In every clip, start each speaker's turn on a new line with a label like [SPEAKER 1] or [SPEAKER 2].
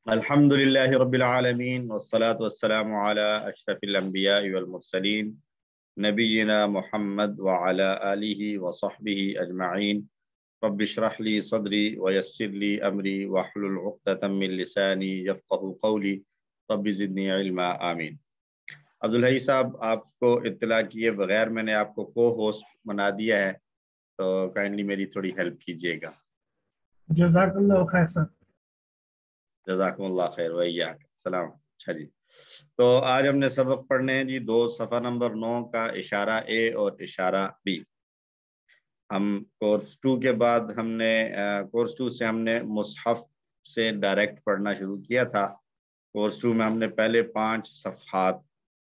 [SPEAKER 1] अल्हम्दुलिल्लाहि रब्बिल आलमीन वस्सलातु वस्सलामु अला अशरफिल अंबिया वल मुरसलीन नबिय्यिना मुहम्मद व अला आलिहि व सहबिहि अजमईन रब्बि इश्रह ली सदरी व यस्सिर ली अमरी वहलुल उक़दतम मिन लिसानी यफ़क़हू क़ौली रब्बि ज़िदनी इल्मा आमीन। अब्दुल हई साहब, आपको इत्तला किए बगैर मैंने आपको को होस्ट बना दिया है, तो काइंडली मेरी थोड़ी हेल्प कीजिएगा।
[SPEAKER 2] जज़ाकल्लाह खैर सर।
[SPEAKER 1] जज़ाकुमुल्लाह खैर वइय्याक। सलाम। अच्छा जी, तो आज हमने सबक पढ़ने हैं जी दो सफ़ा नंबर 9 का इशारा ए और इशारा बी। हम कोर्स 2 के बाद कोर्स 2 से हमने मुसहफ से डायरेक्ट पढ़ना शुरू किया था। कोर्स 2 में हमने पहले 5 सफ़हात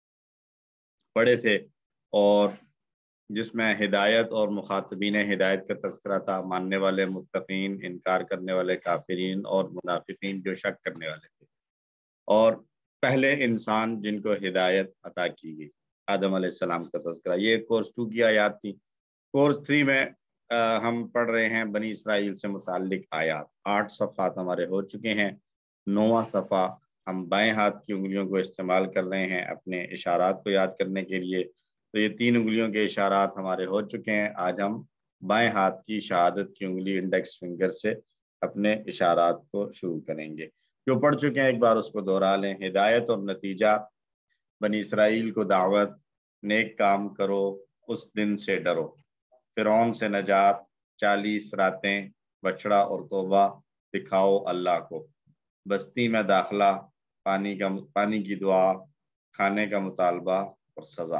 [SPEAKER 1] पढ़े थे और जिसमें हिदायत और मुखातबीन हिदायत का तज़किरा था, मानने वाले मुत्तकीन, इनकार करने वाले काफिरीन और मुनाफिकीन जो शक करने वाले थे, और पहले इंसान जिनको हिदायत अता की गई आदम अलैहिस्सलाम का तज़किरा। ये कोर्स 2 की आयात थी। कोर्स 3 में हम पढ़ रहे हैं बनी इसराइल से मुताल्लिक आयात। 8 सफ़ात हमारे हो चुके हैं। 9वां सफ़ा हम बाएं हाथ की उंगलियों को इस्तेमाल कर रहे हैं अपने इशारात को याद करने के लिए। तो ये 3 उंगलियों के इशारात हमारे हो चुके हैं। आज हम बाएं हाथ की शहादत की उंगली इंडेक्स फिंगर से अपने इशारात को शुरू करेंगे। जो पढ़ चुके हैं एक बार उसको दोहरा लें। हिदायत और नतीजा, बनी इसराइल को दावत, नेक काम करो, उस दिन से डरो, फिरौन से नजात, 40 रातें, बछड़ा और तौबा, दिखाओ अल्लाह को, बस्ती में दाखला, पानी की दुआ, खाने का मुतालबा और सजा।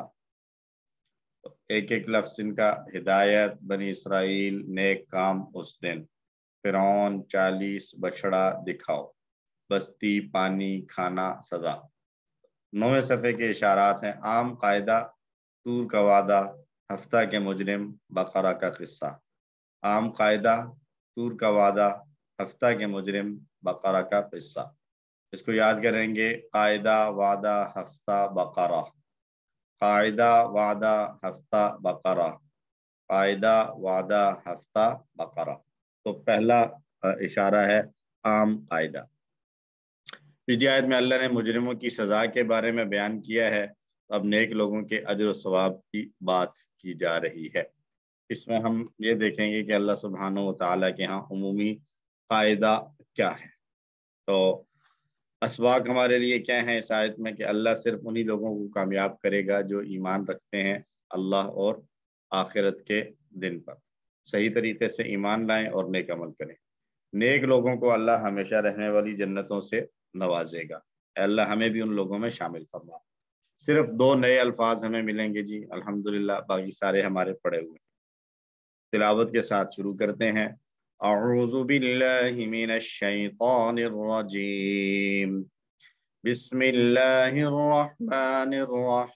[SPEAKER 1] तो एक एक लफ्ज इनका। हिदायत, बनी इसराइल, नेक काम, उस दिन, फिरौन, 40, बछड़ा, दिखाओ, बस्ती, पानी, खाना, सजा। 9वें सफ़े के इशारात हैं। आम कायदा, तूर का वादा, हफ्ता के मुजरिम, बकरा का किस्सा। आम कायदा, तूर का वादा, हफ्ता के मुजरिम, बकरा का किस्सा। इसको याद करेंगे। कायदा, वादा, हफ्ता, बकरा। कायदा, वादा, हफ्ता, बकरा। कायदा, वादा, हफ्ता, बकरा। तो पहला इशारा है आम कायदा। पिछली आयत में अल्लाह ने मुजरिमों की सज़ा के बारे में बयान किया है। अब नेक लोगों के अजर और सवाब की बात की जा रही है। इसमें हम ये देखेंगे कि अल्लाह सुब्हानहू व तआला के यहाँ उमूमी कायदा क्या है। तो असबाक हमारे लिए क्या है इस आयत में कि अल्लाह सिर्फ उन्हीं लोगों को कामयाब करेगा जो ईमान रखते हैं अल्लाह और आखिरत के दिन पर, सही तरीके से ईमान लाएं और नेक अमल करें। नेक लोगों को अल्लाह हमेशा रहने वाली जन्नतों से नवाजेगा। अल्लाह हमें भी उन लोगों में शामिल फरमा। सिर्फ 2 नए अल्फाज हमें मिलेंगे जी अल्हम्दुलिल्लाह, बाकी सारे हमारे पढ़े हुए। तिलावत के साथ शुरू करते हैं। अऊज़ु बिल्लाहि मिनश शैतानिर रजीम, बिस्मिल्लाहिर रहमानिर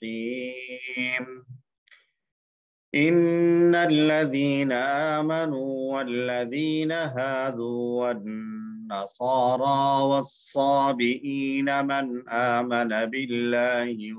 [SPEAKER 1] रहीम। इन्नल्लज़ीना आमनू वल्लज़ीना हादू वन्नसारा वस्साबिईन मन आमन बिल्लाहि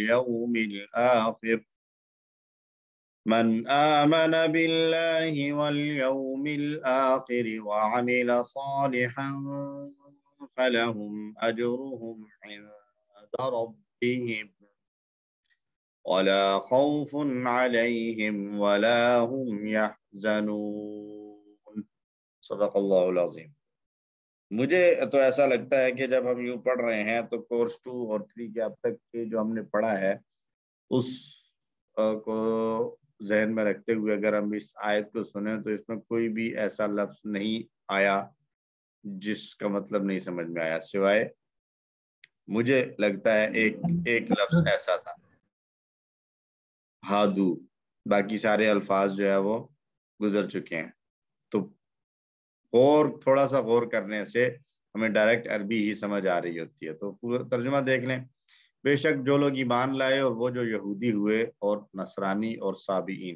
[SPEAKER 1] वल्यौमिल आखिर वअमिल सालिहन फलहुम अजरुहुम इंद रब्बिहिम वला खौफुन अलैहिम वला हुम यहज़नून। सदक़ल्लाहुल अज़ीम। मुझे तो ऐसा लगता है कि जब हम यूँ पढ़ रहे हैं तो कोर्स 2 और 3 के अब तक के जो हमने पढ़ा है उस को जहन में रखते हुए अगर हम इस आयत को सुने तो इसमें कोई भी ऐसा लफ्ज नहीं आया जिसका मतलब नहीं समझ में आया, सिवाय मुझे लगता है एक लफ्ज ऐसा था, हादू। बाकी सारे अल्फाज जो है वो गुजर चुके हैं। तो थोड़ा सा गौर करने से हमें डायरेक्ट अरबी ही समझ आ रही होती है। तो पूरा तर्जुमा देख लें। बेशक जो लोग ईमान लाए और वो जो यहूदी हुए और नसरानी और साबीन,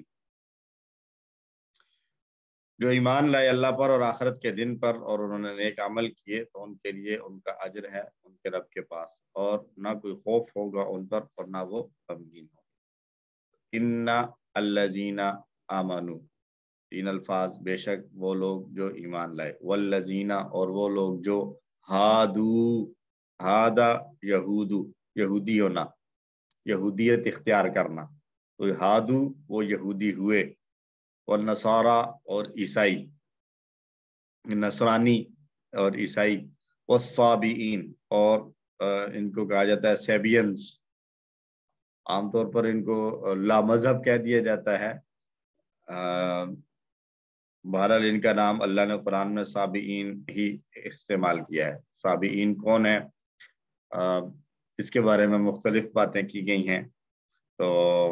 [SPEAKER 1] जो ईमान लाए अल्लाह पर और आखिरत के दिन पर और उन्होंने नेक अमल किए, तो उनके लिए उनका अजर है उनके रब के पास, और ना कोई खौफ होगा उन पर और ना वो गमगीन होंगे। इन्ना अल्लजीना आमानू, 3 अल्फाज। बेशक वो लोग जो ईमान लाए, वल्लजीना, और वो लोग जो ہادو، ہادا یہودو، یہودی ہونا، یہودیت اختیار کرنا، تو ہادو وہ یہودی ہوئے، والنصارا اور عیسائی، نصرانی اور عیسائی، والصابئین اور ان کو کہا جاتا ہے سیبینز، عام طور پر ان کو لا مذہب کہہ دیا جاتا ہے، بہرحال ان کا نام اللہ نے قرآن میں صابئین ہی استعمال کیا ہے۔ صابئین کون ہے، اس کے بارے میں مختلف باتیں کی گئی ہیں، تو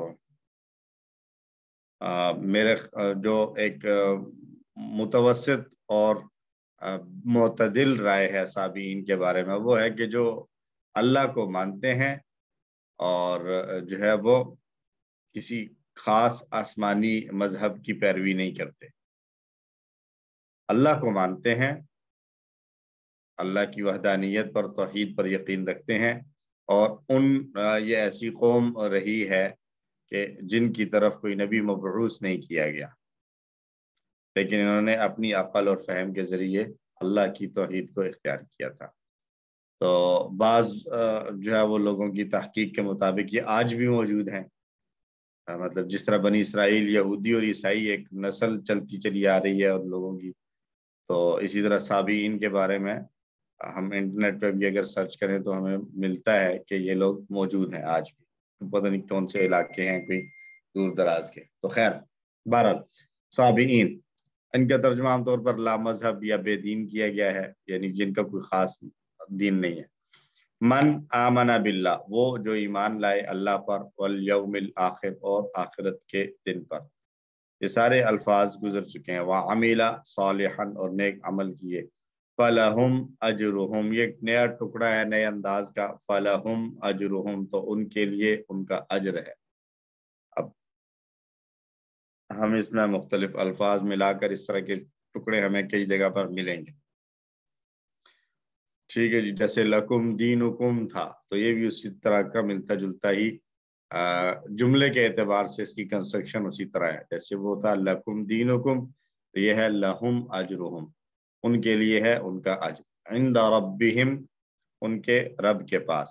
[SPEAKER 1] میرے جو ایک متوسط اور معتدل رائے ہے صابئین کے بارے میں، وہ ہے کہ جو اللہ کو مانتے ہیں اور جو ہے وہ کسی خاص آسمانی مذہب کی پیروی نہیں کرتے، اللہ کو مانتے ہیں، اللہ کی وحدانیت پر، توحید پر یقین رکھتے ہیں، اور یہ ایسی قوم رہی ہے کہ جن کی طرف کوئی نبی مبعوث نہیں کیا گیا، لیکن انہوں نے اپنی عقل اور فہم کے ذریعے اللہ کی توحید کو اختیار کیا تھا۔ تو بعض جو ہے وہ لوگوں کی تحقیق کے مطابق یہ آج بھی موجود ہیں، مطلب جس طرح بنی اسرائیل، یہودی اور عیسائی ایک نسل چلتی چلی آ رہی ہے اور لوگوں کی، تو اسی طرح صابئین کے بارے میں ہم انٹرنیٹ پہ بھی اگر سرچ کریں تو ہمیں ملتا ہے کہ یہ لوگ موجود ہیں آج بھی، پتہ نہیں کون سے علاقے ہیں، کوئی دور دراز کے۔ تو خیر بہرحال صابئین، ان کا ترجمہ عام طور پر لا مذہب یا بے دین کیا گیا ہے، یعنی جن کا کوئی خاص دین نہیں ہے۔ من آمن باللہ، وہ جو ایمان لائے اللہ پر، والیوم الآخر اور آخرت کے دن پر، یہ سارے الفاظ گزر چکے ہیں۔ وعمل صالحا اور نیک عمل کیے، فلہم اجرہم، یہ ایک نیا ٹکڑا ہے نئے انداز کا، فلہم اجرہم، تو ان کے لیے ان کا اجر ہے۔ اب ہم اس میں مختلف الفاظ ملا کر اس طرح کے ٹکڑے ہمیں کئی جگہ پر ملیں گے، ٹھیک ہے جی۔ جیسے لکم دینکم تھا، تو یہ بھی اسی طرح کا ملتا جلتا ہی جملے کے اعتبار سے اس کی کنسٹرکشن اسی طرح ہے، جیسے وہ تھا لکم دینکم، تو یہ ہے لہم اجرہم، ان کے لیے ہے ان کا اجر، عند ربہم، ان کے رب کے پاس،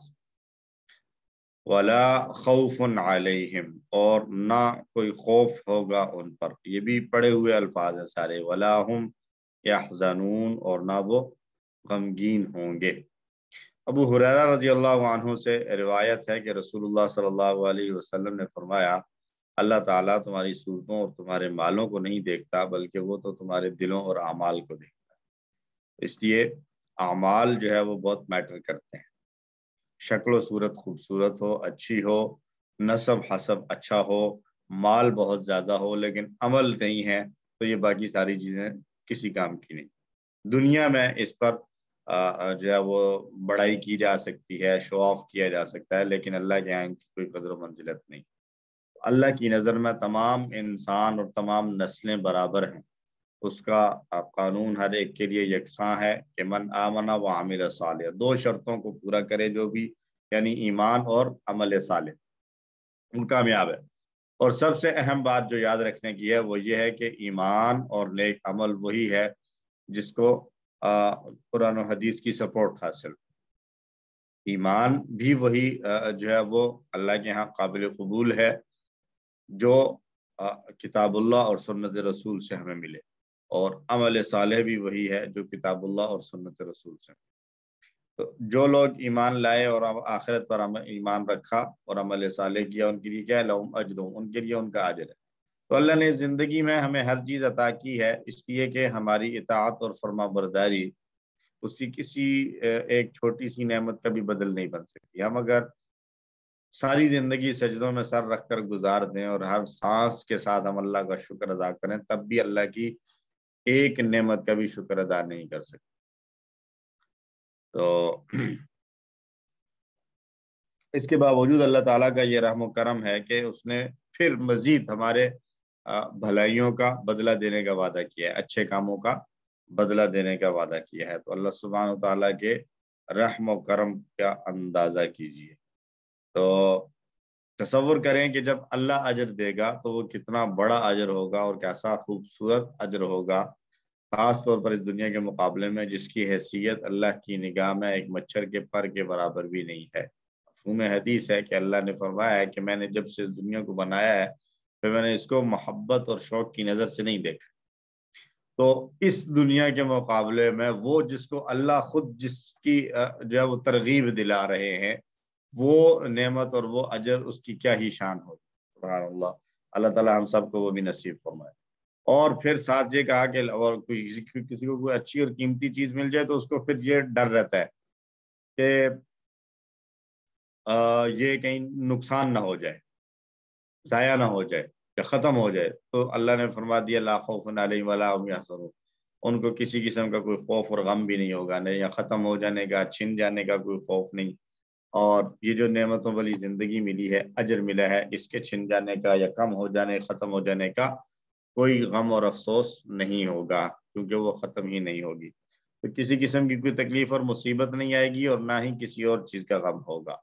[SPEAKER 1] ولا خوف علیہم، اور نہ کوئی خوف ہوگا ان پر، یہ بھی پڑے ہوئے الفاظ ہیں سارے، ولا ہم یحزنون، اور نہ وہ غمگین ہوں گے۔ ابو ہریرہ رضی اللہ عنہ سے روایت ہے کہ رسول اللہ صلی اللہ علیہ وسلم نے فرمایا، اللہ تعالیٰ تمہاری صورتوں اور تمہارے مالوں کو نہیں دیکھتا، بلکہ وہ تو تمہارے دلوں اور اعمال کو دیکھتا ہے۔ اس لیے اعمال جو ہے وہ بہت میٹر کرتے ہیں، شکل و صورت خوبصورت ہو، اچھی ہو، نسب حسب اچھا ہو، مال بہت زیادہ ہو، لیکن عمل نہیں ہے، تو یہ باقی ساری چیزیں کسی کام کی نہیں۔ دنیا میں اس پر جو ہے وہ بڑائی کی جا سکتی ہے، شو آف کیا جا سکتا ہے، لیکن اللہ کے یہاں کی کوئی قدر و منزلت نہیں۔ اللہ کی نظر میں تمام انسان اور تمام نسلیں برابر ہیں، اس کا قانون ہر ایک کے لیے یکساں ہے کہ من آمن و عامل صالح، دو شرطوں کو پورا کرے جو بھی، یعنی ایمان اور عمل صالح، ان کامیاب ہے۔ اور سب سے اہم بات جو یاد رکھنے کی ہے وہ یہ ہے کہ ایمان اور نیک عمل وہی ہے جس کو قرآن و حدیث کی سپورٹ حاصل، ایمان بھی وہی جو ہے وہ اللہ کے ہاں قابل قبول ہے جو کتاب اللہ اور سنت رسول سے ہمیں ملے، اور عمل صالح بھی وہی ہے جو کتاب اللہ اور سنت رسول سے۔ تو جو لوگ ایمان لائے اور آخرت پر ایمان رکھا اور عمل صالح کیا، ان کے لیے کیا ہے، لہم اجرہم، ان کے لیے ان کا اجر ہے۔ تو اللہ نے زندگی میں ہمیں ہر چیز عطا کی ہے اس لیے کہ ہماری اطاعت اور فرما برداری اس کی کسی ایک چھوٹی سی نعمت کا بھی بدل نہیں بن سکتی۔ ہم اگر ساری زندگی سجدوں میں سر رکھ کر گزار دیں اور ہر سانس کے ساتھ ہم اللہ کا شکر ادا کریں، تب بھی اللہ کی ایک نعمت کا بھی شکر ادا نہیں کر سکتے۔ تو اس کے باوجود اللہ تعالیٰ کا یہ رحم و کرم ہے کہ اس نے پھر مزید ہمارے بھلائیوں کا بدلہ دینے کا وعدہ کیا ہے، اچھے کاموں کا بدلہ دینے کا وعدہ کیا ہے۔ تو اللہ سبحانہ و تعالیٰ کے رحم و کرم کا اندازہ کیجیے، تو تصور کریں کہ جب اللہ اجر دے گا تو وہ کتنا بڑا اجر ہوگا اور کیسا خوبصورت اجر ہوگا۔ خاص طور پر اس دنیا کے مقابلے میں جس کی حیثیت اللہ کی نگاہ میں ایک مچھر کے پر کے برابر بھی نہیں ہے۔ مفہوم حدیث ہے کہ اللہ نے فرمایا ہے کہ میں نے جب سے اس دنیا کو بنایا ہے پھر میں نے اس کو محبت اور شوق کی نظر سے نہیں دیکھا۔ تو اس دنیا کے مقابلے میں وہ جس کو اللہ خود جس کی جو ہے وہ ترغیب دلا رہے ہیں، وہ نعمت اور وہ اجر اس کی کیا ہی شان ہو۔ سبحان اللہ، اللہ تعالیٰ ہم سب کو وہ بھی نصیب فرمائے۔ اور پھر ساتھ یہ کہا کہ اور کسی کو کوئی اچھی اور قیمتی چیز مل جائے تو اس کو پھر یہ ڈر رہتا ہے کہ یہ کہیں نقصان نہ ہو جائے، ضائع نہ ہو جائے یا ختم ہو جائے۔ تو اللہ نے فرما دیا لا خوف علیہم ولا هم يحزنون، ان کو کسی قسم کا کوئی خوف اور غم بھی نہیں ہوگا، نہیں یا ختم ہو جانے کا، چھن جانے کا کوئی خوف نہیں۔ اور یہ جو نعمتوں والی زندگی ملی ہے، اجر ملا ہے، اس کے چھن جانے کا یا کم ہو جانے، ختم ہو جانے کا کوئی غم اور افسوس نہیں ہوگا، کیونکہ وہ ختم ہی نہیں ہوگی۔ تو کسی قسم کی کوئی تکلیف اور مصیبت نہیں آئے گی اور نہ ہی کسی اور چیز کا غم ہوگا۔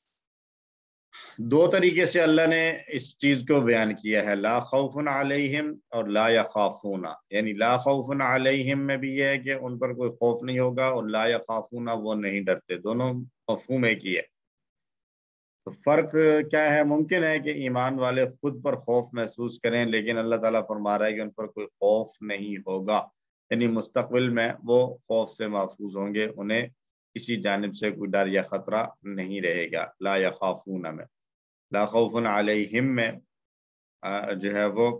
[SPEAKER 1] دو طریقے سے اللہ نے اس چیز کو بیان کیا ہے، لا خوف علیہم اور لا یخافون۔ یعنی لا خوف علیہم میں بھی یہ ہے کہ ان پر کوئی خوف نہیں ہوگا، اور لا یخافون وہ نہیں ڈرتے، دونوں مفہوم ایک ہی ہے۔ تو فرق کیا ہے؟ ممکن ہے کہ ایمان والے خود پر خوف محسوس کریں، لیکن اللہ تعالیٰ فرما رہا ہے کہ ان پر کوئی خوف نہیں ہوگا، یعنی مستقبل میں وہ خوف سے محفوظ ہوں گے، انہیں کسی جانب سے کوئی ڈر یا خطرہ نہیں رہے گا۔ لا یخافون میں، لا خوف علیہم میں جو ہے وہ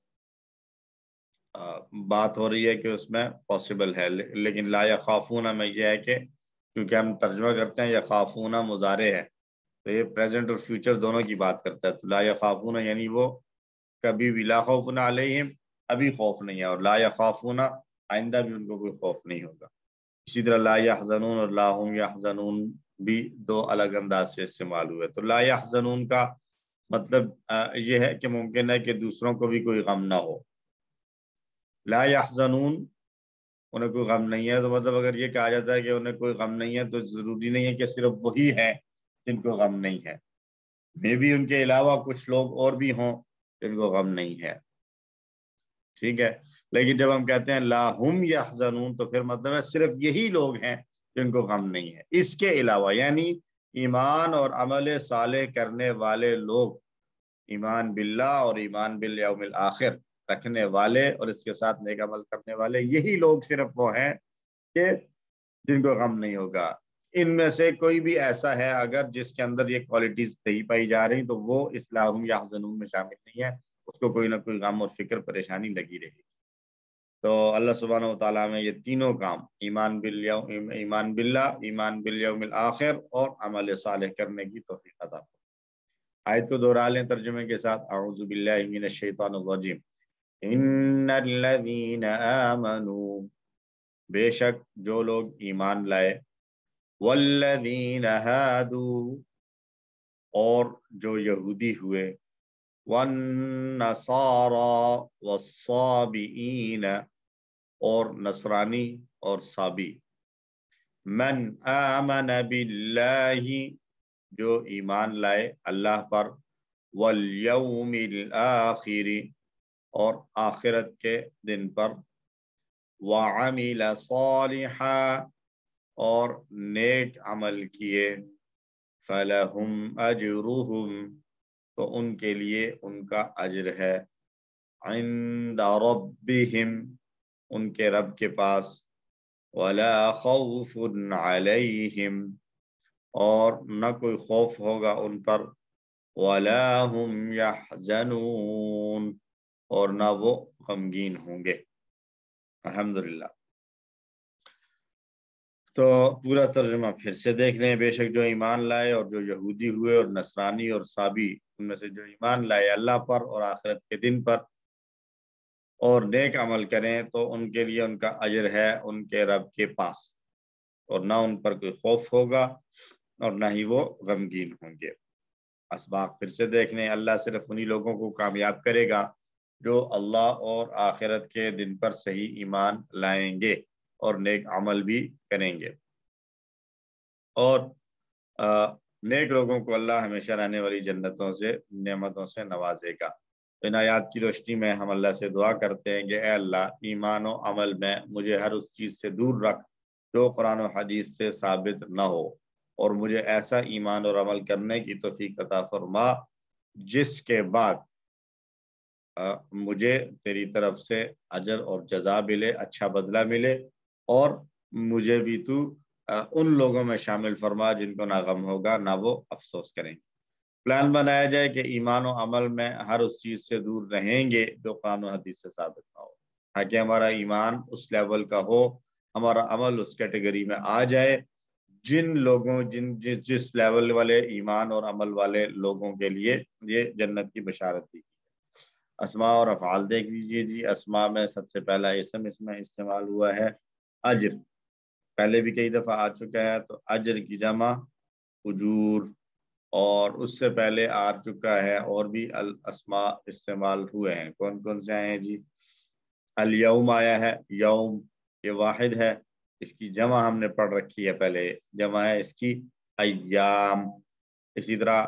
[SPEAKER 1] بات ہو رہی ہے کہ اس میں پاسبل ہے، لیکن لا یخافون میں یہ ہے کہ کیونکہ ہم ترجمہ کرتے ہیں یخافون مضارع ہے، تو یہ پریزنٹ اور فیوچر دونوں کی بات کرتا ہے۔ تو لا یخافون یعنی وہ کبھی بھی، لا خوف علیہم ابھی خوف نہیں ہے، اور لا یخافون آئندہ بھی ان کو کوئی خوف نہیں ہوگا۔ اسی طرح لا یحزنون اور لا هم یحزنون بھی دو الگ انداز سے استعمال ہوئے۔ تو لا یحزنون کا مطلب یہ ہے کہ ممکن ہے کہ دوسروں کو بھی کوئی غم نہ ہو۔ لا یحزنون انہیں کوئی غم نہیں ہے، تو مطلب اگر یہ کہا جاتا ہے کہ انہیں کوئی غم نہیں ہے تو ضروری نہیں ہے کہ صرف وہی ہیں جن کو غم نہیں ہے، میں بھی ان کے علاوہ کچھ لوگ اور بھی ہوں جن کو غم نہیں ہے، ٹھیک ہے۔ لیکن جب ہم کہتے ہیں لا هم یحزنون تو پھر مطلب ہے صرف یہی لوگ ہیں جن کو غم نہیں ہے، اس کے علاوہ یعنی ایمان اور عمل صالح کرنے والے لوگ، ایمان باللہ اور ایمان بالیوم الآخر رکھنے والے اور اس کے ساتھ نیک عمل کرنے والے، یہی لوگ صرف وہ ہیں کہ جن کو غم نہیں ہوگا۔ ان میں سے کوئی بھی ایسا ہے اگر جس کے اندر یہ کوالٹیز نہیں پائی جا رہی تو وہ اس لا هم یحزنون میں شامل نہیں ہے، اس کو کوئی نہ کوئی غم اور فکر پریشانی لگی رہے گی۔ تو اللہ سبحانہ و تعالیٰ میں یہ تینوں کام، ایمان باللہ، ایمان بالیوم الآخر اور عمل صالح کرنے کی توفیق عطا فرمائے۔ آیت کو دوہرا لیں ترجمے کے ساتھ، اعوذ باللہ من الشیطان الرجیم، ان الذین آمنوا بے شک جو لوگ ایمان لائے، والذین ہادوا اور جو یہودی ہوئے، والنصارى والصابئین اور نصرانی اور صابی، من آمن باللہ جو ایمان لائے اللہ پر، والیوم الآخر اور آخرت کے دن پر، وعمل صالحا اور نیک عمل کیے، فلہم اجرہم تو ان کے لیے ان کا اجر ہے، عند ربہم ان کے رب کے پاس، ولا خوف علیہم اور نہ کوئی خوف ہوگا ان پر، ولا هم یحزنون اور نہ وہ غمگین ہوں گے۔ الحمدللہ۔ تو پورا ترجمہ پھر سے دیکھ لیں، بے شک جو ایمان لائے اور جو یہودی ہوئے اور نصرانی اور صابی، ان میں سے جو ایمان لائے اللہ پر اور آخرت کے دن پر اور نیک عمل کریں تو ان کے لیے ان کا اجر ہے ان کے رب کے پاس، اور نہ ان پر کوئی خوف ہوگا اور نہ ہی وہ غمگین ہوں گے۔ اسباق پھر سے دیکھ لیں، اللہ صرف انہی لوگوں کو کامیاب کرے گا جو اللہ اور آخرت کے دن پر صحیح ایمان لائیں گے اور نیک عمل بھی کریں گے، اور نیک لوگوں کو اللہ ہمیشہ رہنے والی جنتوں سے، نعمتوں سے نوازے گا۔ ان آیات کی روشنی میں ہم اللہ سے دعا کرتے ہیں کہ اے اللہ ایمان و عمل میں مجھے ہر اس چیز سے دور رکھ جو قرآن و حدیث سے ثابت نہ ہو، اور مجھے ایسا ایمان اور عمل کرنے کی توفیق عطا فرما جس کے بعد مجھے تیری طرف سے اجر اور جزا ملے، اچھا بدلہ ملے، اور مجھے بھی تو ان لوگوں میں شامل فرما جن کو نہ غم ہوگا نہ وہ افسوس کریں گے۔ پلان بنایا جائے کہ ایمان و عمل میں ہر اس چیز سے دور رہیں گے جو قرآن و حدیث سے ثابت نہ ہو، تاکہ ہمارا ایمان اس لیول کا ہو، ہمارا عمل اس کیٹیگری میں آ جائے جن لوگوں جس لیول والے ایمان اور عمل والے لوگوں کے لیے یہ جنت کی بشارت دی۔ اسماء اور افعال دیکھ لیجئے جی۔ اسماء میں سب سے پہلا اسم اس میں استعمال ہوا ہے اجر، پہلے بھی کئی دفعہ آ چکا ہے، تو اجر کی جمع اجور، اور اس سے پہلے آ چکا ہے اور بھی الاسماء استعمال ہوئے ہیں۔ کون کون سے آئے ہیں جی؟ الیوم آیا ہے، یوم یہ واحد ہے، اس کی جمع ہم نے پڑھ رکھی ہے، پہلے جمع ہے اس کی ایام۔ اسی طرح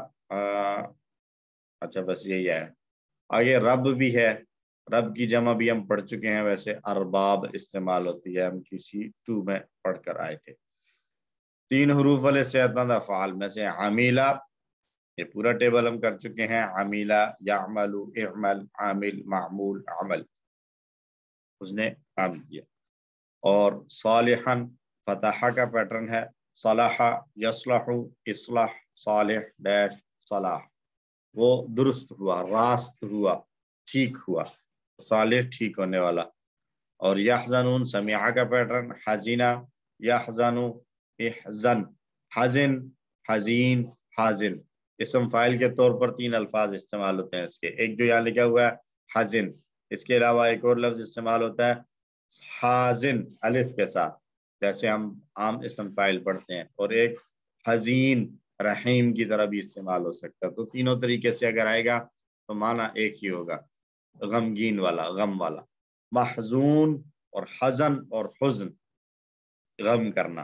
[SPEAKER 1] اچھا بس یہی ہے۔ آگے رب بھی ہے، رب کی جمع بھی ہم پڑھ چکے ہیں، ویسے ارباب استعمال ہوتی ہے، ہم کسی 2 میں پڑھ کر آئے تھے۔ 3 حروف والے صحت مند افعال میں سے عمیلہ، یہ پورا ٹیبل ہم کر چکے ہیں، عمیلہ، یعمل، اعمل، عامل، معمول، عمل، اس نے کام کیا۔ اور صالحا، فتح کا پیٹرن ہے، صلح، یصلح، اصلاح، صالح ڈیش صلاح، وہ درست ہوا، راست ہوا، ٹھیک ہوا، صالح ٹھیک ہونے والا۔ اور یحزنون، سمیعہ کا پیٹرن، حزینہ، یحزن، احزن، حزن، حزین، حازن۔ اسم فاعل کے طور پر 3 الفاظ استعمال ہوتے ہیں اس کے، ایک جو یہاں لکھا ہوا ہے حزن، اس کے علاوہ ایک اور لفظ استعمال ہوتا ہے حازن الف کے ساتھ، جیسے ہم عام اسم فاعل پڑھتے ہیں، اور ایک حزین رحیم کی طرح بھی استعمال ہو سکتا ہے۔ تو تینوں طریقے سے اگر آئے گا تو معنی ایک ہی ہوگا، غمگین والا، غم والا۔ محزون اور حزن اور حزن، غم کرنا۔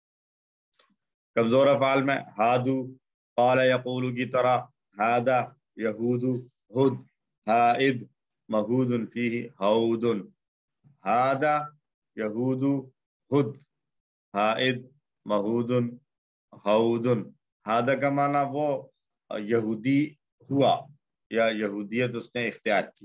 [SPEAKER 1] کمزور افعال میں ہادو، قال یقول کی طرح، ہادا، یہود، ہد، حائد، مہود فیہ، ہود، ہادا، یہود، ہد، حائد، مہود، ہود۔ ہادا کا معنی وہ یہودی ہوا یا یہودیت اس نے اختیار کی۔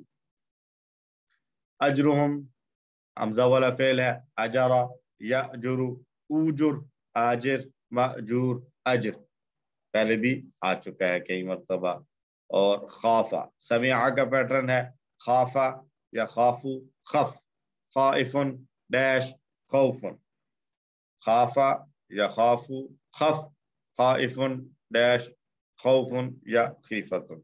[SPEAKER 1] اجرہم، حمزہ والا فعل ہے، اجرا، یاجر، اوجر، آجر، ماجور، اجر، پہلے بھی آ چکا ہے کئی مرتبہ۔ اور خافا، سمیعہ کا پیٹرن ہے، خافا یا خافو، خف، خائفن ڈیش خوفن، خافا یا خافو، خف، خائفن ڈیش خوفن یا خیفتن۔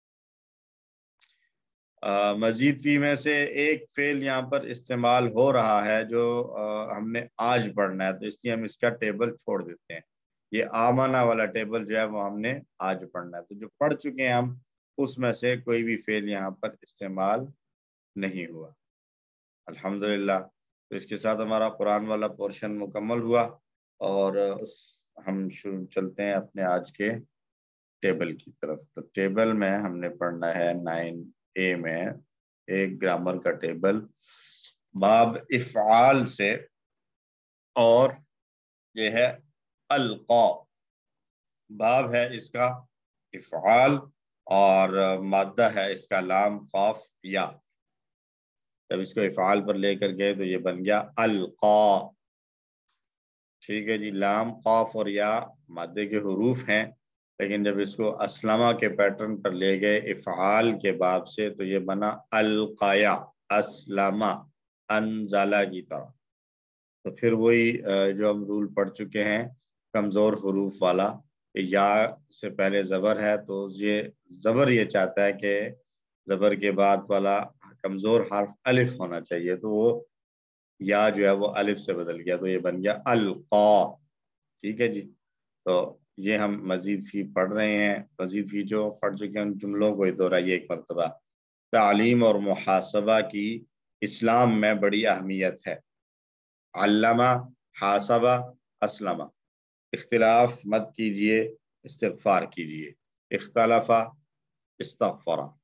[SPEAKER 1] مزید فی میں سے ایک فعل یہاں پر استعمال ہو رہا ہے جو ہم نے آج پڑھنا ہے، تو اس لیے ہم اس کا ٹیبل چھوڑ دیتے ہیں۔ یہ آمانہ والا ٹیبل جو ہے وہ ہم نے آج پڑھنا ہے، تو جو پڑھ چکے ہیں ہم اس میں سے کوئی بھی فعل یہاں پر استعمال نہیں ہوا، الحمدللہ۔ تو اس کے ساتھ ہمارا قرآن والا پورشن مکمل ہوا، اور ہم چلتے ہیں اپنے آج کے ٹیبل کی طرف۔ تو ٹیبل میں ہم نے پڑھنا ہے 9A میں ایک گرامر کا ٹیبل، باب افعال سے، اور یہ ہے القا، باب ہے اس کا افعال، اور مادہ ہے اس کا لام، قاف، یا۔ جب اس کو افعال پر لے کر گئے تو یہ بن گیا القا، ٹھیک ہے جی۔ لام، قاف اور یا مادے کے حروف ہیں، لیکن جب اس کو اسلمہ کے پیٹرن پر لے گئے افعال کے باب سے تو یہ بنا القایا، اسلمہ، انزلہ کی طرح۔ تو پھر وہی جو ہم رول پڑھ چکے ہیں، کمزور حروف والا، یا سے پہلے زبر ہے تو یہ زبر یہ چاہتا ہے کہ زبر کے بعد والا کمزور حرف الف ہونا چاہیے، تو وہ یا جو ہے وہ الف سے بدل گیا، تو یہ بن گیا القا، ٹھیک ہے جی۔ تو یہ ہم مزید فی پڑھ رہے ہیں، مزید فی جو پڑھ چکے ہیں ان جملوں کو دہرائیے ایک مرتبہ۔ تعلیم اور محاسبہ کی اسلام میں بڑی اہمیت ہے۔ علامہ، حاسبہ، اسلمہ، اختلاف مت کیجئے، استغفار کیجئے، اختلافہ، استغفرہ،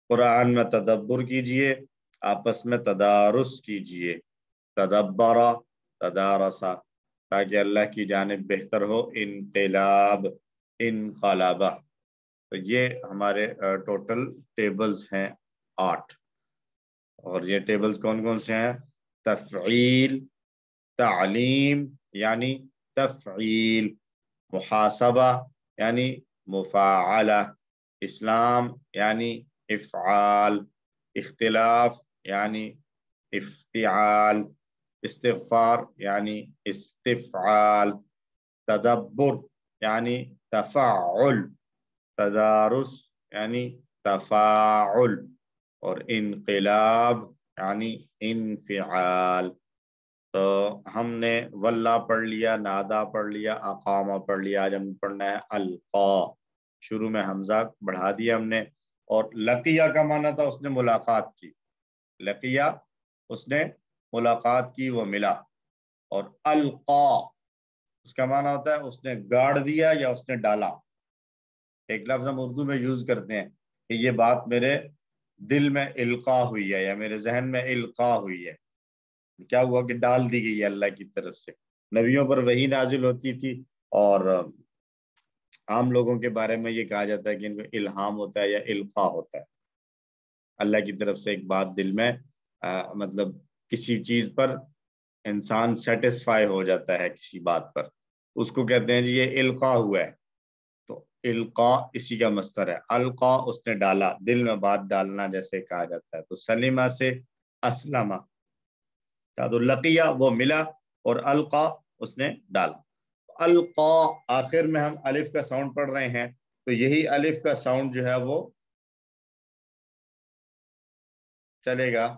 [SPEAKER 1] قرآن میں تدبر کیجئے، آپس میں تدارس کیجئے، تدبرا تدارسا، تاکہ اللہ کی جانب بہتر ہو، انقلاب انقلابہ۔ تو یہ ہمارے ٹوٹل ٹیبلز ہیں 8، اور یہ ٹیبلز کون کون سے ہیں؟ تفعیل، تعلیم یعنی تفعیل، محاسبہ یعنی مفاعلہ، اسلام یعنی افعال، اختلاف یعنی افتعال، استغفار یعنی استفعال، تدبر یعنی تفعل، تدارس یعنی تفاعل، اور انقلاب یعنی انفعال۔ تو ہم نے واللہ پڑھ لیا، نادا پڑھ لیا، اقامہ پڑھ لیا، آج ہم پڑھنا ہے القا۔ شروع میں حمزہ بڑھا دیا ہم نے، اور لقیہ کا معنی تھا اس نے ملاقات کی، لقیہ اس نے ملاقات کی، وہ ملا، اور القا اس کا معنی ہوتا ہے اس نے گاڑ دیا یا اس نے ڈالا۔ ایک لفظ ہم اردو میں یوز کرتے ہیں کہ یہ بات میرے دل میں القا ہوئی ہے یا میرے ذہن میں القا ہوئی ہے، کیا ہوا کہ ڈال دی گئی ہے اللہ کی طرف سے۔ نبیوں پر وحی نازل ہوتی تھی، اور عام لوگوں کے بارے میں یہ کہا جاتا ہے کہ ان کو الہام ہوتا ہے یا القا ہوتا ہے، اللہ کی طرف سے ایک بات دل میں مطلب کسی چیز پر انسان سیٹسفائی ہو جاتا ہے کسی بات پر، اس کو کہتے ہیں جی یہ القا ہوا ہے۔ تو القا اسی کا مصدر ہے، القا اس نے ڈالا، دل میں بات ڈالنا جیسے کہا جاتا ہے۔ تو سلمہ سے اسلمہ، تو لقیہ وہ ملا، اور القا اس نے ڈالا۔ القا آخر میں ہم الف کا ساؤنڈ پڑھ رہے ہیں، تو یہی الف کا ساؤنڈ جو ہے وہ چلے گا۔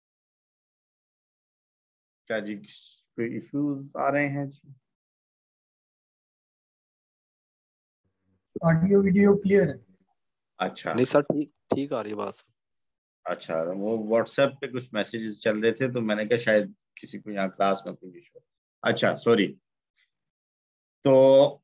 [SPEAKER 1] کیا جی کوئی ایشوز آ رہے ہیں جی؟
[SPEAKER 2] آڈیو ویڈیو کلیئر ہے؟
[SPEAKER 1] اچھا
[SPEAKER 3] نہیں سر، ٹھیک آ رہی ہے بات۔
[SPEAKER 1] اچھا، وہ واٹس ایپ پہ کچھ میسیجز چل رہے تھے تو میں نے کہا شاید کسی کو یہاں کلاس میں کوئی ایشو۔ اچھا سوری۔ تو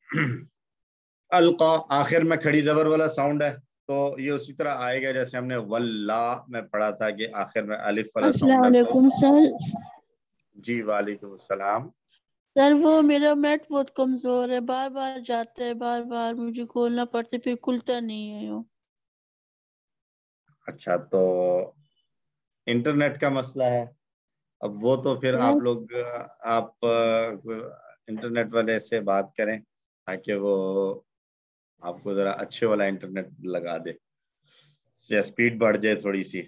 [SPEAKER 1] القا آخر میں کھڑی زبر والا ساؤنڈ ہے، تو یہ اسی طرح آئے گا جیسے ہم نے واللہ میں پڑھا تھا کہ آخر میں الف والا
[SPEAKER 4] السلام
[SPEAKER 1] ساؤنڈ ہے۔
[SPEAKER 4] علیکم سر۔
[SPEAKER 1] جی وعلیکم السلام۔
[SPEAKER 4] سر وہ میرا نیٹ بہت کمزور ہے، بار بار جاتا ہے، بار بار مجھے کھولنا پڑتا ہے، پھر کھلتا نہیں ہے وہ۔
[SPEAKER 1] اچھا تو انٹرنیٹ کا مسئلہ ہے، اب وہ تو پھر آپ لوگ آپ انٹرنیٹ والے سے بات کریں تاکہ وہ آپ کو ذرا اچھے والا انٹرنیٹ لگا دے یا اسپیڈ بڑھ جائے تھوڑی سی۔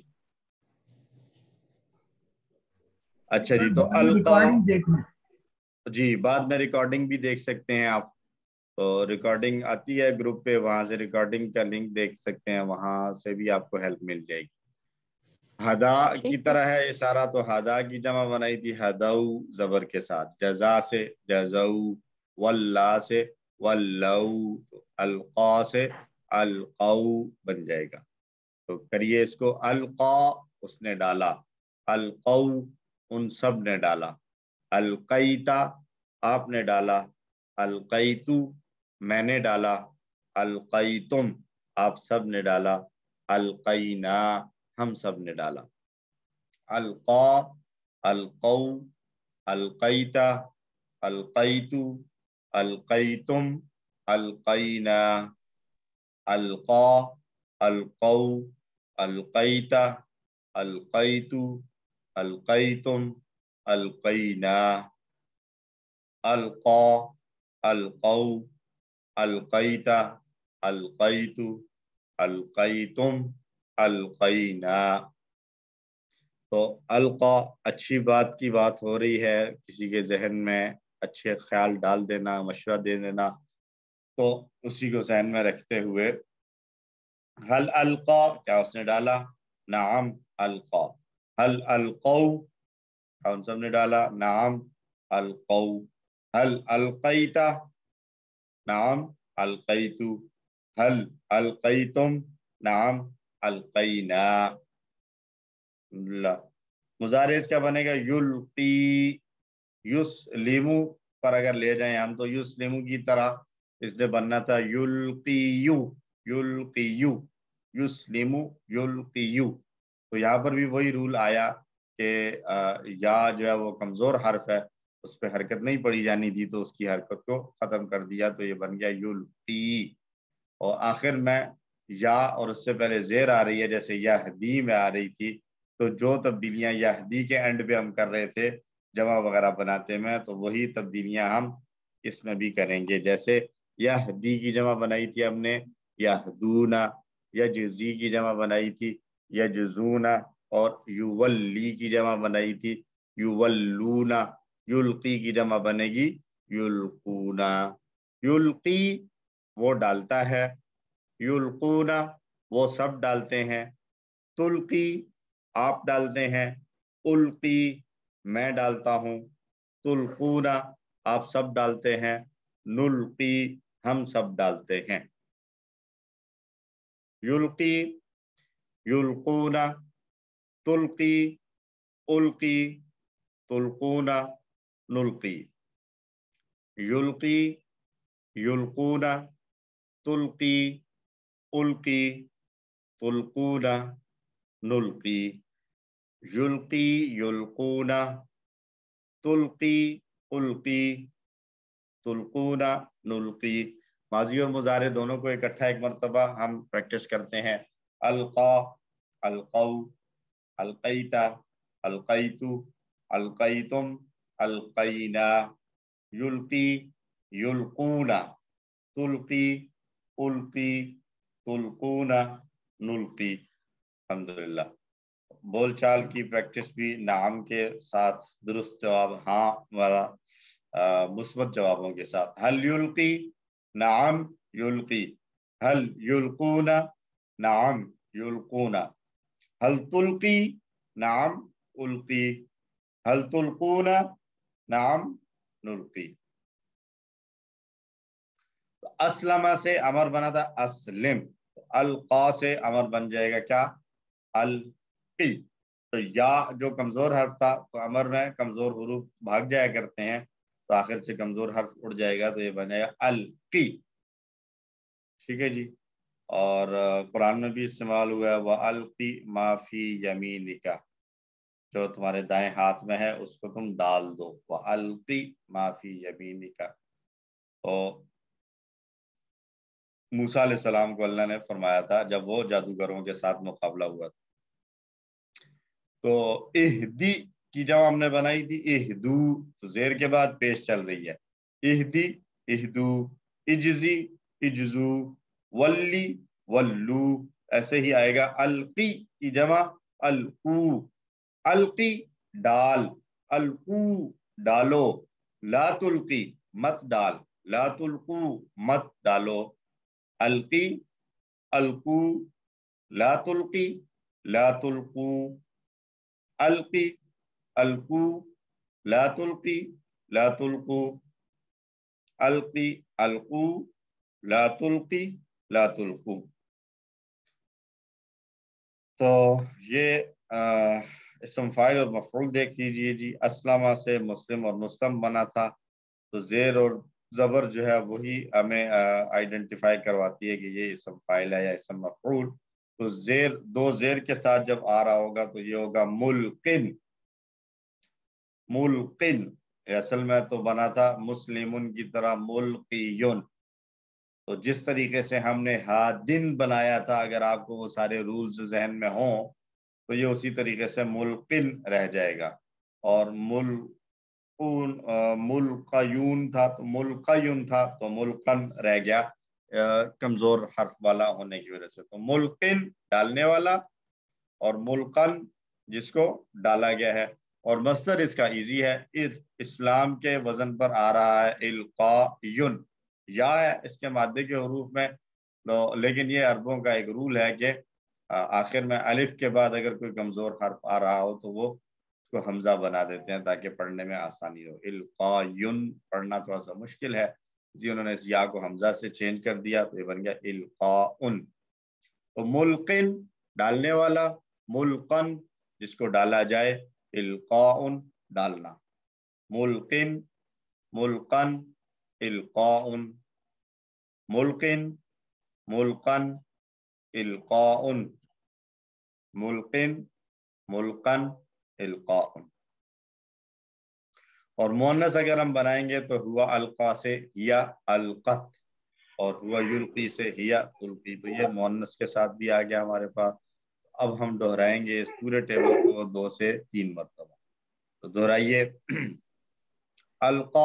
[SPEAKER 1] اچھا جی، تو القا
[SPEAKER 2] ریکارڈنگ دیکھنا،
[SPEAKER 1] جی بعد میں ریکارڈنگ بھی دیکھ سکتے ہیں آپ، تو ریکارڈنگ آتی ہے گروپ پہ، وہاں سے ریکارڈنگ کا لنک دیکھ سکتے ہیں، وہاں سے بھی آپ کو ہیلپ مل جائے گی۔ ہدا کی طرح ہے یہ سارا، تو ہدا کی جمع بنائی تھی ہدو زبر کے ساتھ، جزا سے جزو، واللہ سے ولو، القا سے القو بن جائے گا۔ تو کریے اس کو، القا اس نے ڈالا، القو ان سب نے ڈالا، القیتا آپ نے ڈالا، القیتو میں نے ڈالا، القیتم آپ سب نے ڈالا، القینا ہم سب نے ڈالا۔ القا، القو، القیتا، القیتو، القیتم، القینا، القا، القو، القیتا، القیتو، القیتم، القینا، القا، القو، القیتا، القیتو، القیتم، القینا۔ تو القا اچھی بات کی بات ہو رہی ہے، کسی کے ذہن میں اچھے خیال ڈال دینا، مشورہ دے دینا، تو اسی کو ذہن میں رکھتے ہوئے حل القا کیا اس نے ڈالا، نعم القا، حل القو ہم سب نے ڈالا، نعم القو، حل القیتا نعم القیتو، حل القیتم نعم القینا۔ مضارع اس کا بنے گا یلقی، یسلمو پر اگر لے جائیں ہم تو یسلمو کی طرح اس نے بننا تھا یلقیو، یلقیو، युस्लिमु युल्कियु। तो यहाँ पर भी वही रूल आया कि या जो है वो कमजोर हर्फ है, उस पर हरकत नहीं पड़ी जानी थी, तो उसकी हरकत को खत्म कर दिया, तो ये बन गया युल्की। और आखिर में या और उससे पहले जेर आ रही है, जैसे यहदी में आ रही थी, तो जो तब्दीलियां यहदी के एंड पे हम कर रहे थे जमा वगैरह बनाते में, तो वही तब्दीलियां हम इसमें भी करेंगे। जैसे यहदी की जमा बनाई थी हमने यहदूना, यजजी की जमा बनाई थी यजजूना, और युवल्ली की जमा बनाई थी युवल्लूना, युल्की की जमा बनेगी युल्कूना। युल्की वो डालता है, युल्कूना वो सब डालते हैं, तुल्की आप डालते हैं, उल्की मैं डालता हूं, तुल्कूना आप सब डालते हैं, नुल्की हम सब डालते हैं। युल्की, युल्कूना, तुल्की, उल्की, तुल्कूना, नुल्की। युल्की, युल्कूना, तुल्की, उल्की, तुल्कूना, नुल्की। युल्की, युल्कूना, तुल्की, उल्की, तुल्कूना, नुल्की। माजी और मुजारे दोनों को इकट्ठा एक मरतबा हम प्रैक्टिस करते हैं। अलका, अलकौ, अलकैता, अलकैतु, अलकैतुम, अलकैना। युल्की, युल्कूना, तुल्की, उल्की, तुल्कूना, नुल्की। अल्हम्दुलिल्लाह। बोलचाल की प्रैक्टिस भी नाम के साथ, दुरुस्त जवाब हाँ वाला मुस्बत जवाबों के साथ। हल युल्की, नाम युल्की। हल युल्कूना, नाम युल्कूना। हल तुल्की, नाम उल्की। हल तुल्कूना, नाम नुल्की। तो अस्लमा से अमर बना था अस्लिम, तो अलका से अमर बन जाएगा क्या, अलकी। तो या जो कमजोर हर्फ था, तो अमर में कमजोर हुरूफ भाग जाया करते हैं, तो आखिर से कमजोर हर्फ उड़ जाएगा, तो ये बनेगा अलकी। ठीक है जी। और कुरान में भी इस्तेमाल हुआ है, वह अलकी माफी यमीनिका, जो तुम्हारे दाएं हाथ में है उसको तुम डाल दो, वह अलकी माफी यमीनिका। तो मूसा अलैहिस्सलाम को अल्लाह ने फरमाया था जब वो जादूगरों के साथ मुकाबला हुआ था। तो इहदी की जब हमने बनाई थी इहदू, तो जेर के बाद पेश चल रही है, इहदी, इहदू, इजजी, इजजू, वल्ली, वल्लू। ऐसे ही आएगा। अलकी की जमा अलकू, अलकी डाल, अलकू डालो, ला तुल्की मत डाल, ला तुल्कू मत डालो। अलकी, अलकू, ला तुल्की, ला तुल्कू, अलकी, अलकू, ला तुल्की, ला तुल्कू, अलकी, अलकू, ला तुल्की, ला तुल्कू। तो ये इसम फाइल और मफऊल देख लीजिए जी। अस्लमा से मुस्लिम और मुस्लिम बना था, तो जेर और जबर जो है वही हमें आइडेंटिफाई करवाती है कि ये इसम फाइल है या इसम मफऊल। तो जेर, दो जेर के साथ जब आ रहा होगा तो ये होगा मुल्किन, मुल्किन। असल में तो बना था मुस्लिमुन की तरह मुल्कियुन। तो जिस तरीके से हमने हादिन बनाया था, अगर आपको वो सारे रूल्स जहन में हों, तो ये उसी तरीके से मुल्किन रह जाएगा। और मुल्कयून था तो मुल्कयून था, तो मुल्कन रह गया कमजोर हर्फ वाला होने की वजह से। तो मुल्किन डालने वाला, और मुल्कन जिसको डाला गया है। और मस्दर इसका इजी है, इस्लाम के वजन पर आ रहा है इल्कायुन, या है इसके मादे के हरूफ में। तो लेकिन ये अरबों का एक रूल है कि आखिर में अलिफ के बाद अगर कोई कमजोर हर्फ आ रहा हो तो वो उसको हमजा बना देते हैं ताकि पढ़ने में आसानी हो। इल्कायुन पढ़ना थोड़ा सा मुश्किल है, इसलिए उन्होंने इस या को हमजा से चेंज कर दिया, तो ये बन गया इल्काउन। तो मुल्किन डालने वाला, मुल्कन जिसको डाला जाए, इल्काउन डालना। मुल्किन, मुल्कन, इल्काउन, मुल्किन, मुल्कन, इल्काउन, मुल्किन, मुल्कन, इल्काउन। और मुअन्नस अगर हम बनाएंगे तो हुआ अलका से हिया अलकत, और हुआ युल्की से हिया तुल्की। तो ये मुअन्नस के साथ भी आ गया हमारे पास। अब हम दोहराएंगे इस पूरे टेबल को 2 से 3 मरतबा। तो दोहराइए, अलका,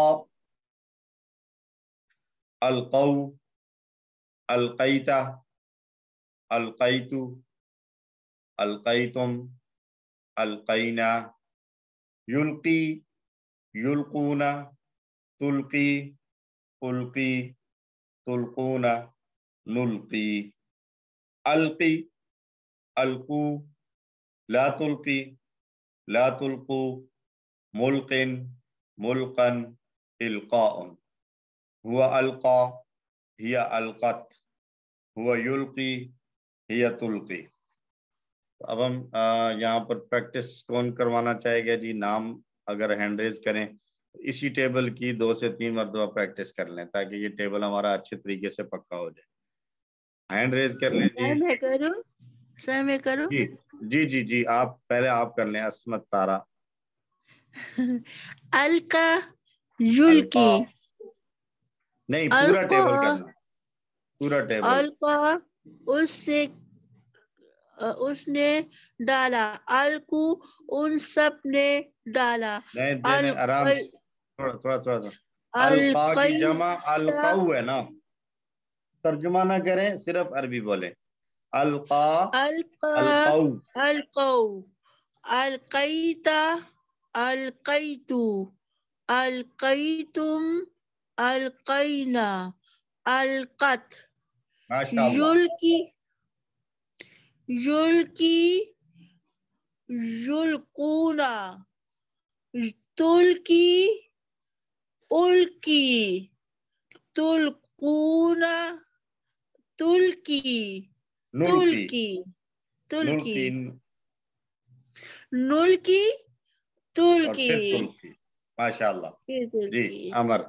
[SPEAKER 1] अलकौ, अलकैता, अलकैतु, अलकैतुम, अलकैना, युल्की, युल्कूना, तुल्की, उल्की, तुल्कूना, नुल्की, अलकी, अलकू, ला तुल्की, ला तुल्कू, मुल्किन, मुल्कन, इल्काउन। हुआ अलका, हिया अलकत, हुआ युल्की, हिया तुल्की। अब हम यहाँ पर प्रैक्टिस कौन करवाना चाहेगा जी? नाम अगर हैंड रेज करें, इसी टेबल की 2 से 3 मरतबा प्रैक्टिस कर लें ताकि ये टेबल हमारा अच्छे तरीके से पक्का हो जाए। हैंड रेज कर लें जी।
[SPEAKER 4] सर मैं करूं? सर मैं करूं?
[SPEAKER 1] जी जी जी जी, आप पहले आप कर लें। अस्मत तारा,
[SPEAKER 4] अलका, युल्की,
[SPEAKER 1] अलका, नहीं पूरा
[SPEAKER 4] अलका,
[SPEAKER 1] टेबल करना, पूरा टेबल।
[SPEAKER 4] अलका, उसने उसने डाला, अलकू, उन सब ने डाला,
[SPEAKER 1] नहीं नहीं नहीं, आराम
[SPEAKER 4] अलकई,
[SPEAKER 1] से, थोड़ा थोड़ा थोड़ा सा। अलका की जमा
[SPEAKER 4] अलकईता,
[SPEAKER 1] अलकाऊ है ना, तर्जुमा ना करें, सिर्फ अरबी बोले। अलका,
[SPEAKER 4] अलका,
[SPEAKER 1] अलकाऊ,
[SPEAKER 4] अलकौ, अलकईता, अलकईतु, अलकईतुम, अलकईना, अलकत,
[SPEAKER 1] माशाअल्लाह।
[SPEAKER 4] युल्की, युल्की, युल्कूना, तुल्की, उल्की, तुल्कूना, तुल्की,
[SPEAKER 1] नुल्की,
[SPEAKER 4] तुल्की, तुल्की,
[SPEAKER 1] नुल्की,
[SPEAKER 4] नुल्की,
[SPEAKER 1] और
[SPEAKER 4] तुल्की,
[SPEAKER 1] फिर तुल्की। माशाअल्लाह
[SPEAKER 4] फिर
[SPEAKER 1] जी।
[SPEAKER 4] तुल्की।
[SPEAKER 1] अमर,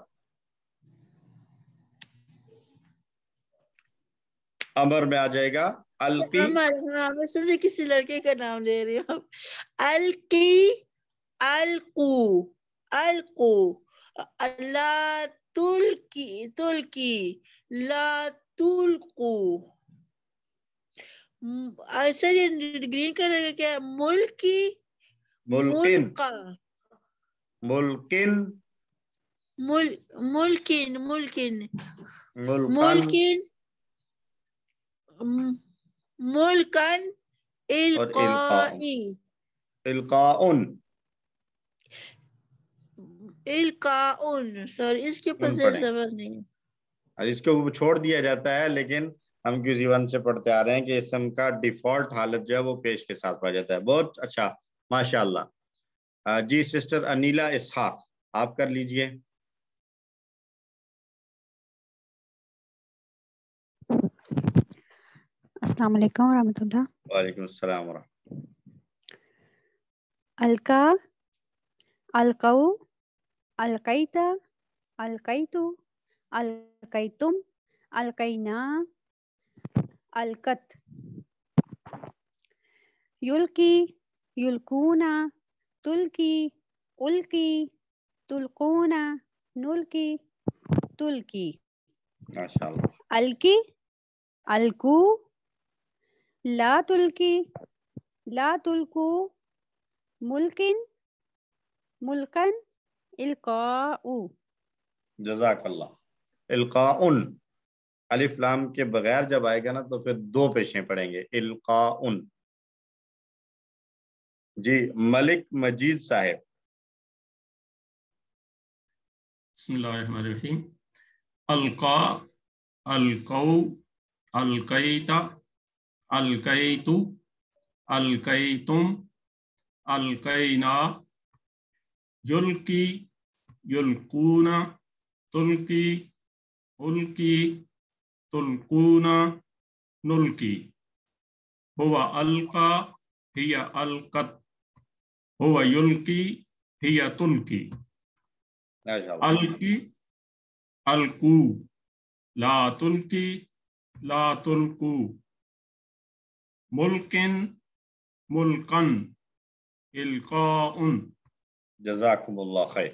[SPEAKER 1] अमर में आ जाएगा अलकी,
[SPEAKER 4] अमर, हाँ मैं समझे किसी लड़के का नाम ले रही हूँ। अलकी, अलकू, अलकू, ला तुल्की, तुल्की, ला तुल्कू। सर ये ग्रीन कलर का क्या है? मुल्की,
[SPEAKER 1] मुल्किन,
[SPEAKER 4] मुल्का,
[SPEAKER 1] मुल्किन,
[SPEAKER 4] मुल्किन, मुल्किन,
[SPEAKER 1] मुल्कन,
[SPEAKER 4] मुल्किन, मुल्कन,
[SPEAKER 1] और इल्का,
[SPEAKER 4] इल्काई,
[SPEAKER 1] इल्काउन।
[SPEAKER 4] इल्काउन। सर इसके ऊपर
[SPEAKER 1] उन
[SPEAKER 4] से
[SPEAKER 1] पढ़ें,
[SPEAKER 4] जबर नहीं।
[SPEAKER 1] और इसको छोड़ दिया जाता है, लेकिन हम किसी वन से पढ़ते आ रहे हैं कि इसम का डिफॉल्ट हालत जो है वो पेश के साथ पढ़ा जाता है। बहुत अच्छा, माशाअल्लाह। जी सिस्टर अनीला इसहाक, आप कर लीजिए।
[SPEAKER 3] अस्सलाम वालेकुम रहमतुल्लाह।
[SPEAKER 1] वालेकुम अस्सलाम वरहमतुल्लाह।
[SPEAKER 3] अलका, अलकऊ, अलकैता, अलकैतु, अलकैतुम, अलकैना, अलकत, युल्की, युल्कूना, तुल्की, उल्की, तुल्कूना, नुल्की, तुल्की।
[SPEAKER 1] माशाअल्लाह।
[SPEAKER 3] अलकी, अलकू, ला तुल्की, ला तुल्कू, मुल्किन, मुल्कन, इल्काउ।
[SPEAKER 1] जज़ाकल्लाह। इल्काउन, अलिफ लाम के बगैर जब आएगा ना तो फिर 2 पेशें पढ़ेंगे, इल्काउन। जी मलिक मजीद साहब,
[SPEAKER 5] बिस्मिल्लाहिर्रहमानिर्रहीम। अलका, अलकौ, अलकैता, अलकैतु, अलकैतुम, अलकैना, युल्की, युल्कूना, तुल्की, उल्की, तुल्कूना, नुल्की। हुवा अलका, हिया अलकत, हुवा युल्की, हिया तुल्की।
[SPEAKER 1] माशाअल्लाह।
[SPEAKER 5] अलकी, अलकू, ला तुल्की, ला तुल्कू, मुल्किन मुल्कन इल्काउन।
[SPEAKER 1] जज़ाकुमुल्लाह खैर।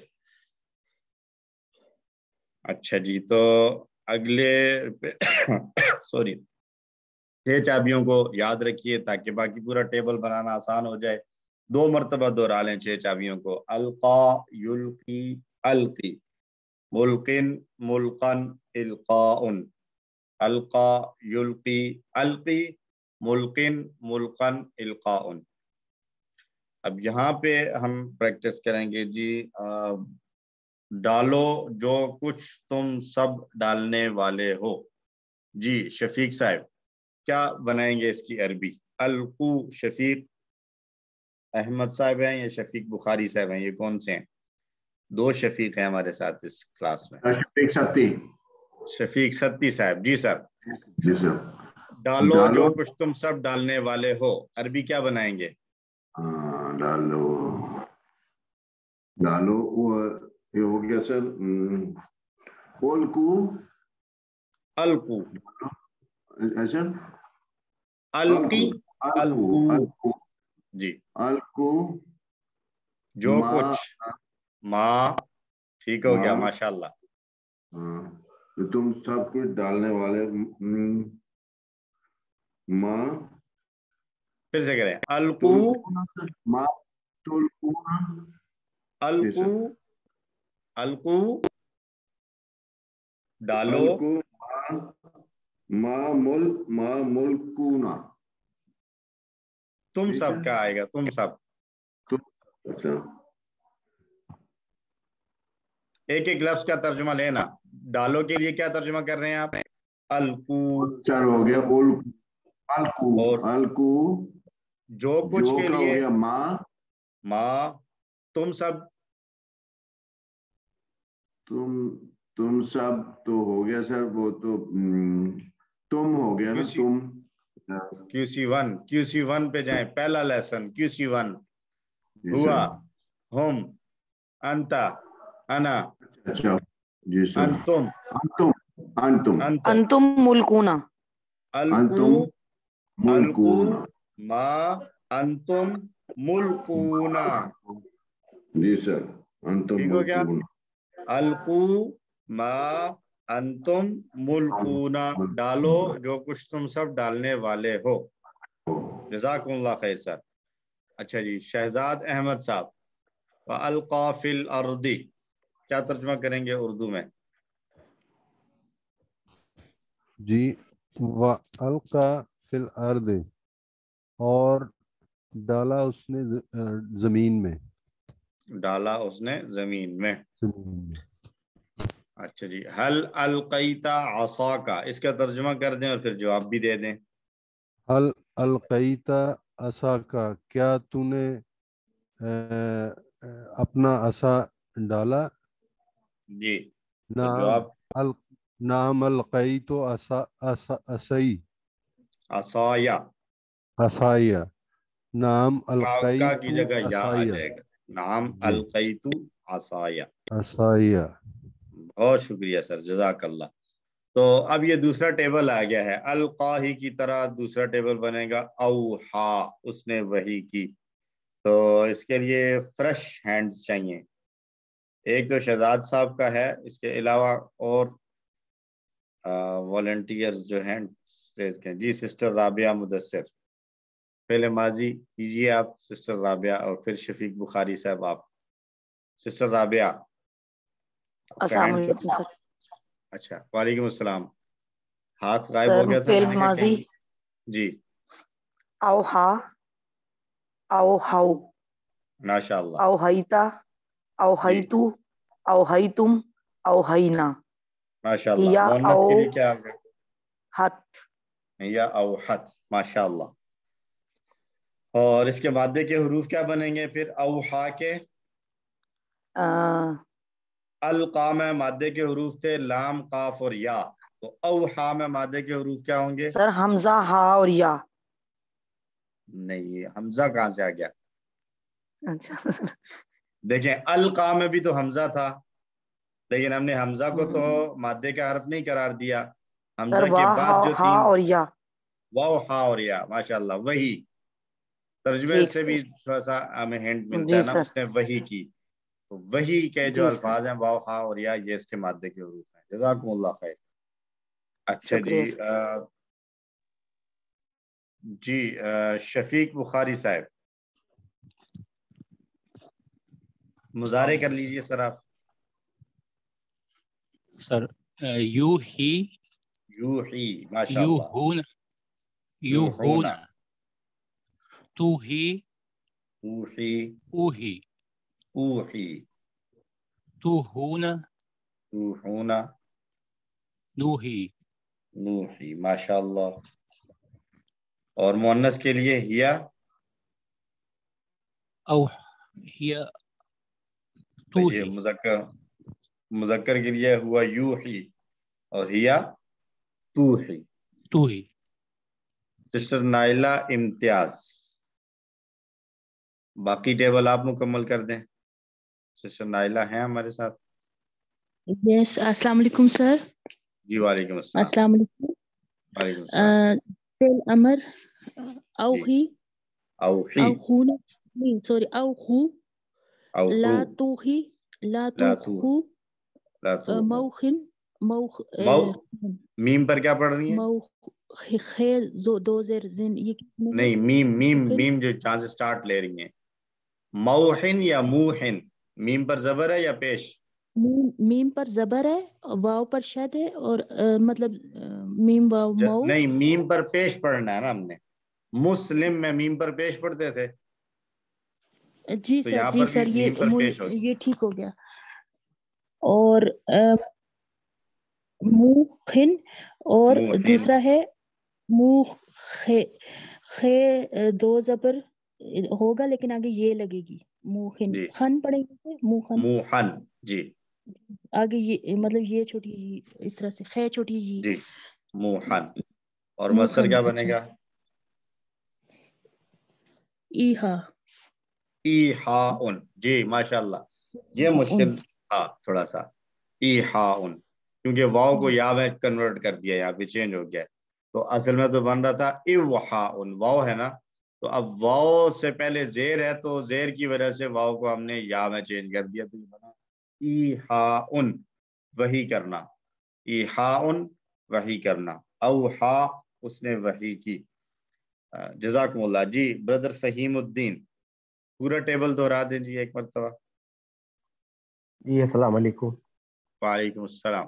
[SPEAKER 1] अच्छा जी, तो अगले सॉरी 6 चाबियों को याद रखिए ताकि बाकी पूरा टेबल बनाना आसान हो जाए। 2 मरतबा दोहरा लें 6 चाबियों को। अलका युल्की अलकी, मुल्किन मुल्कन इल्काउन, अलका युल्की अलकी, मुल्किन मुल्कन इल्काउन। अब यहाँ पे हम प्रैक्टिस करेंगे जी। डालो जो कुछ तुम सब डालने वाले हो। जी शफीक साहब क्या बनाएंगे इसकी अरबी? अलकू शफीक अहमद साहब हैं या शफीक बुखारी साहब हैं? ये कौन से हैं? 2 शफीक हैं हमारे साथ इस क्लास में।
[SPEAKER 6] शफीक सत्ती।
[SPEAKER 1] शफीक सत्ती साहब। जी सर।
[SPEAKER 6] जी सर।
[SPEAKER 1] डालो जो कुछ तुम सब डालने वाले हो, अरबी क्या बनाएंगे?
[SPEAKER 6] डालो डालो ये हो गया सर। ओलकू
[SPEAKER 1] अलकू
[SPEAKER 6] ऐसा
[SPEAKER 1] अलकी अलकू।
[SPEAKER 6] अलकू
[SPEAKER 1] जी
[SPEAKER 6] अलकू
[SPEAKER 1] जो कुछ माँ। ठीक हो गया माशाल्लाह।
[SPEAKER 6] तो तुम सब कुछ डालने वाले माँ।
[SPEAKER 1] फिर से करें। अलकू
[SPEAKER 6] माँ तुलकूना
[SPEAKER 1] अलकू अलकू डालो
[SPEAKER 6] अलकू माँ मुल्कूना।
[SPEAKER 1] तुम सब क्या आएगा? तुम सब।
[SPEAKER 6] अच्छा
[SPEAKER 1] एक एक लफ्ज का तर्जुमा लेना। डालो के लिए क्या तर्जुमा कर रहे हैं आप? अलकू।
[SPEAKER 6] चार हो गया। अलकू
[SPEAKER 1] और
[SPEAKER 6] अलकू
[SPEAKER 1] जो कुछ
[SPEAKER 6] जो
[SPEAKER 1] के
[SPEAKER 6] का
[SPEAKER 1] लिए
[SPEAKER 6] हो गया माँ।
[SPEAKER 1] माँ तुम सब।
[SPEAKER 6] तुम सब तो हो गया सर। वो तो तुम हो गया ना। तुम
[SPEAKER 1] QC1 पे जाएं। पहला लेसन QC1 हुआ हम अंता अना।
[SPEAKER 6] अच्छा जी सर।
[SPEAKER 1] अंतुम
[SPEAKER 6] अंतुम अंतुम
[SPEAKER 4] अंतुम मुल्कूना।
[SPEAKER 1] अलकू अलकू
[SPEAKER 6] मुल्कूना।
[SPEAKER 1] मा अंतुम मुल्कूना।
[SPEAKER 6] जी सर। अंतुम
[SPEAKER 1] ठीक हो गया।
[SPEAKER 6] मुल्कूना।
[SPEAKER 1] अलकू मा अंतुम मुल्कूना। डालो जो कुछ तुम सब डालने वाले हो। जज़ाकुमुल्लाह खैर सर। अच्छा जी शहजाद अहमद साहब। व अलका फिल अर्दी क्या तर्जुमा करेंगे उर्दू में?
[SPEAKER 7] जी व अलका फिल अर्द और डाला उसने जमीन में।
[SPEAKER 1] डाला उसने जमीन में। अच्छा जी हल अलकैता असा का इसका तर्जुमा कर दें और फिर जवाब भी दे दें।
[SPEAKER 7] हल अलकैता असा का क्या तूने अपना असा डाला?
[SPEAKER 1] जी तो
[SPEAKER 7] नाम
[SPEAKER 1] जवाब
[SPEAKER 7] अल नाम अलकई तो असई
[SPEAKER 1] असाया।
[SPEAKER 7] असाया। नाम अलकई
[SPEAKER 1] का की
[SPEAKER 7] तो
[SPEAKER 1] जगह या आ
[SPEAKER 7] असाया।
[SPEAKER 1] जाएगा। नाम
[SPEAKER 7] जी
[SPEAKER 1] अलकैतु असाया।
[SPEAKER 7] असाया।
[SPEAKER 1] बहुत शुक्रिया सर जज़ाकल्लाह। तो अब ये दूसरा टेबल आ गया है। अलकाही की तरह दूसरा टेबल बनेगा औहा उसने वही की। तो इसके लिए फ्रेश हैंड्स चाहिए। एक तो शहजाद साहब का है, इसके अलावा और वॉलंटियर्स जो हैं रेज करें। जी सिस्टर राबिया मुदस्सिर पहले माजी कीजिए आप, सिस्टर राबिया, और फिर शफीक बुखारी साहब आप। सिस्टर राबिया
[SPEAKER 4] अस्सलाम वालेकुम सर।
[SPEAKER 1] अच्छा वालेकुम अस्सलाम। हाथ गायब
[SPEAKER 4] सर
[SPEAKER 1] हो गया था
[SPEAKER 4] फेल
[SPEAKER 1] मैंने
[SPEAKER 4] माजी
[SPEAKER 1] जी
[SPEAKER 4] औहा औहाउ
[SPEAKER 1] माशाअल्लाह
[SPEAKER 4] औहैता
[SPEAKER 1] जी
[SPEAKER 4] औहैतु औहैतुम औहैना
[SPEAKER 1] माशाअल्लाह।
[SPEAKER 4] हिया
[SPEAKER 1] मोहन्नस के लिए क्या आ गया?
[SPEAKER 4] हत
[SPEAKER 1] या औहत माशाअल्लाह। और इसके मादे के हुरूफ क्या बनेंगे फिर? औहा के अलका में मादे के हुरूफ थे लाम काफ और या। तो औहा में मादे के हुरूफ क्या होंगे?
[SPEAKER 4] सर हमजा हा और या।
[SPEAKER 1] नहीं हमजा कहाँ से आ गया?
[SPEAKER 4] अच्छा
[SPEAKER 1] देखें अलका में भी तो हमजा था, लेकिन हमने हमजा को तो मादे का हर्फ नहीं करार दिया।
[SPEAKER 4] सर
[SPEAKER 1] हमजा के
[SPEAKER 4] वाह हा,
[SPEAKER 1] बाद जो
[SPEAKER 4] हा
[SPEAKER 1] 3
[SPEAKER 4] और या।
[SPEAKER 1] वाव हा और या, माशाल्लाह। वही तर्जुमे
[SPEAKER 8] ठीक
[SPEAKER 1] से भी
[SPEAKER 8] सर।
[SPEAKER 1] थोड़ा सा हमें हिंट मिलता
[SPEAKER 8] जी
[SPEAKER 1] है ना,
[SPEAKER 8] सर।
[SPEAKER 1] उसने वही की। तो वही के जो
[SPEAKER 8] जी
[SPEAKER 1] अल्फाज
[SPEAKER 8] सर,
[SPEAKER 1] हैं वाव हा और या, ये इसके मादे के हरूफ हैं। जज़ाकुमुल्लाह खैर। अच्छा
[SPEAKER 8] शुक्रिया
[SPEAKER 1] जी,
[SPEAKER 8] सर।
[SPEAKER 1] शफीक बुखारी साहब, मुजारे कर लीजिए सर आप।
[SPEAKER 9] सर यू ही,
[SPEAKER 1] यू ही,
[SPEAKER 9] यू
[SPEAKER 1] माशाल्लाह।
[SPEAKER 9] हून, यू
[SPEAKER 1] यूहूना,
[SPEAKER 9] हून, तू ही,
[SPEAKER 1] ऊही,
[SPEAKER 9] ऊ ही,
[SPEAKER 1] ऊही,
[SPEAKER 9] तू हून,
[SPEAKER 1] यूहूना,
[SPEAKER 9] नू ही।
[SPEAKER 1] नूही, माशाल्लाह। और मुअन्नस के लिए हिया,
[SPEAKER 9] औ हिया, तू
[SPEAKER 1] ये
[SPEAKER 9] ही,
[SPEAKER 1] मुज़क्कर, मुज़क्कर के लिए हुआ यूही और हिया तू ही।
[SPEAKER 9] तू ही।
[SPEAKER 1] सिस्टर नाइला इम्तियाज, बाकी टेबल आप मुकम्मल कर दें। सिस्टर नाइला हैं हमारे साथ?
[SPEAKER 4] यस, अस्सलाम वालेकुम सर।
[SPEAKER 1] जी वालेकुम अस्सलाम।
[SPEAKER 4] अस्सलाम वालेकुम।
[SPEAKER 1] वालेकुम अस्सलाम।
[SPEAKER 4] फिल अमर औ
[SPEAKER 1] जी,
[SPEAKER 4] ही,
[SPEAKER 1] औही,
[SPEAKER 4] औ हून, नहीं सॉरी, औ हू,
[SPEAKER 1] औहू,
[SPEAKER 4] ला तू ही, ला
[SPEAKER 1] ला
[SPEAKER 4] तू
[SPEAKER 1] तू,
[SPEAKER 4] हू,
[SPEAKER 1] ला तू,
[SPEAKER 4] मौखिन, मौख,
[SPEAKER 1] मौ, मीम पर क्या पढ़ रही है?
[SPEAKER 4] मौख, खे, दो ज़ेर जिन, ये कितने हैं?
[SPEAKER 1] नहीं, मीम मीम
[SPEAKER 4] मौखिन,
[SPEAKER 1] मीम जो जहाँ से स्टार्ट ले रही हैं, मौहिन या मूहिन, मीम पर जबर है या पेश?
[SPEAKER 4] मीम पर जबर है, वाव पर शद है, और मतलब मीम वाव मऊ।
[SPEAKER 1] नहीं, मीम पर पेश पढ़ना है ना हमने। मुस्लिम में मीम पर पेश पढ़ते थे,
[SPEAKER 4] जी
[SPEAKER 1] तो
[SPEAKER 4] सर,
[SPEAKER 1] यहाँ
[SPEAKER 4] जी
[SPEAKER 1] पर भी
[SPEAKER 4] सर, ये
[SPEAKER 1] मीम पर पेश होगी।
[SPEAKER 4] ये ठीक हो गया। और मुखिन, और
[SPEAKER 1] मूहिन,
[SPEAKER 4] दूसरा है मुख, खे, दो जबर होगा, लेकिन आगे ये लगेगी, मुखिन,
[SPEAKER 1] जी,
[SPEAKER 4] खन पढ़ेंगे, मुखन,
[SPEAKER 1] मूहन, जी
[SPEAKER 4] आगे ये मतलब ये छोटी ये, इस तरह से खे छोटी ये,
[SPEAKER 1] जी, मूहन। और मसर
[SPEAKER 4] मुखन।
[SPEAKER 1] क्या
[SPEAKER 4] अच्छा,
[SPEAKER 1] बनेगा?
[SPEAKER 4] ईहा,
[SPEAKER 1] ईहाउन, जी माशाल्लाह। ये
[SPEAKER 4] उन,
[SPEAKER 1] मुश्किल था थोड़ा सा, ईहाउन, क्योंकि वाव को या में कन्वर्ट कर दिया, यहाँ पे चेंज हो गया। तो असल में तो बन रहा था इवहाउन, वाव है ना, तो अब वाव से पहले जेर है, तो जेर की वजह से वाव को हमने या में चेंज कर दिया, तो ये बना ईहाउन, वही करना, ईहाउन, वही करना, औहा, उसने वही की। जजाकुमुल्लाह। जी ब्रदर फहीमुद्दीन, पूरा टेबल दोहरा दीजिए एक मरतबा।
[SPEAKER 10] जी अस्सलाम वालेकुम।
[SPEAKER 1] वालेकुम अस्सलाम।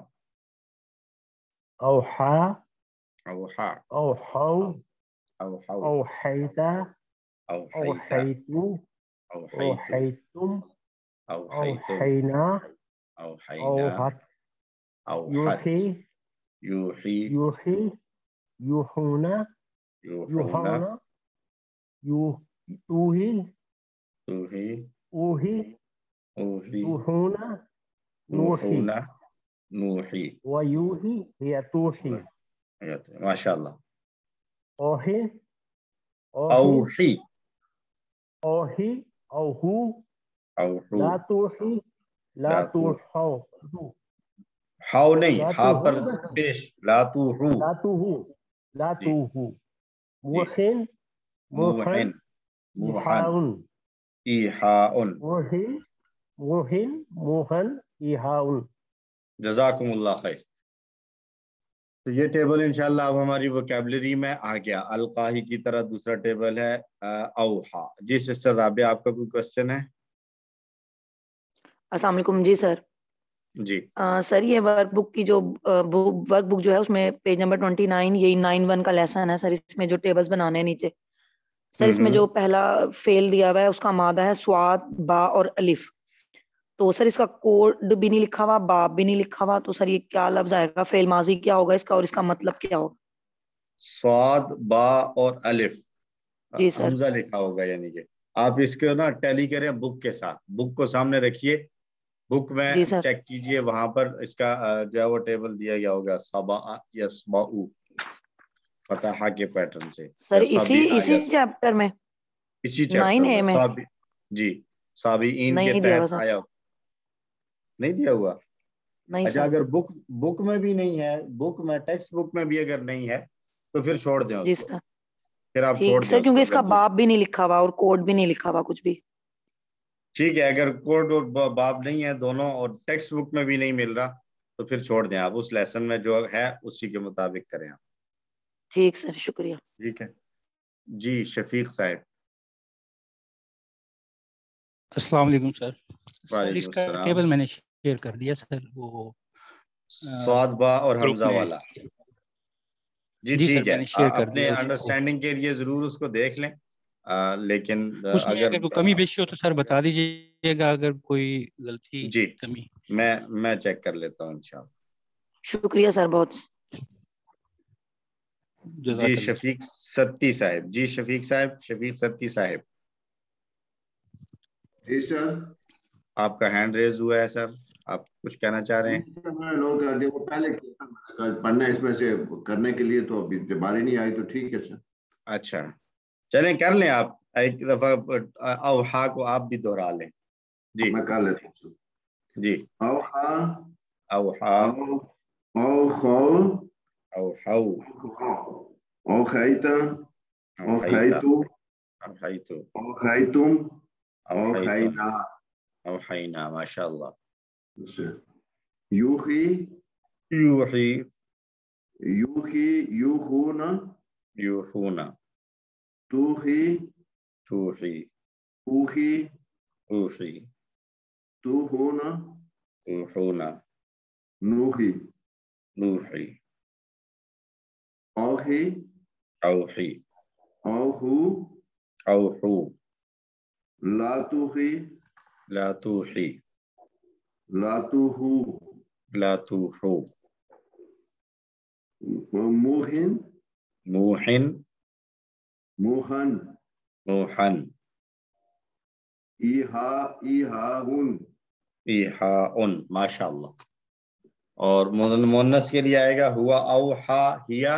[SPEAKER 10] औहा,
[SPEAKER 1] औहा,
[SPEAKER 10] औहौ,
[SPEAKER 1] औहौ,
[SPEAKER 10] औहैता,
[SPEAKER 1] औहैता,
[SPEAKER 10] औहैतु,
[SPEAKER 1] औहैतु,
[SPEAKER 10] औहैतुम,
[SPEAKER 1] औहैतुम,
[SPEAKER 10] औहैना,
[SPEAKER 1] औहैना,
[SPEAKER 10] औहत,
[SPEAKER 1] औहत,
[SPEAKER 10] यूही,
[SPEAKER 1] यूही,
[SPEAKER 10] यूही, यूहूना,
[SPEAKER 1] यूहूना,
[SPEAKER 10] यूहौना, यू, तूही,
[SPEAKER 1] तूही,
[SPEAKER 10] ऊही,
[SPEAKER 1] ऊही,
[SPEAKER 10] तूहूना, नूही,
[SPEAKER 1] ऊहूना, नूही।
[SPEAKER 10] वयूही, हिया तूही,
[SPEAKER 1] माशाल्लाह।
[SPEAKER 10] ओही, ओही,
[SPEAKER 1] औही,
[SPEAKER 10] ओही, औहू,
[SPEAKER 1] औहू,
[SPEAKER 10] ला तूही, ला
[SPEAKER 1] ला तू,
[SPEAKER 10] तूहौ,
[SPEAKER 1] हाउ नहीं,
[SPEAKER 10] ला
[SPEAKER 1] हा
[SPEAKER 10] तूहू,
[SPEAKER 1] पर पेश, ला तू हूँ,
[SPEAKER 10] ला तूहू, ला
[SPEAKER 1] जी
[SPEAKER 10] तूहू,
[SPEAKER 1] जी,
[SPEAKER 10] मुहिन, मुहन,
[SPEAKER 1] मूहिन, मूहन,
[SPEAKER 10] इहाउन,
[SPEAKER 1] ईहाउन।
[SPEAKER 10] मुहिन, मुहिन, मुहन, इहाउन।
[SPEAKER 1] जजाकुमुल्लाह खैर। तो ये टेबल इंशाल्लाह अब हमारी वोकैबलरी में आ गया। अलकाही की तरह दूसरा टेबल है औहा। जी सिस्टर राबिया, आपका कोई क्वेश्चन है?
[SPEAKER 8] अस्सलाम वालेकुम। जी सर।
[SPEAKER 1] जी
[SPEAKER 8] सर ये वर्कबुक की जो वर्कबुक जो है उसमें पेज नंबर 29, यही 9(1) का लेसन है सर। इसमें जो टेबल्स बनाने हैं नीचे सर, इसमें जो पहला फेल दिया हुआ है उसका मादा है स्वाद, बा और अलिफ। तो सर इसका कोड भी नहीं लिखा हुआ, बाप भी नहीं लिखा हुआ, तो सर ये क्या लफ्ज आएगा? फेल माजी क्या होगा इसका और इसका मतलब क्या होगा?
[SPEAKER 1] स्वाद, बा और अलिफ,
[SPEAKER 8] जी सर।
[SPEAKER 1] हमजा लिखा होगा, यानी कि आप इसको ना टैली करें बुक के साथ, बुक को सामने रखिए, बुक
[SPEAKER 8] जी
[SPEAKER 1] में
[SPEAKER 8] सर।
[SPEAKER 1] चेक कीजिए, वहां पर इसका जो है वो टेबल दिया गया होगा, सबा यस्बाउ, फतहा के पैटर्न से,
[SPEAKER 8] सर
[SPEAKER 1] या
[SPEAKER 8] इसी
[SPEAKER 1] साबी
[SPEAKER 8] इसी
[SPEAKER 1] आयस,
[SPEAKER 8] चैप्टर में
[SPEAKER 1] इसी चैप्टर
[SPEAKER 8] 9A
[SPEAKER 1] में
[SPEAKER 8] में
[SPEAKER 1] साबी, जी साबीन के
[SPEAKER 8] नहीं दिया हुआ
[SPEAKER 1] तहत
[SPEAKER 8] सर।
[SPEAKER 1] आया। नहीं दिया हुआ?
[SPEAKER 8] नहीं
[SPEAKER 1] अच्छा,
[SPEAKER 8] सर।
[SPEAKER 1] अगर बुक बुक में भी नहीं है, बुक में टेक्स्ट बुक में भी अगर नहीं है, تو پھر چھوڑ دیں
[SPEAKER 8] جی
[SPEAKER 1] اس کو،
[SPEAKER 8] سر
[SPEAKER 1] پھر آپ چھوڑ
[SPEAKER 8] ٹھیک
[SPEAKER 1] دیں
[SPEAKER 8] سر،
[SPEAKER 1] اس
[SPEAKER 8] کیونکہ
[SPEAKER 1] کو
[SPEAKER 8] اس کا
[SPEAKER 1] اگر
[SPEAKER 8] باب بھی نہیں لکھا ہوا اور کوڈ بھی نہیں لکھا ہوا کچھ بھی.
[SPEAKER 1] ٹھیک ہے، اگر کوڈ اور باب نہیں ہے دونوں اور ٹیکسٹ بک میں بھی نہیں مل رہا تو پھر چھوڑ دیں، آپ اس لیسن میں جو ہے اسی کے مطابق کریں آپ.
[SPEAKER 8] ٹھیک سر، شکریہ.
[SPEAKER 1] ٹھیک ہے جی شفیق صاحب.
[SPEAKER 9] السلام علیکم سر. سر
[SPEAKER 1] وعلیکم
[SPEAKER 9] اس کا
[SPEAKER 1] السلام.
[SPEAKER 9] ٹیبل میں نے شیئر کر دیا سر، وہ
[SPEAKER 1] سواد با اور
[SPEAKER 9] گروپ
[SPEAKER 1] حمزہ
[SPEAKER 9] میں.
[SPEAKER 1] والا. جی
[SPEAKER 9] جی سر
[SPEAKER 1] ٹھیک ہے،
[SPEAKER 9] میں نے شیئر کر
[SPEAKER 1] اپنے
[SPEAKER 9] دیا اس کو.
[SPEAKER 1] انڈرسٹینڈنگ کے لیے ضرور اس کو دیکھ لیں، لیکن
[SPEAKER 9] اس میں اگر کوئی کمی بیشی ہو تو سر بتا دیجیے گا، اگر کوئی غلطی
[SPEAKER 1] جی
[SPEAKER 9] کمی.
[SPEAKER 1] میں چیک کر لیتا ہوں انشاءاللہ.
[SPEAKER 8] شکریہ سر بہت.
[SPEAKER 1] جی شفیق ستی صاحب. جی شفیق صاحب، شفیق ستی صاحب.
[SPEAKER 6] جی سر.
[SPEAKER 1] آپ کا ہینڈ ریز ہوا ہے سر، آپ کچھ کہنا چاہ رہے ہیں؟
[SPEAKER 6] میں نے نوٹ کر دیا، وہ پہلے پڑھنا اس میں سے کرنے کے لیے تو ابھی باری نہیں آئی، تو ٹھیک ہے سر.
[SPEAKER 1] اچھا چلیں کر لیں، آپ ایک دفعہ اوحا کو آپ بھی دہرا لیں. جی
[SPEAKER 6] میں کر لیتا ہوں سر.
[SPEAKER 1] جی
[SPEAKER 6] اوحا
[SPEAKER 1] اوحا
[SPEAKER 6] اوخو
[SPEAKER 1] اوحو
[SPEAKER 6] اوخیتا
[SPEAKER 1] اوحیتا
[SPEAKER 6] اوخیتو
[SPEAKER 1] اوحیتو
[SPEAKER 6] اوخیتم
[SPEAKER 1] اوحیتم
[SPEAKER 6] اوخینا.
[SPEAKER 1] اوحینا. ماشاء اللہ.
[SPEAKER 6] یوخی
[SPEAKER 1] یوحی
[SPEAKER 6] یوخی یوخونا
[SPEAKER 1] یوحونا
[SPEAKER 6] توخی
[SPEAKER 1] توحی
[SPEAKER 6] اوخی
[SPEAKER 1] اوحی
[SPEAKER 6] توخونا
[SPEAKER 1] توحونا
[SPEAKER 6] نوخی
[SPEAKER 1] نوحی
[SPEAKER 6] اوخی
[SPEAKER 1] اوحی
[SPEAKER 6] اوخو
[SPEAKER 1] اوحو
[SPEAKER 6] لا توخی
[SPEAKER 1] لا توحی
[SPEAKER 6] لا توخو
[SPEAKER 1] لا توحو
[SPEAKER 6] موخن
[SPEAKER 1] موحن
[SPEAKER 6] موخن
[SPEAKER 1] موحن
[SPEAKER 6] ایہا ایہاہن
[SPEAKER 1] ایحاؤن. ماشاء اللہ. اور مونس کے لیے آئے گا ہوا اوحا ہیا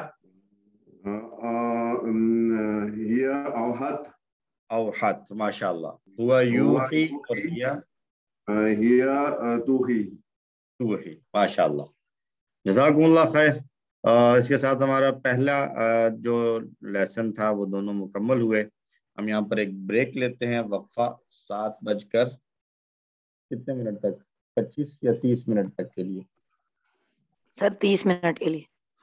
[SPEAKER 6] ہیا اوحت
[SPEAKER 1] اوحت. ماشاء اللہ. ہوا یوحی اور ہیا
[SPEAKER 6] ہیا توخی.
[SPEAKER 1] توحی. ماشاء اللہ. جزاکم اللہ خیر. اس کے ساتھ ہمارا پہلا جو لیسن تھا وہ دونوں مکمل ہوئے. ہم یہاں پر ایک بریک لیتے ہیں، وقفہ 7 بج کر کتنے منٹ تک، 25 یا 30 منٹ تک کے لیے.
[SPEAKER 8] سر 30 منٹ کے لیے.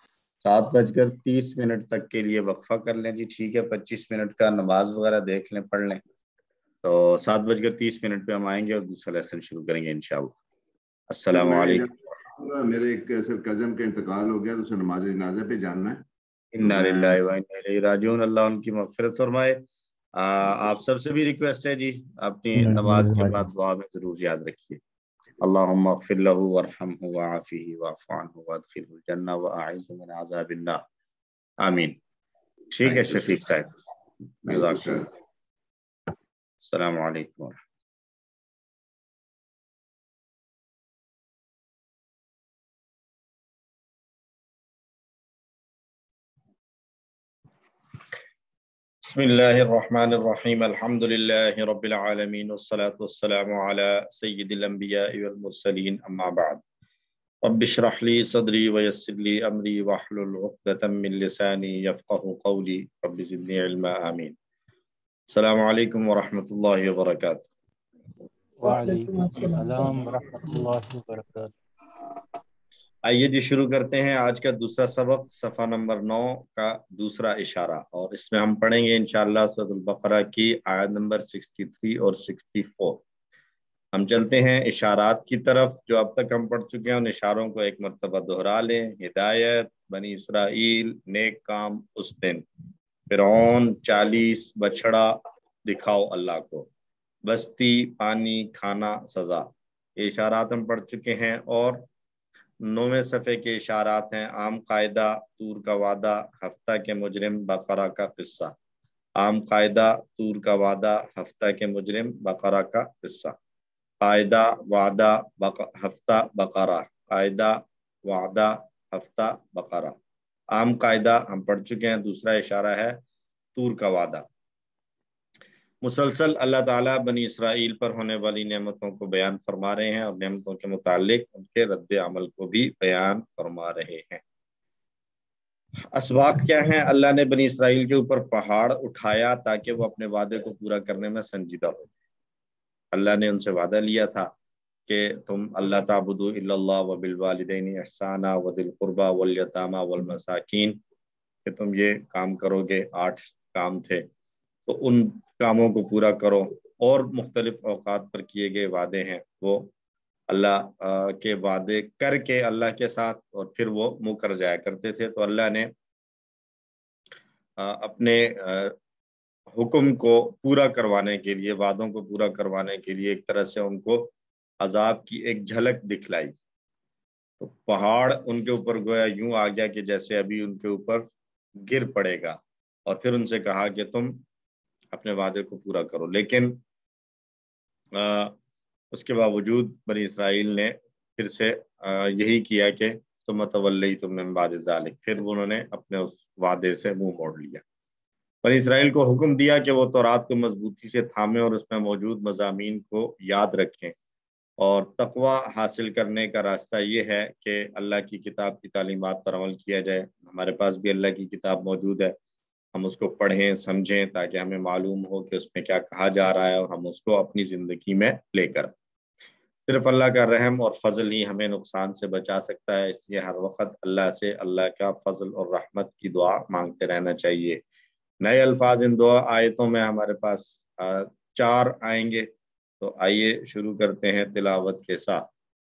[SPEAKER 1] 7:30 تک کے لیے وقفہ کر لیں جی. ٹھیک ہے، 25 منٹ کا نماز وغیرہ دیکھ لیں، پڑھ لیں. تو 7:30 پہ ہم آئیں گے اور دوسرا لیسن شروع کریں گے انشاءاللہ. السلام علیکم.
[SPEAKER 6] میرے ایک سر کزن کا انتقال ہو گیا، تو اسے نماز جنازہ پہ جاننا ہے.
[SPEAKER 1] انا للہ و انا الیہ راجعون. اللہ ان کی مغفرت فرمائے. آپ سب سے بھی ریکویسٹ ہے جی، اپنی نماز کے بعد دعا میں ضرور یاد رکھیے. اللہم اغفر لہ وارحمہ وعافہ واعف عنہ وادخلہ الجنہ واعذہ من عذاب النار. آمین. ٹھیک ہے شفیق صاحب، جزاک اللہ. السلام علیکم. بسم اللہ الرحمن الرحیم. الحمد للہ رب العالمین والصلاة والسلام علی سید الانبیاء والمرسلین. اما بعد، رب اشرح لی صدری ویسر لی امری واحلل عقدۃ من لسانی یفقهوا قولی رب زدنی علما. آمین. السلام علیکم ورحمۃ اللہ وبرکاتہ.
[SPEAKER 9] وعلیکم السلام ورحمۃ اللہ وبرکاتہ.
[SPEAKER 1] آئیے جی شروع کرتے ہیں آج کا دوسرا سبق، صفحہ نمبر 9 کا دوسرا اشارہ، اور اس میں ہم پڑھیں گے انشاءاللہ سورۃ البقرہ کی آیت نمبر 63 اور 64. ہم چلتے ہیں اشارات کی طرف جو اب تک ہم پڑھ چکے ہیں. ان اشاروں کو ایک مرتبہ دہرا لیں. ہدایت، بنی اسرائیل، نیک کام اس دن، فرعون، 40 بچڑا، دکھاؤ اللہ کو، بستی، پانی، کھانا، سزا. یہ اشارات ہم پڑھ چکے ہیں. اور 9ویں صفحے کے اشارات ہیں: عام قاعدہ، طور کا وعدہ، ہفتہ کے مجرم، بقرہ کا قصہ. عام قاعدہ، طور کا وعدہ، ہفتہ کے مجرم، بقرہ کا قصہ. قاعدہ، وعدہ، ہفتہ، بقرہ. قاعدہ، وعدہ، ہفتہ، بقرہ. عام قاعدہ ہم پڑھ چکے ہیں. دوسرا اشارہ ہے طور کا وعدہ. مسلسل اللہ تعالیٰ بنی اسرائیل پر ہونے والی نعمتوں کو بیان فرما رہے ہیں اور نعمتوں کے متعلق ان کے رد عمل کو بھی بیان فرما رہے ہیں. اسباق کیا ہیں؟ اللہ نے بنی اسرائیل کے اوپر پہاڑ اٹھایا تاکہ وہ اپنے وعدے کو پورا کرنے میں سنجیدہ ہو. اللہ نے ان سے وعدہ لیا تھا کہ تم اللہ تعبدوا الا اللہ وبالوالدین احسانا وذی القربى والیتامی والمساکین، کہ تم یہ کام کرو گے. 8 کام تھے، تو ان کاموں کو پورا کرو. اور مختلف اوقات پر کیے گئے وعدے ہیں، وہ اللہ کے وعدے کر کے اللہ کے ساتھ اور پھر وہ مکر جایا کرتے تھے. تو اللہ نے اپنے حکم کو پورا کروانے کے لیے، وعدوں کو پورا کروانے کے لیے ایک طرح سے ان کو عذاب کی ایک جھلک دکھلائی. تو پہاڑ ان کے اوپر گویا یوں آ گیا کہ جیسے ابھی ان کے اوپر گر پڑے گا، اور پھر ان سے کہا کہ تم اپنے وعدے کو پورا کرو. لیکن اس کے باوجود بنی اسرائیل نے پھر سے یہی کیا کہ ثم تولیتم من بعد ذلک، پھر انہوں نے اپنے اس وعدے سے منہ موڑ لیا. بنی اسرائیل کو حکم دیا کہ وہ تورات کو مضبوطی سے تھامیں اور اس میں موجود مضامین کو یاد رکھیں. اور تقوی حاصل کرنے کا راستہ یہ ہے کہ اللہ کی کتاب کی تعلیمات پر عمل کیا جائے. ہمارے پاس بھی اللہ کی کتاب موجود ہے، ہم اس کو پڑھیں سمجھیں تاکہ ہمیں معلوم ہو کہ اس میں کیا کہا جا رہا ہے، اور ہم اس کو اپنی زندگی میں لے کر. صرف اللہ کا رحم اور فضل ہی ہمیں نقصان سے بچا سکتا ہے، اس لیے ہر وقت اللہ سے اللہ کا فضل اور رحمت کی دعا مانگتے رہنا چاہیے. نئے الفاظ ان 2 آیتوں میں ہمارے پاس 4 آئیں گے، تو آئیے شروع کرتے ہیں تلاوت کے ساتھ.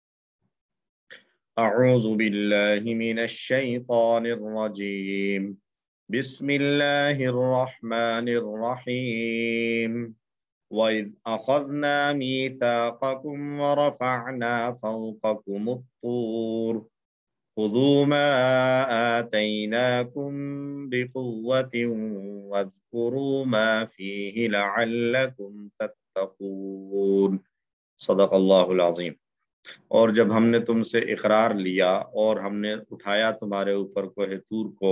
[SPEAKER 1] اعوذ باللہ من الشیطان الرجیم، بسم اللہ الرحمن الرحیم. وَإِذْ أَخَذْنَا مِيثَاقَكُمْ وَرَفَعْنَا فَوْقَكُمُ الطُّورَ خُذُوا مَا آتَيْنَاكُمْ بِقُوَّةٍ وَاذْكُرُوا مَا فِيهِ لَعَلَّكُمْ تَتَّقُونَ. صدق اللہ العظیم. اور جب ہم نے تم سے اقرار لیا اور ہم نے اٹھایا تمہارے اوپر کوہ طور کو،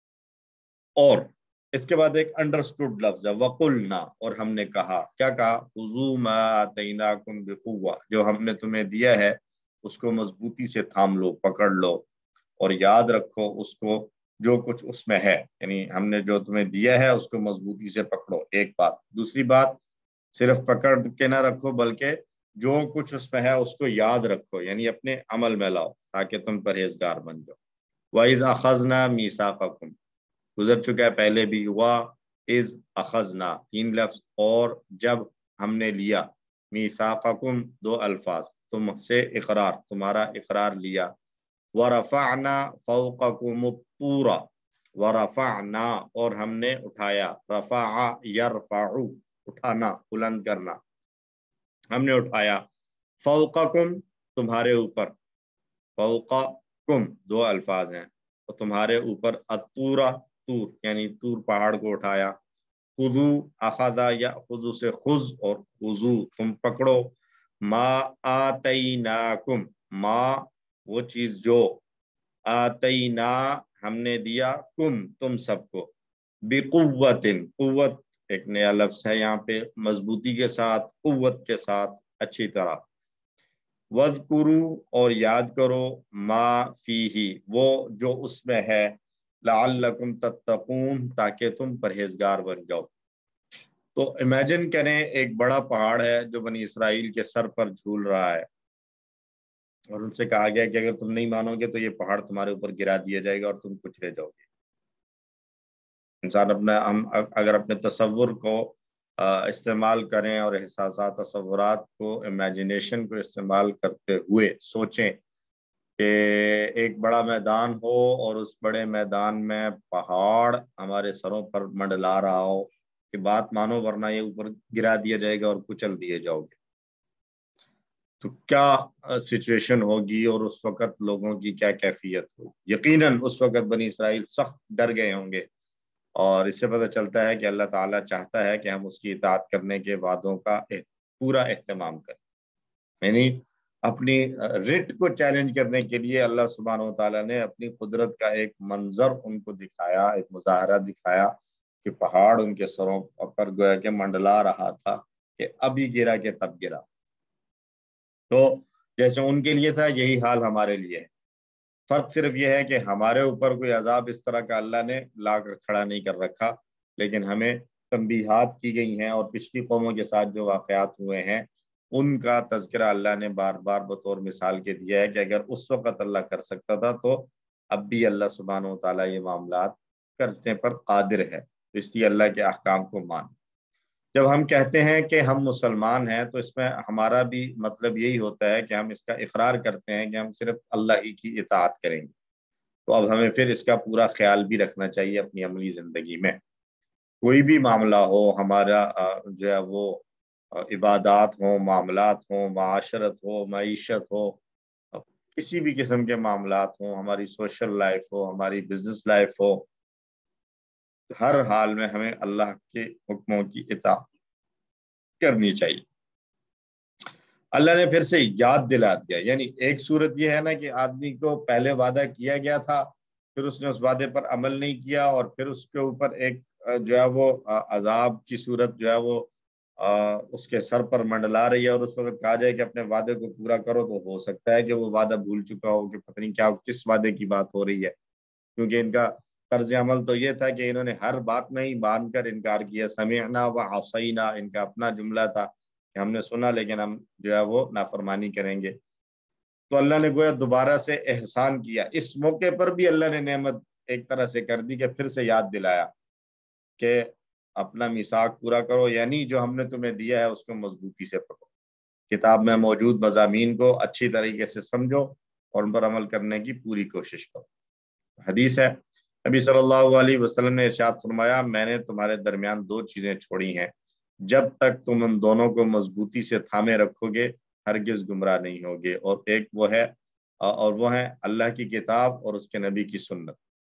[SPEAKER 1] اور اس کے بعد ایک انڈرسٹوڈ لفظ ہے وَقُلْنَا، اور ہم نے کہا، کیا کہا؟ خُذُوا مَا آتَيْنَاكُمْ بِقُوَّةٍ، جو ہم نے تمہیں دیا ہے اس کو مضبوطی سے تھام لو، پکڑ لو، اور یاد رکھو اس کو جو کچھ اس میں ہے. یعنی ہم نے جو تمہیں دیا ہے اس کو مضبوطی سے پکڑو، ایک بات. دوسری بات، صرف پکڑ کے نہ رکھو بلکہ جو کچھ اس میں ہے اس کو یاد رکھو، یعنی اپنے عمل میں لاؤ تاکہ تم پرہیزگار بن جاؤ. وَإِذْ أَخَذْنَا مِيثَاقَكُمْ گزر چکا ہے پہلے بھی. وَإِذْ أَخَذْنَا 3 لفظ، اور جب ہم نے لیا. مِيثَاقَكُمْ 2 الفاظ، تم سے اقرار، تمہارا اقرار لیا. وَرَفَعْنَا فَوْقَكُمُ الطُّورَ، وَرَفَعْنَا اور ہم نے اٹھایا. رفع یرفع اٹھانا، بلند کرنا، ہم نے اٹھایا. فوقکم تمہارے اوپر، فوقکم 2 الفاظ ہیں، تو تمہارے اوپر. الطورہ طور یعنی طور پہاڑ کو اٹھایا. خذو اخذا یا خذو سے خذ، اور خذو تم پکڑو. ما آتیناکم، ما وہ چیز جو، آتینا ہم نے دیا، کم تم سب کو. بقوت قوت ایک نیا لفظ ہے یہاں پہ، مضبوطی کے ساتھ، قوت کے ساتھ، اچھی طرح. وَاذْكُرُوا اور یاد کرو. ما فیہ وہ جو اس میں ہے. لعلکم تتقون تاکہ تم پرہیزگار بن جاؤ. تو امیجن کریں ایک بڑا پہاڑ ہے جو بنی اسرائیل کے سر پر جھول رہا ہے، اور ان سے کہا گیا کہ اگر تم نہیں مانو گے تو یہ پہاڑ تمہارے اوپر گرا دیا جائے گا اور تم کچلے جاؤ گے. انسان ہم اگر اپنے تصور کو استعمال کریں اور احساسات، تصورات کو، امیجنیشن کو استعمال کرتے ہوئے سوچیں کہ ایک بڑا میدان ہو اور اس بڑے میدان میں پہاڑ ہمارے سروں پر منڈلا رہا ہو کہ بات مانو ورنہ یہ اوپر گرا دیا جائے گا اور کچل دیے جاؤ گے، تو کیا سچویشن ہوگی اور اس وقت لوگوں کی کیا کیفیت ہوگی. یقیناً اس وقت بنی اسرائیل سخت ڈر گئے ہوں گے، اور اس سے پتہ چلتا ہے کہ اللہ تعالیٰ چاہتا ہے کہ ہم اس کی اطاعت کرنے کے وعدوں کا پورا اہتمام کریں. یعنی اپنی رٹ کو چیلنج کرنے کے لیے اللہ سبحانہ و تعالیٰ نے اپنی قدرت کا ایک منظر ان کو دکھایا، ایک مظاہرہ دکھایا کہ پہاڑ ان کے سروں پر گویا کہ منڈلا رہا تھا کہ ابھی گرا کہ تب گرا. تو جیسے ان کے لیے تھا یہی حال ہمارے لیے ہے. فرق صرف یہ ہے کہ ہمارے اوپر کوئی عذاب اس طرح کا اللہ نے لا کر کھڑا نہیں کر رکھا، لیکن ہمیں تنبیہات کی گئی ہیں، اور پچھلی قوموں کے ساتھ جو واقعات ہوئے ہیں ان کا تذکرہ اللہ نے بار بار بطور مثال کے دیا ہے کہ اگر اس وقت اللہ کر سکتا تھا تو اب بھی اللہ سبحانہ و تعالیٰ یہ معاملات کرنے پر قادر ہے، تو اس لیے اللہ کے احکام کو مان۔ جب ہم کہتے ہیں کہ ہم مسلمان ہیں تو اس میں ہمارا بھی مطلب یہی ہوتا ہے کہ ہم اس کا اقرار کرتے ہیں کہ ہم صرف اللہ ہی کی اطاعت کریں گے، تو اب ہمیں پھر اس کا پورا خیال بھی رکھنا چاہیے اپنی عملی زندگی میں۔ کوئی بھی معاملہ ہو ہمارا جو ہے وہ عبادات ہوں، معاملات ہوں، معاشرت ہو، معیشت ہو، کسی بھی قسم کے معاملات ہوں، ہماری سوشل لائف ہو، ہماری بزنس لائف ہو، ہر حال میں ہمیں اللہ کے حکموں کی اطاعت کرنی چاہیے۔ اللہ نے پھر سے یاد دلا دیا، یعنی ایک صورت یہ ہے نا کہ آدمی کو پہلے وعدہ کیا گیا تھا، پھر اس نے اس وعدے پر عمل نہیں کیا، اور پھر اس کے اوپر ایک جو ہے وہ عذاب کی صورت جو ہے وہ اس کے سر پر منڈلا رہی ہے، اور اس وقت کہا جائے کہ اپنے وعدے کو پورا کرو، تو ہو سکتا ہے کہ وہ وعدہ بھول چکا ہو کہ پتہ نہیں کیا کس وعدے کی بات ہو رہی ہے، کیونکہ ان کا طرز عمل تو یہ تھا کہ انہوں نے ہر بات میں ہی باندھ کر انکار کیا۔ سمعنا و عصینا ان کا اپنا جملہ تھا کہ ہم نے سنا لیکن ہم جو ہے وہ نافرمانی کریں گے۔ تو اللہ نے گویا دوبارہ سے احسان کیا، اس موقع پر بھی اللہ نے نعمت ایک طرح سے کر دی کہ پھر سے یاد دلایا کہ اپنا میثاق پورا کرو، یعنی جو ہم نے تمہیں دیا ہے اس کو مضبوطی سے پکڑو، کتاب میں موجود مضامین کو اچھی طریقے سے سمجھو اور ان پر عمل کرنے کی پوری کوشش کرو۔ حدیث ہے، نبی صلی اللہ علیہ وسلم نے ارشاد فرمایا، میں نے تمہارے درمیان دو چیزیں چھوڑی ہیں، جب تک تم ان دونوں کو مضبوطی سے تھامے رکھو گے ہرگز گمراہ نہیں ہوگے، اور ایک وہ ہے اللہ کی کتاب اور اس کے نبی کی سنت،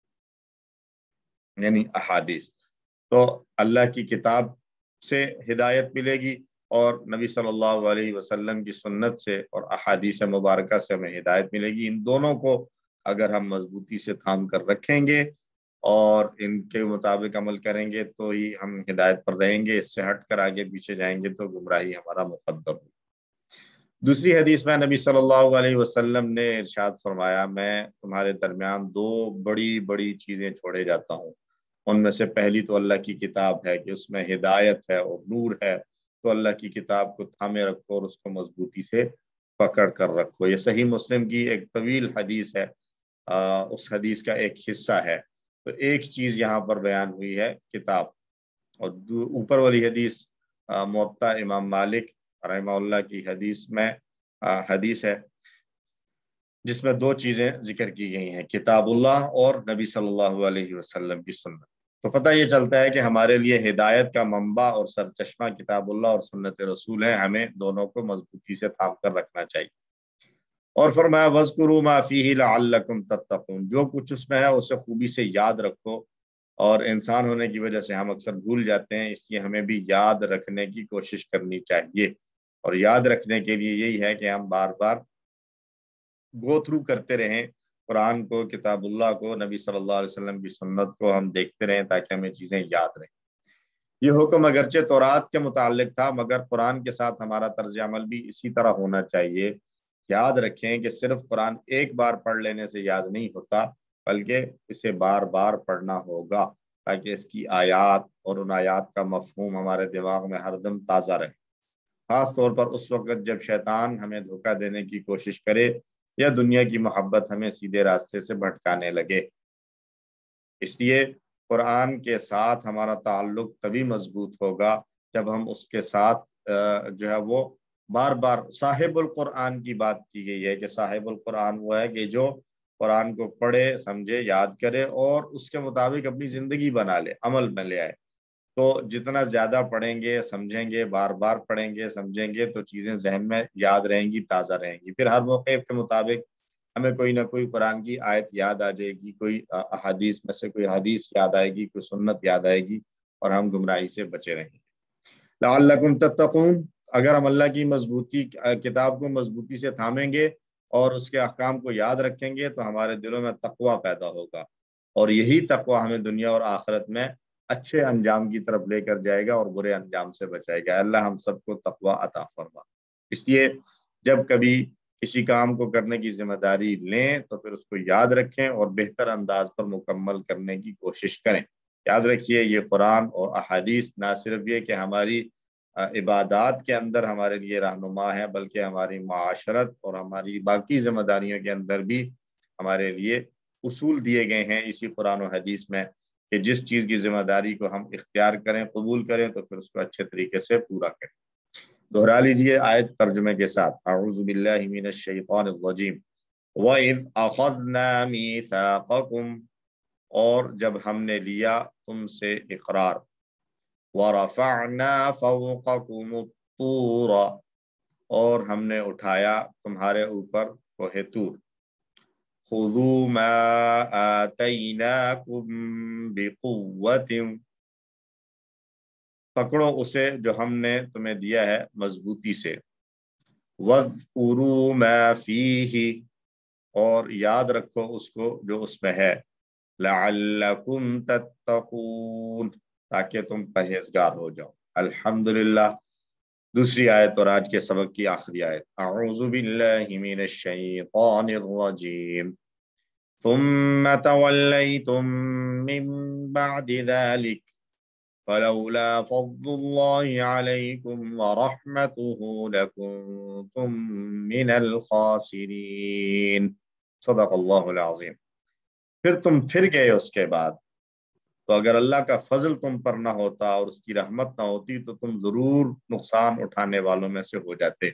[SPEAKER 1] یعنی احادیث۔ تو اللہ کی کتاب سے ہدایت ملے گی اور نبی صلی اللہ علیہ وسلم کی سنت سے اور احادیث مبارکہ سے ہمیں ہدایت ملے گی۔ ان دونوں کو اگر ہم مضبوطی سے تھام کر رکھیں گے اور ان کے مطابق عمل کریں گے تو ہی ہم ہدایت پر رہیں گے، اس سے ہٹ کر آگے پیچھے جائیں گے تو گمراہی ہمارا مقدر ہوگی۔ دوسری حدیث میں نبی صلی اللہ علیہ وسلم نے ارشاد فرمایا، میں تمہارے درمیان دو بڑی بڑی چیزیں چھوڑے جاتا ہوں، ان میں سے پہلی تو اللہ کی کتاب ہے کہ اس میں ہدایت ہے اور نور ہے، تو اللہ کی کتاب کو تھامے رکھو اور اس کو مضبوطی سے پکڑ کر رکھو۔ یہ صحیح مسلم کی ایک طویل حدیث ہے، اس حدیث کا ایک حصہ ہے، تو ایک چیز یہاں پر بیان ہوئی ہے کتاب، اور اوپر والی حدیث موطا امام مالک رحمہ اللہ کی حدیث ہے جس میں دو چیزیں ذکر کی گئی ہیں، کتاب اللہ اور نبی صلی اللہ علیہ وسلم کی سنت۔ تو پتہ یہ چلتا ہے کہ ہمارے لیے ہدایت کا منبع اور سرچشمہ کتاب اللہ اور سنت رسول ہے، ہمیں دونوں کو مضبوطی سے تھام کر رکھنا چاہیے۔ اور فرمایا وَاذْكُرُوا مَا فِيهِ لَعَلَّكُمْ تَتَّقُونَ، جو کچھ اس میں ہے اسے خوبی سے یاد رکھو، اور انسان ہونے کی وجہ سے ہم اکثر بھول جاتے ہیں، اس لیے ہمیں بھی یاد رکھنے کی کوشش کرنی چاہیے، اور یاد رکھنے کے لیے یہی ہے کہ ہم بار بار گو تھرو کرتے رہیں قرآن کو، کتاب اللہ کو، نبی صلی اللہ علیہ وسلم کی سنت کو ہم دیکھتے رہیں تاکہ ہمیں چیزیں یاد رہیں۔ یہ حکم اگرچہ تورات کے متعلق تھا مگر قرآن کے ساتھ ہمارا طرز عمل بھی اسی طرح ہونا چاہیے۔ یاد رکھیں کہ صرف قرآن ایک بار پڑھ لینے سے یاد نہیں ہوتا، بلکہ اسے بار بار پڑھنا ہوگا تاکہ اس کی آیات اور ان آیات کا مفہوم ہمارے دماغ میں ہر دم تازہ رہے، خاص طور پر اس وقت جب شیطان ہمیں دھوکہ دینے کی کوشش کرے یا دنیا کی محبت ہمیں سیدھے راستے سے بھٹکانے لگے۔ اس لیے قرآن کے ساتھ ہمارا تعلق تبھی مضبوط ہوگا جب ہم اس کے ساتھ جو ہے وہ بار بار، صاحب القرآن کی بات کی گئی ہے کہ صاحب القرآن وہ ہے کہ جو قرآن کو پڑھے، سمجھے، یاد کرے اور اس کے مطابق اپنی زندگی بنا لے، عمل میں لے آئے۔ تو جتنا زیادہ پڑھیں گے، سمجھیں گے، بار بار پڑھیں گے، سمجھیں گے تو چیزیں ذہن میں یاد رہیں گی، تازہ رہیں گی، پھر ہر موقع کے مطابق ہمیں کوئی نہ کوئی قرآن کی آیت یاد آ جائے گی، کوئی احادیث میں سے کوئی حدیث یاد آئے گی، کوئی سنت یاد آئے گی، اور ہم گمراہی سے بچے رہیں گے۔ لعلکم تتقون، اگر ہم اللہ کی کتاب کو مضبوطی سے تھامیں گے اور اس کے احکام کو یاد رکھیں گے تو ہمارے دلوں میں تقویٰ پیدا ہوگا، اور یہی تقویٰ ہمیں دنیا اور آخرت میں اچھے انجام کی طرف لے کر جائے گا اور برے انجام سے بچائے گا۔ اللہ ہم سب کو تقویٰ عطا فرما۔ اس لیے جب کبھی کسی کام کو کرنے کی ذمہ داری لیں تو پھر اس کو یاد رکھیں اور بہتر انداز پر مکمل کرنے کی کوشش کریں. یاد رکھیے یہ قرآن اور احادیث نہ صرف یہ کہ ہماری عبادات کے اندر ہمارے لیے رہنما ہے، بلکہ ہماری معاشرت اور ہماری باقی ذمہ داریوں کے اندر بھی ہمارے لیے اصول دیے گئے ہیں اسی قرآن و حدیث میں کہ جس چیز کی ذمہ داری کو ہم اختیار کریں، قبول کریں، تو پھر اس کو اچھے طریقے سے پورا کریں. دہرا لیجئے آیت ترجمے کے ساتھ. اعوذ باللہ من الشیطان الرجیم. وَإِذْ أَخَذْنَا مِيثَاقَكُمْ، اور جب ہم نے لیا تم سے اقرار. وَرَفَعْنَا فَوْقَكُمُ الطُّورَ، اور ہم نے اٹھایا تمہارے اوپر کوہ طور. خُذُوا مَا آتَيْنَاكُمْ بِقُوَّةٍ، پکڑو اسے جو ہم نے تمہیں دیا ہے مضبوطی سے. وَاذْكُرُوا مَا فِيهِ، اور یاد رکھو اس کو جو اس میں ہے. لَعَلَّكُمْ تَتَّقُونَ، تاکہ تم پرہیزگار ہو جاؤ. الحمدللہ. دوسری آیت اور آج کے سبق کی آخری آیت. اعوذ باللہ من الشیطان الرجیم. ثم تولیتم من بعد ذلك فلولا فضل الله عليكم ورحمته لكنتم من الخاسرین. صدق اللہ العظیم. پھر تم پھر گئے اس کے بعد، تو اگر اللہ کا فضل تم پر نہ ہوتا اور اس کی رحمت نہ ہوتی تو تم ضرور نقصان اٹھانے والوں میں سے ہو جاتے.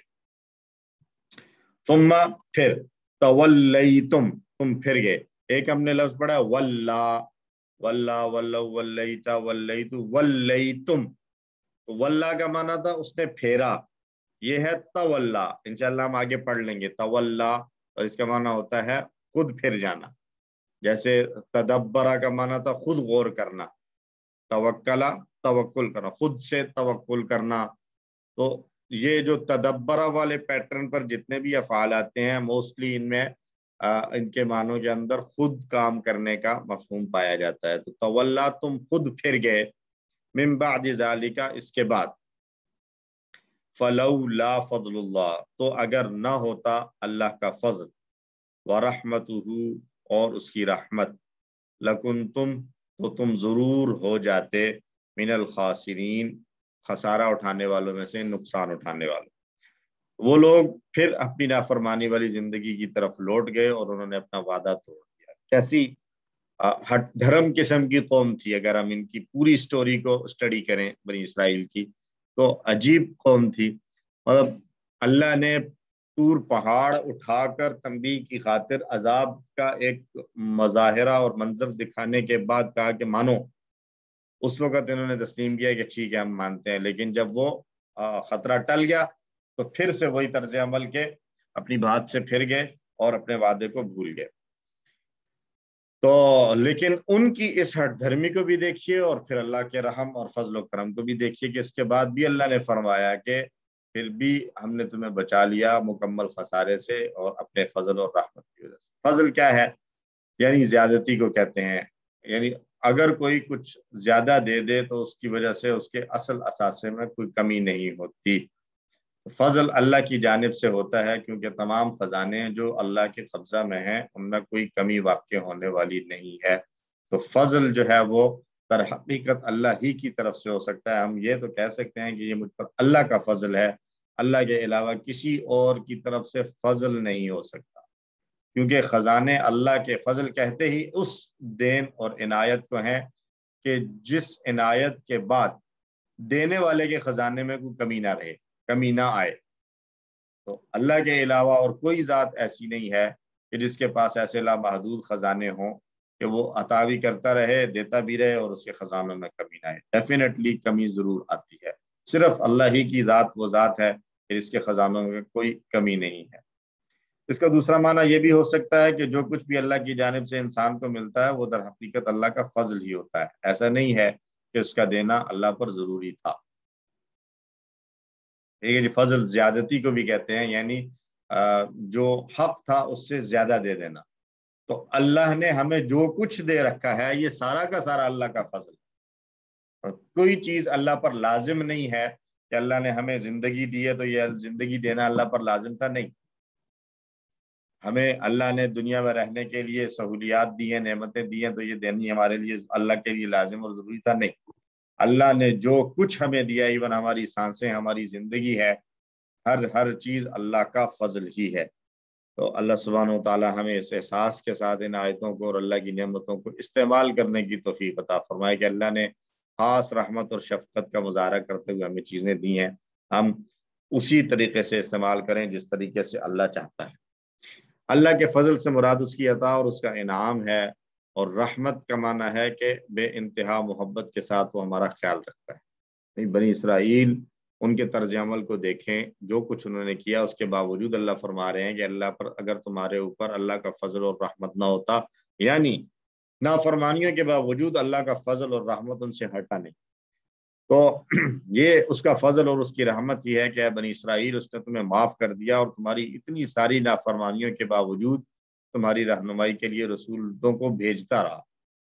[SPEAKER 1] ثم، پھر، تولیتم، تم پھر گئے. ایک ہم نے لفظ پڑھا واللہ، واللہ ولو ولیتا ولیتو ولیتم، تو واللہ کا معنی تھا اس نے پھیرا. یہ ہے تولا، انشاءاللہ ہم آگے پڑھ لیں گے. تولا اور اس کا معنی ہوتا ہے خود پھر جانا. جیسے تدبرہ کا معنی تھا خود غور کرنا. توکلا، توکل کرنا، خود سے توکل کرنا. تو یہ جو تدبرہ والے پیٹرن پر جتنے بھی افعال آتے ہیں موسٹلی ان میں ان کے معنوں کے اندر خود کام کرنے کا مفہوم پایا جاتا ہے. تو تولا، تم خود پھر گئے. من بعد ذالک، اس کے بعد. فلولا فضل اللہ، تو اگر نہ ہوتا اللہ کا فضل. ورحمتہ، اور اس کی رحمت. لکنتم، تو تم ضرور ہو جاتے. من الخاسرین، خسارہ اٹھانے والوں میں سے، نقصان اٹھانے والوں. وہ لوگ پھر اپنی نافرمانی والی زندگی کی طرف لوٹ گئے اور انہوں نے اپنا وعدہ توڑ دیا. کیسی ہٹ دھرم قسم کی قوم تھی. اگر ہم ان کی پوری سٹوری کو اسٹڈی کریں بنی اسرائیل کی تو عجیب قوم تھی. مطلب اللہ نے طور پہاڑ اٹھا کر تنبیہ کی خاطر عذاب کا ایک مظاہرہ اور منظر دکھانے کے بعد کہا کہ مانو. اس وقت انہوں نے تسلیم کیا کہ ٹھیک ہے ہم مانتے ہیں. لیکن جب وہ خطرہ ٹل گیا تو پھر سے وہی طرز عمل کے اپنی بات سے پھر گئے اور اپنے وعدے کو بھول گئے. تو لیکن ان کی اس ہٹ دھرمی کو بھی دیکھیے اور پھر اللہ کے رحم اور فضل و کرم کو بھی دیکھیے کہ اس کے بعد بھی اللہ نے فرمایا کہ پھر بھی ہم نے تمہیں بچا لیا مکمل خسارے سے اور اپنے فضل اور رحمت کی وجہ سے. فضل کیا ہے؟ یعنی زیادتی کو کہتے ہیں. یعنی اگر کوئی کچھ زیادہ دے دے تو اس کی وجہ سے اس کے اصل اثاثے میں کوئی کمی نہیں ہوتی. فضل اللہ کی جانب سے ہوتا ہے کیونکہ تمام خزانے جو اللہ کے قبضہ میں ہیں ان میں کوئی کمی واقع ہونے والی نہیں ہے. تو فضل جو ہے وہ در حقیقت اللہ ہی کی طرف سے ہو سکتا ہے. ہم یہ تو کہہ سکتے ہیں کہ یہ مجھ پر اللہ کا فضل ہے، اللہ کے علاوہ کسی اور کی طرف سے فضل نہیں ہو سکتا، کیونکہ خزانے اللہ کے. فضل کہتے ہی اس دین اور عنایت کو ہیں کہ جس عنایت کے بعد دینے والے کے خزانے میں کوئی کمی نہ رہے، کمی نہ آئے. تو اللہ کے علاوہ اور کوئی ذات ایسی نہیں ہے کہ جس کے پاس ایسے لامحدود خزانے ہوں کہ وہ عطا بھی کرتا رہے، دیتا بھی رہے اور اس کے خزانوں میں کمی نہ آئے. ڈیفینیٹلی کمی ضرور آتی ہے. صرف اللہ ہی کی ذات وہ ذات ہے کہ جس کے خزانوں میں کوئی کمی نہیں ہے. اس کا دوسرا معنی یہ بھی ہو سکتا ہے کہ جو کچھ بھی اللہ کی جانب سے انسان کو ملتا ہے وہ در حقیقت اللہ کا فضل ہی ہوتا ہے. ایسا نہیں ہے کہ اس کا دینا اللہ پر ضروری تھا. یہ فضل زیادتی کو بھی کہتے ہیں، یعنی جو حق تھا اس سے زیادہ دے دینا. تو اللہ نے ہمیں جو کچھ دے رکھا ہے یہ سارا کا سارا اللہ کا فضل ہے. اور کوئی چیز اللہ پر لازم نہیں ہے کہ اللہ نے ہمیں زندگی دی ہے تو یہ زندگی دینا اللہ پر لازم تھا. نہیں، ہمیں اللہ نے دنیا میں رہنے کے لیے سہولیات دی ہیں، نعمتیں دی ہیں، تو یہ دینی ہمارے لیے اللہ کے لیے لازم اور ضروری تھا؟ نہیں، اللہ نے جو کچھ ہمیں دیا، ایون ہماری سانسیں، ہماری زندگی ہے، ہر چیز اللہ کا فضل ہی ہے۔ تو اللہ سبحانہ و تعالی ہمیں اس احساس کے ساتھ ان آیتوں کو اور اللہ کی نعمتوں کو استعمال کرنے کی توفیق عطا فرمائے کہ اللہ نے خاص رحمت اور شفقت کا مظاہرہ کرتے ہوئے ہمیں چیزیں دی ہیں، ہم اسی طریقے سے استعمال کریں جس طریقے سے اللہ چاہتا ہے۔ اللہ کے فضل سے مراد اس کی عطا اور اس کا انعام ہے، اور رحمت کا معنی ہے کہ بے انتہا محبت کے ساتھ وہ ہمارا خیال رکھتا ہے۔ بنی اسرائیل، ان کے طرز عمل کو دیکھیں، جو کچھ انہوں نے کیا اس کے باوجود اللہ فرما رہے ہیں کہ اللہ پر اگر تمہارے اوپر اللہ کا فضل اور رحمت نہ ہوتا، یعنی نافرمانیوں کے باوجود اللہ کا فضل اور رحمت ان سے ہٹا نہیں، تو یہ اس کا فضل اور اس کی رحمت یہ ہے کہ اے بنی اسرائیل، اس نے تمہیں معاف کر دیا اور تمہاری اتنی ساری نافرمانیوں کے باوجود تمہاری رہنمائی کے لیے رسولوں کو بھیجتا رہا۔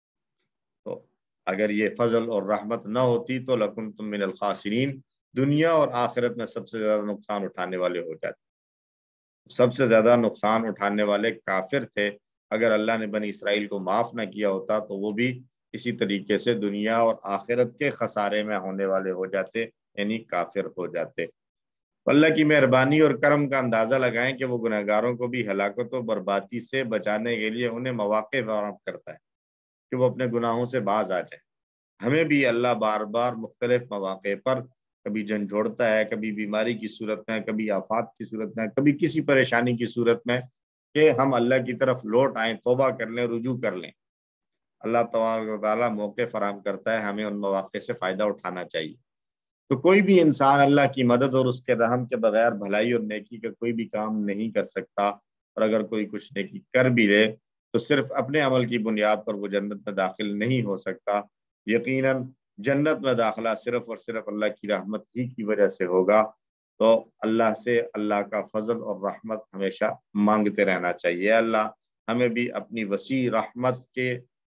[SPEAKER 1] تو اگر یہ فضل اور رحمت نہ ہوتی تو لکنتم من الخاسرین، دنیا اور آخرت میں سب سے زیادہ نقصان اٹھانے والے ہو جاتے۔ سب سے زیادہ نقصان اٹھانے والے کافر تھے۔ اگر اللہ نے بنی اسرائیل کو معاف نہ کیا ہوتا تو وہ بھی اسی طریقے سے دنیا اور آخرت کے خسارے میں ہونے والے ہو جاتے، یعنی کافر ہو جاتے۔ اللہ کی مہربانی اور کرم کا اندازہ لگائیں کہ وہ گنہگاروں کو بھی ہلاکت و بربادی سے بچانے کے لیے انہیں مواقع فراہم کرتا ہے کہ وہ اپنے گناہوں سے باز آ جائیں۔ ہمیں بھی اللہ بار بار مختلف مواقع پر کبھی جھنجھوڑتا ہے، کبھی بیماری کی صورت میں، کبھی آفات کی صورت میں، کبھی کسی پریشانی کی صورت میں، کہ ہم اللہ کی طرف لوٹ آئیں، توبہ کر لیں، رجوع کر لیں۔ اللہ تبارک و تعالیٰ موقع فراہم کرتا ہے، ہمیں ان مواقع سے فائدہ اٹھانا چاہیے۔ تو کوئی بھی انسان اللہ کی مدد اور اس کے رحم کے بغیر بھلائی اور نیکی کا کوئی بھی کام نہیں کر سکتا، اور اگر کوئی کچھ نیکی کر بھی لے تو صرف اپنے عمل کی بنیاد پر وہ جنت میں داخل نہیں ہو سکتا۔ یقیناً جنت میں داخلہ صرف اور صرف اللہ کی رحمت ہی کی وجہ سے ہوگا۔ تو اللہ سے اللہ کا فضل اور رحمت ہمیشہ مانگتے رہنا چاہیے۔ اللہ ہمیں بھی اپنی وسیع رحمت کے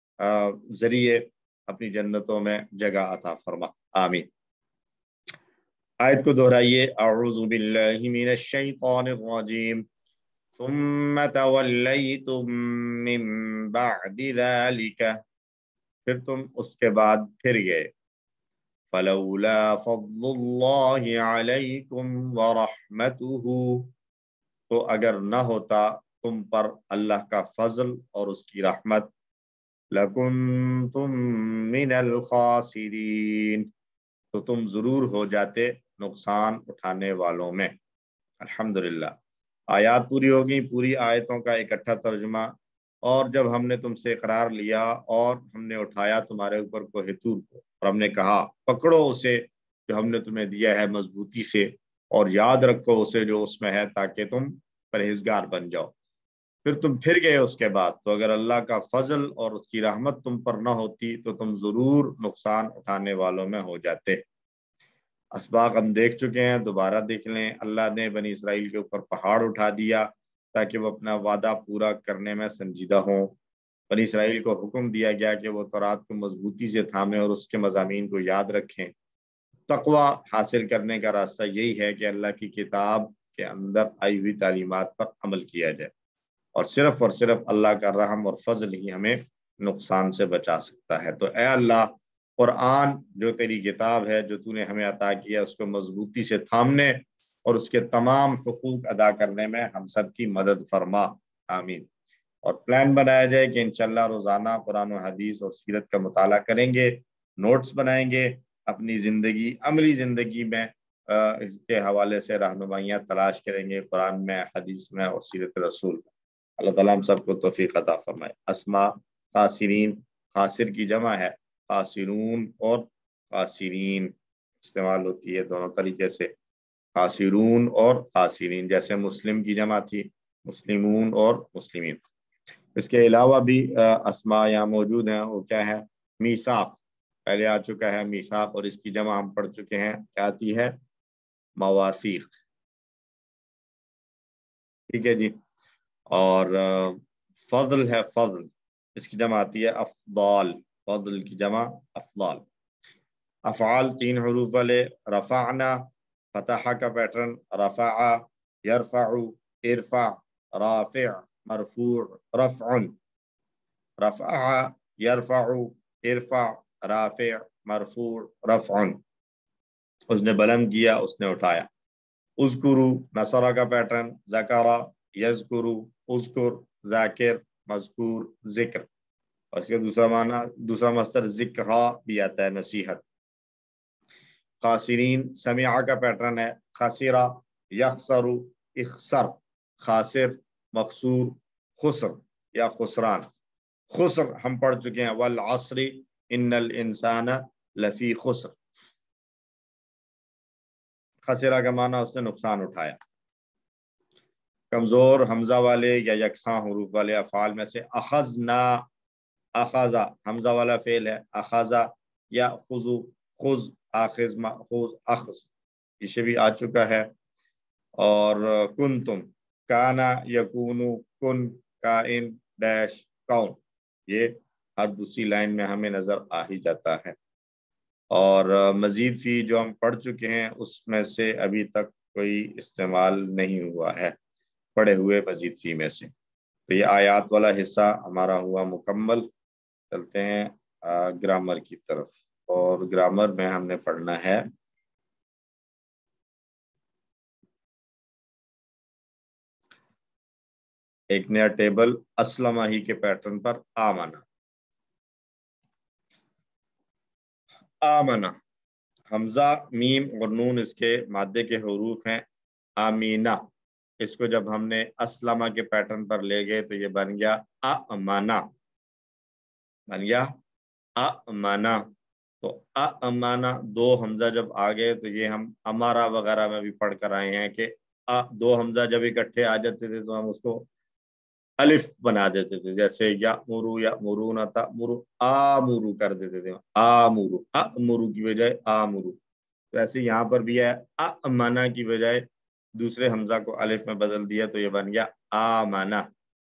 [SPEAKER 1] ذریعے اپنی جنتوں میں جگہ عطا فرما، آمین۔ آیت کو دہرائیے، اعوذ باللہ من الشیطان الرجیم ثم تولیتم من بعد ذلک، پھر تم اس کے بعد پھر گئے، فلولا فضل اللہ علیکم ورحمتہ، تو اگر نہ ہوتا تم پر اللہ کا فضل اور اس کی رحمت، لکنتم من الخاسرین، تو تم ضرور ہو جاتے نقصان اٹھانے والوں میں۔ الحمدللہ، آیات پوری ہو گئی، پوری آیتوں کا اکٹھا ترجمہ۔ اور جب ہم نے تم سے اقرار لیا اور ہم نے اٹھایا تمہارے اوپر کوہ طور کو، اور ہم نے کہا پکڑو اسے جو ہم نے تمہیں دیا ہے مضبوطی سے، اور یاد رکھو اسے جو اس میں ہے، تاکہ تم پرہیزگار بن جاؤ، پھر تم پھر گئے اس کے بعد، تو اگر اللہ کا فضل اور اس کی رحمت تم پر نہ ہوتی تو تم ضرور نقصان اٹھانے والوں میں ہو جاتے۔ اسباق ہم دیکھ چکے ہیں، دوبارہ دیکھ لیں۔ اللہ نے بنی اسرائیل کے اوپر پہاڑ اٹھا دیا تاکہ وہ اپنا وعدہ پورا کرنے میں سنجیدہ ہوں۔ بنی اسرائیل کو حکم دیا گیا کہ وہ تورات کو مضبوطی سے تھامیں اور اس کے مضامین کو یاد رکھیں۔ تقوی حاصل کرنے کا راستہ یہی ہے کہ اللہ کی کتاب کے اندر آئی ہوئی تعلیمات پر عمل کیا جائے، اور صرف اللہ کا رحم اور فضل ہی ہمیں نقصان سے بچا سکتا ہے۔ تو اے اللہ، قرآن جو تیری کتاب ہے، جو تو نے ہمیں عطا کیا، اس کو مضبوطی سے تھامنے اور اس کے تمام حقوق ادا کرنے میں ہم سب کی مدد فرما، آمین۔ اور پلان بنایا جائے کہ انشاءاللہ روزانہ قرآن و حدیث اور سیرت کا مطالعہ کریں گے، نوٹس بنائیں گے، اپنی زندگی، عملی زندگی میں اس کے حوالے سے رہنمائیاں تلاش کریں گے، قرآن میں، حدیث میں اور سیرت رسول میں۔ اللہ تعالیٰ ہم سب کو توفیق عطا فرمائے۔ اسماء خاسرین، خاسر کی جمع ہے، خاسرون اور خاسرین استعمال ہوتی ہے دونوں طریقے سے، خاسرون اور خاسرین، جیسے مسلم کی جمع تھی، مسلمون اور مسلمین۔ اس کے علاوہ بھی اسماء یہاں موجود ہیں، وہ کیا ہے؟ میثاق، پہلے آ چکا ہے میثاق، اور اس کی جمع ہم پڑھ چکے ہیں، کیا آتی ہے؟ مواثیق، ٹھیک ہے جی۔ اور فضل ہے، فضل، اس کی جمع آتی ہے افضال، فضل کی جمع افضال۔ افعال 3 حروف والے، رفعنا، فتح کا پیٹرن، رفع، یرفع، ارفع، رافع، मरफू रफ़अन, रफ़अ यरफ़अु इरफ़ा राफ़ि मरफू रफ़अन, उसने बुलंद किया, उसने उठाया। उज़कुरु नसरा का पैटर्न, ज़करा यज़कुरु, उज़कुर ज़ाकिर मज़कूर ज़िक्र, और इसका दूसरा माना, दूसरा मस्तर ज़िक्रा भी आता है, नसीहत। खासिरीन समिआ का पैटर्न है, खासिरा यखसरु इखसर, खासिर मखसूर खुस्र या खुसरान। खुस्र हम पढ़ चुके हैं, वल अस्री इन्नल इंसाना लफी खुस्र। खसिरा का माना उसने नुकसान उठाया। कमजोर हमजा वाले या यकसा हरूफ वाले अफाल में से अखजना, अखजा हमजा वाला फेल है, अखजा या खुजु, खुज आखिज माखुज अखज, इसे भी आ चुका है। और कुंतुम, काना यकूनु, कुन काइन डैश कौन, ये हर दूसरी लाइन में हमें नजर आ ही जाता है। और मजीद फी जो हम पढ़ चुके हैं उसमें से अभी तक कोई इस्तेमाल नहीं हुआ है पढ़े हुए मजीद फी में से। तो ये आयात वाला हिस्सा हमारा हुआ मुकम्मल। चलते हैं ग्रामर की तरफ, और ग्रामर में हमने पढ़ना है एक नया टेबल अस्लमा ही के पैटर्न पर, आमना। आमना हमजा मीम और नून इसके मादे के हरूफ हैं। आमीना, इसको जब हमने अस्लमा के पैटर्न पर ले गए तो ये बन गया अमाना, बन गया अमाना। तो अमाना दो हमजा जब आ गए तो ये हम अमारा वगैरह में भी पढ़ कर आए हैं कि दो हमजा जब इकट्ठे आ जाते थे तो हम उसको अलिफ बना देते थे, जैसे या मुरू या मुरू न था मुरू आमुरू कर देते थे, आमुरू अमुरू की बजाय आमुरू। तो ऐसे यहाँ पर भी है, अमाना की बजाय दूसरे हमजा को अलिफ में बदल दिया तो ये बन गया आमाना।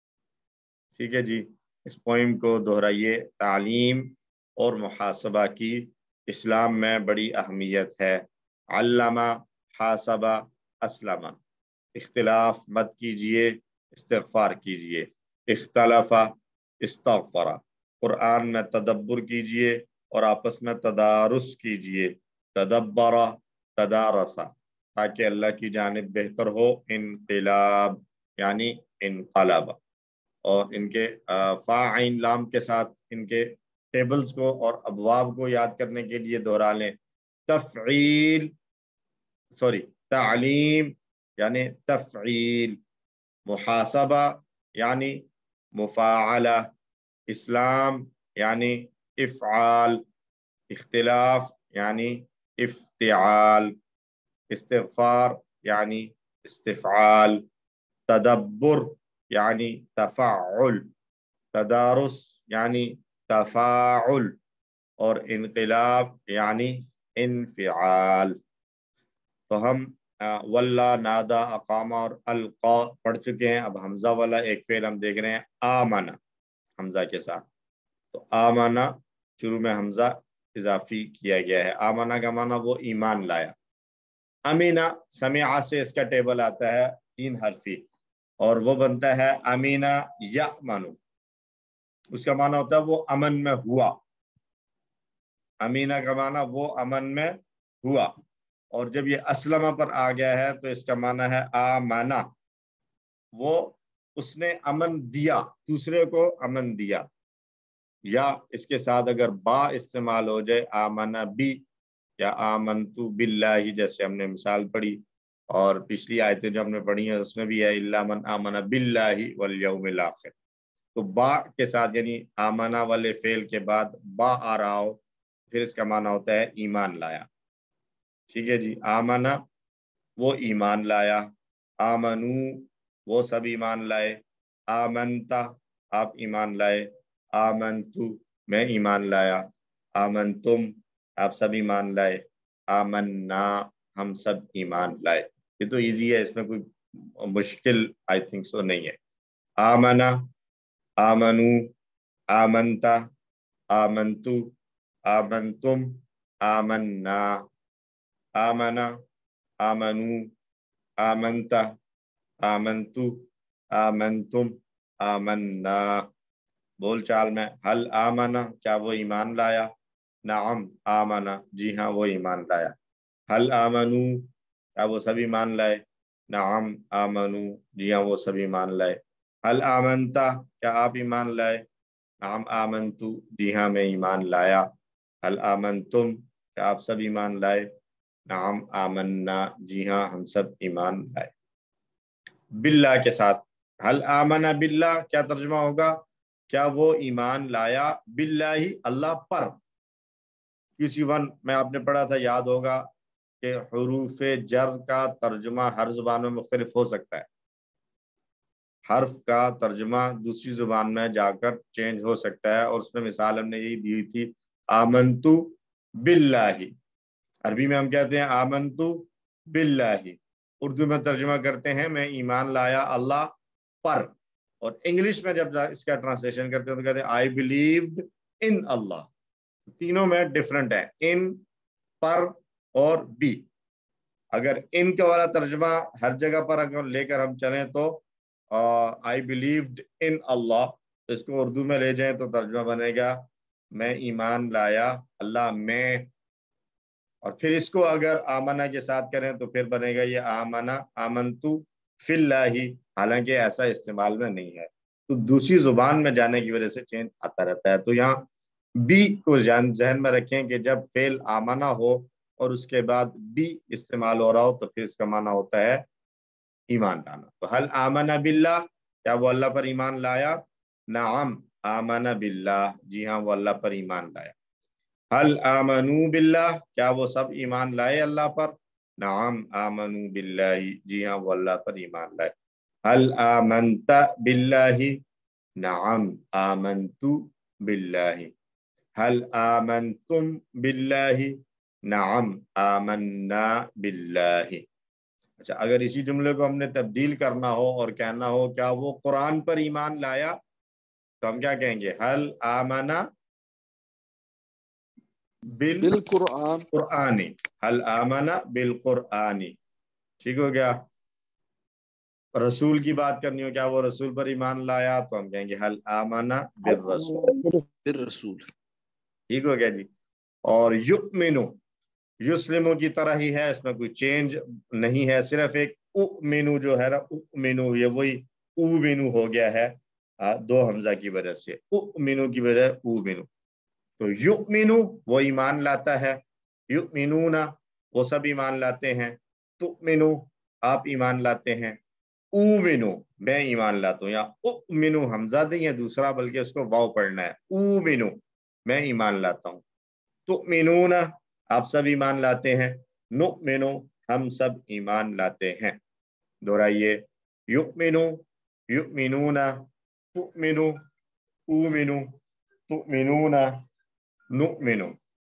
[SPEAKER 1] ठीक है जी, इस पोइम को दोहराइए। तालीम और मुहासबा की इस्लाम में बड़ी अहमियत है। अल्लामा हासबा अस्लमा, इख्तिलाफ मत कीजिए, इस्तिग़फ़ार कीजिए। इख्तलफा इस्तग़फ़रा, कुरान में तदब्बुर कीजिए और आपस में तदारुस कीजिए। तदब्बरा तदारसा, ताकि अल्लाह की जानिब बेहतर हो। इनक़िलाब यानी इनक़लबा, और इनके फ़ाइन लाम के साथ इनके टेबल्स को और अबवाब को याद करने के लिए दोहरा लें। तफ़ईल सॉरी तालीम यानी तफ़ईल, मुहासबा यानी मुफ़ाअला, इस्लाम यानी इफ़आल, इख्तिलाफ यानी इफ्तिआल, इस्तिग़फ़ार यानी इस्तिफ़आल, तदब्बुर यानी तफ़ाउल, तदारुस यानी तफ़ाउल, और इनक़िलाब यानी इन्फ़िआल। तो हम वल्ला, नादा, अकामा और अलक़ा पढ़ चुके हैं। अब हमजा वाला एक फेल हम देख रहे हैं, आमना हमजा के साथ। तो आमना शुरू में हमजा इजाफी किया गया है। आमना का माना वो ईमान लाया। अमीना समिआ से इसका टेबल आता है 3 हरफी, और वो बनता है अमीना यअमनु, उसका माना होता है वो अमन में हुआ। अमीना का माना वो अमन में हुआ, और जब ये अस्लमा पर आ गया है तो इसका माना है आमना, वो उसने अमन दिया, दूसरे को अमन दिया। या इसके साथ अगर बा इस्तेमाल हो जाए, आमना बी या आमनतु बिल्लाही, जैसे हमने मिसाल पढ़ी, और पिछली आयतें जो हमने पढ़ी हैं उसमें भी है इल्ला मन आमना बिल्लाही वल यौमिल आखिर। तो बा के साथ यानी आमना वाले फेल के बाद बा आ रहा हो, फिर इसका माना होता है ईमान लाया। ठीक है जी, आमना वो ईमान लाया, आमनू वो सब ईमान लाए, आमनता आप ईमान लाए, आमनतु मैं ईमान लाया, आमनतुम आप सब ईमान लाए, आमन्ना हम सब ईमान लाए। ये तो इजी है, इसमें कोई मुश्किल आई थिंक सो नहीं है। आमना, आमनू, आमनता, आमनतु, आमनतुम, आमन्ना, आमना, आमनू, आमनता, आमनतु, आमनतुम, आमन्ना। बोल चाल में हल आमना, क्या वो ईमान लाया? नाम आमना, जी हाँ वो ईमान लाया। हल आमनू, क्या वो सभी ईमान लाए? नाम आमनू, जी हाँ वो सभी ईमान लाए। हल आमनता, क्या आप ईमान लाए? नाम आमनतु, जी हाँ मैं ईमान लाया। हल आमनतुम, क्या आप सब ईमान लाए? नाम आमन्ना, जी हाँ हम सब ईमान लाए। बिल्ला के साथ हल आमना बिल्ला, क्या तर्जुमा होगा? क्या वो ईमान लाया बिल्लाही, अल्लाह पर। किसी वन में आपने पढ़ा था, याद होगा कि हुरूफ जर का तर्जुमा हर जुबान में मुख्तलिफ हो सकता है। हर्फ का तर्जुमा दूसरी जुबान में जाकर चेंज हो सकता है, और उसमें मिसाल हमने यही दी हुई थी, आमंतु बिल्लाही। अरबी में हम कहते हैं आमंतु बिल्लाही, उर्दू में तर्जुमा करते हैं मैं ईमान लाया अल्लाह पर। और इंग्लिश में जब इसका ट्रांसलेशन करते हैं तो कहते हैं आई बिलीव्ड इन अल्लाह। तीनों में डिफरेंट है, इन, पर और बी। अगर इन का वाला तर्जुमा हर जगह पर अगर लेकर हम चलें तो आई बिलीव्ड इन अल्लाह, तो इसको उर्दू में ले जाएं तो तर्जुमा बनेगा मैं ईमान लाया अल्लाह में। और फिर इसको अगर आमना के साथ करें तो फिर बनेगा ये आमना आमनतु फिल्लाही, हालांकि ऐसा इस्तेमाल में नहीं है। तो दूसरी जुबान में जाने की वजह से चेंज आता रहता है। तो यहाँ बी को जहन में रखें कि जब फेल आमना हो और उसके बाद बी इस्तेमाल हो रहा हो तो फिर इसका माना होता है ईमान लाना। तो हल आमना बिल्ला, क्या वो अल्लाह पर ईमान लाया? नाम आमना बिल्ला, जी हाँ वो अल्लाह पर ईमान लाया। हल आमनू बिल्लाह, क्या वो सब ईमान लाए अल्लाह पर? नाम आमनू बिल्लाही, जी हाँ वो अल्लाह पर ईमान लाए। हल आमनता बिल्लाही, नाम आमनतु बिल्लाही। हल आमनतुम बिल्लाही, नाम आमन्ना बिल्लाही। अच्छा, अगर इसी जुमले को हमने तब्दील करना हो और कहना हो क्या वो कुरान पर ईमान लाया, तो हम क्या कहेंगे? हल आमना बिल कुरानी, हल आमना बिल कुरानी। ठीक हो गया। रसूल की बात करनी हो, क्या वो रसूल पर ईमान लाया, तो हम कहेंगे हल आमना बिर रसूल। ठीक हो गया जी। और युमिनु, युस्लिमु की तरह ही है, इसमें कोई चेंज नहीं है, सिर्फ एक उमिनु जो है ना, उमिनु ये वही उमिनु हो गया है दो हमजा की वजह से, उमिनु की वजह उमिनु। तो युमिनु वो ईमान लाता है, युमिनूना वो सब ईमान लाते हैं, तुमिनु आप ईमान लाते हैं, उमिनु मैं ईमान लाता हूँ। या उमिनु हमजा नहीं है दूसरा, बल्कि उसको वाव पढ़ना है, उमिनु मैं ईमान लाता हूँ। तुमिनूना आप सब ईमान लाते हैं, नुमिनु हम सब ईमान लाते हैं। दोहराइए, युमिनु युमिनूना, तुमिनु उमिनु, तुमिनूना नुमिनु।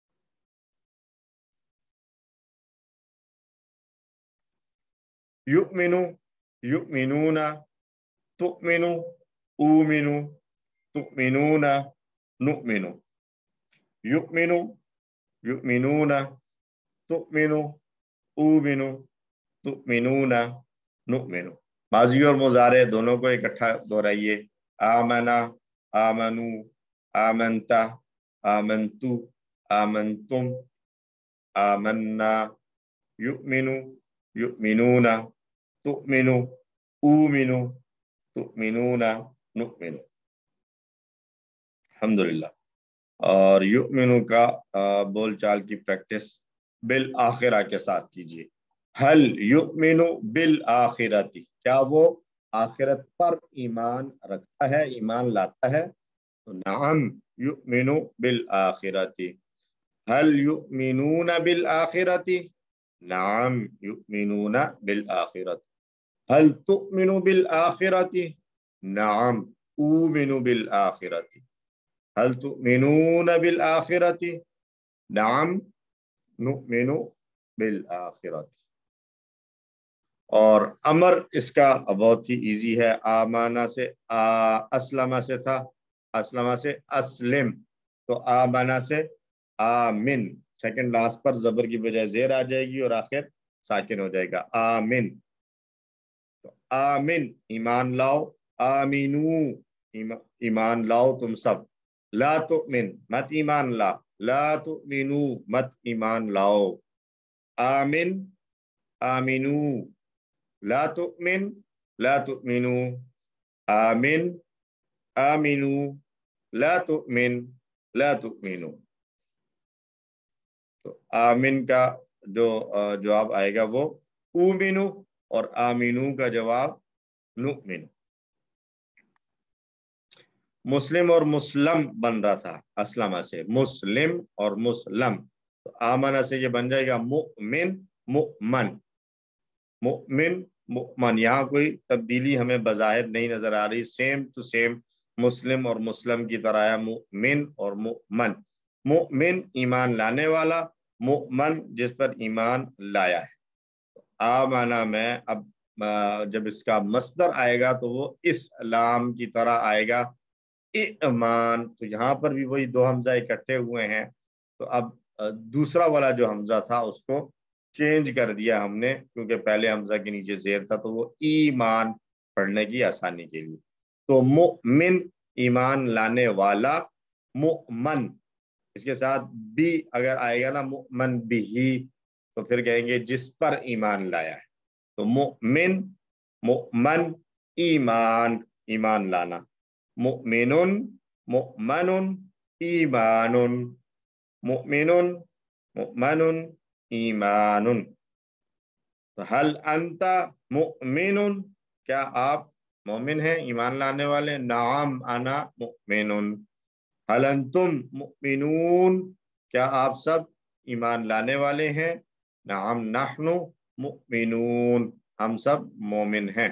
[SPEAKER 1] युमिनु युमिनूना, तुमिनु उमिनु, तुमिनूना नुमिनु। युमिनु युमिनूना, तुमिनु उमिनु, तुमिनूना नुमिनु। माजी और मुजारे दोनों को इकट्ठा दोहराइए, आमना आमनू, आमनता आमनतु, आमनतुम, आमन्ना, युमिनु युमिनूना, तुमिनु उमिनु, तुमिनूना नुमिनु। अल्हम्दुलिल्लाह। और युमिनु का बोल चाल की प्रैक्टिस बिल आखिरा के साथ कीजिए। हल युमिनु बिल आखिरती, क्या वो आखिरत पर ईमान रखता है, ईमान लाता है? तो नाम युमिनु बिल आखिरती। हल युमिनूना बिल आखिरती, नाम युमिनूना बिल आखिरती। हल तुमिनु बिल आखिरती, नाम उमिनु बिल आखिरती। हल तुमिनूना बिल आखिरती, नाम नुमिनु बिल आखिरती। और अमर इसका बहुत ही इजी है, आमाना से असलमा से था, असलमा से अस्लिम, तो आमाना से आमिन, सेकंड लास्ट पर जबर की बजाय जेर आ जाएगी और आखिर साकिन हो जाएगा, आमिन। तो आमिन ईमान लाओ, आमीनू ईमान लाओ तुम सब, ला तुमिन मत ईमान ला, ला तुमिनू मत ईमान लाओ, आमिन आमीनू, ला तुमिन ला तुमिनू, आमिन आमीनू, ला तुमिन ला तुमिनू। तो आमिन का जो जवाब आएगा वो उमिनु, और आमीनू का जवाब नुमिनु। मुस्लिम और मुस्लम बन रहा था असलमा से, मुस्लिम और मुस्लम, तो आमना से ये बन जाएगा मुमिन मुमन, मुमिन मुमन। यहाँ कोई तब्दीली हमें बज़ाहिर नहीं नजर आ रही, सेम टू सेम मुस्लिम और मुस्लम की तरह है, मुमिन और मुमन। मुमिन ईमान लाने वाला, मुमन जिस पर ईमान लाया है। आमना में अब जब इसका मस्दर आएगा तो वो इस्लाम की तरह आएगा, ईमान। तो यहाँ पर भी वही दो हमजा इकट्ठे हुए हैं, तो अब दूसरा वाला जो हमजा था उसको चेंज कर दिया हमने, क्योंकि पहले हमजा के नीचे जेर था, तो वो ईमान पढ़ने की आसानी के लिए। तो मुमिन ईमान लाने वाला, मुमन इसके साथ भी अगर आएगा ना, मुमन बिही, तो फिर कहेंगे जिस पर ईमान लाया है। तो मुमिन मुमन ईमान, ईमान लाना, मुमिनुन मुमनुन ईमानुन, मुमिनुन मुमनुन ईमानुन। तो हल अंता मुमिनुन, क्या आप मोमिन हैं, ईमान लाने वाले? नाम अना मुमिनुन। हल अंतुम मुमिनून, क्या आप सब ईमान लाने वाले हैं? नाम नहनु मुमिनून, हम सब मोमिन हैं।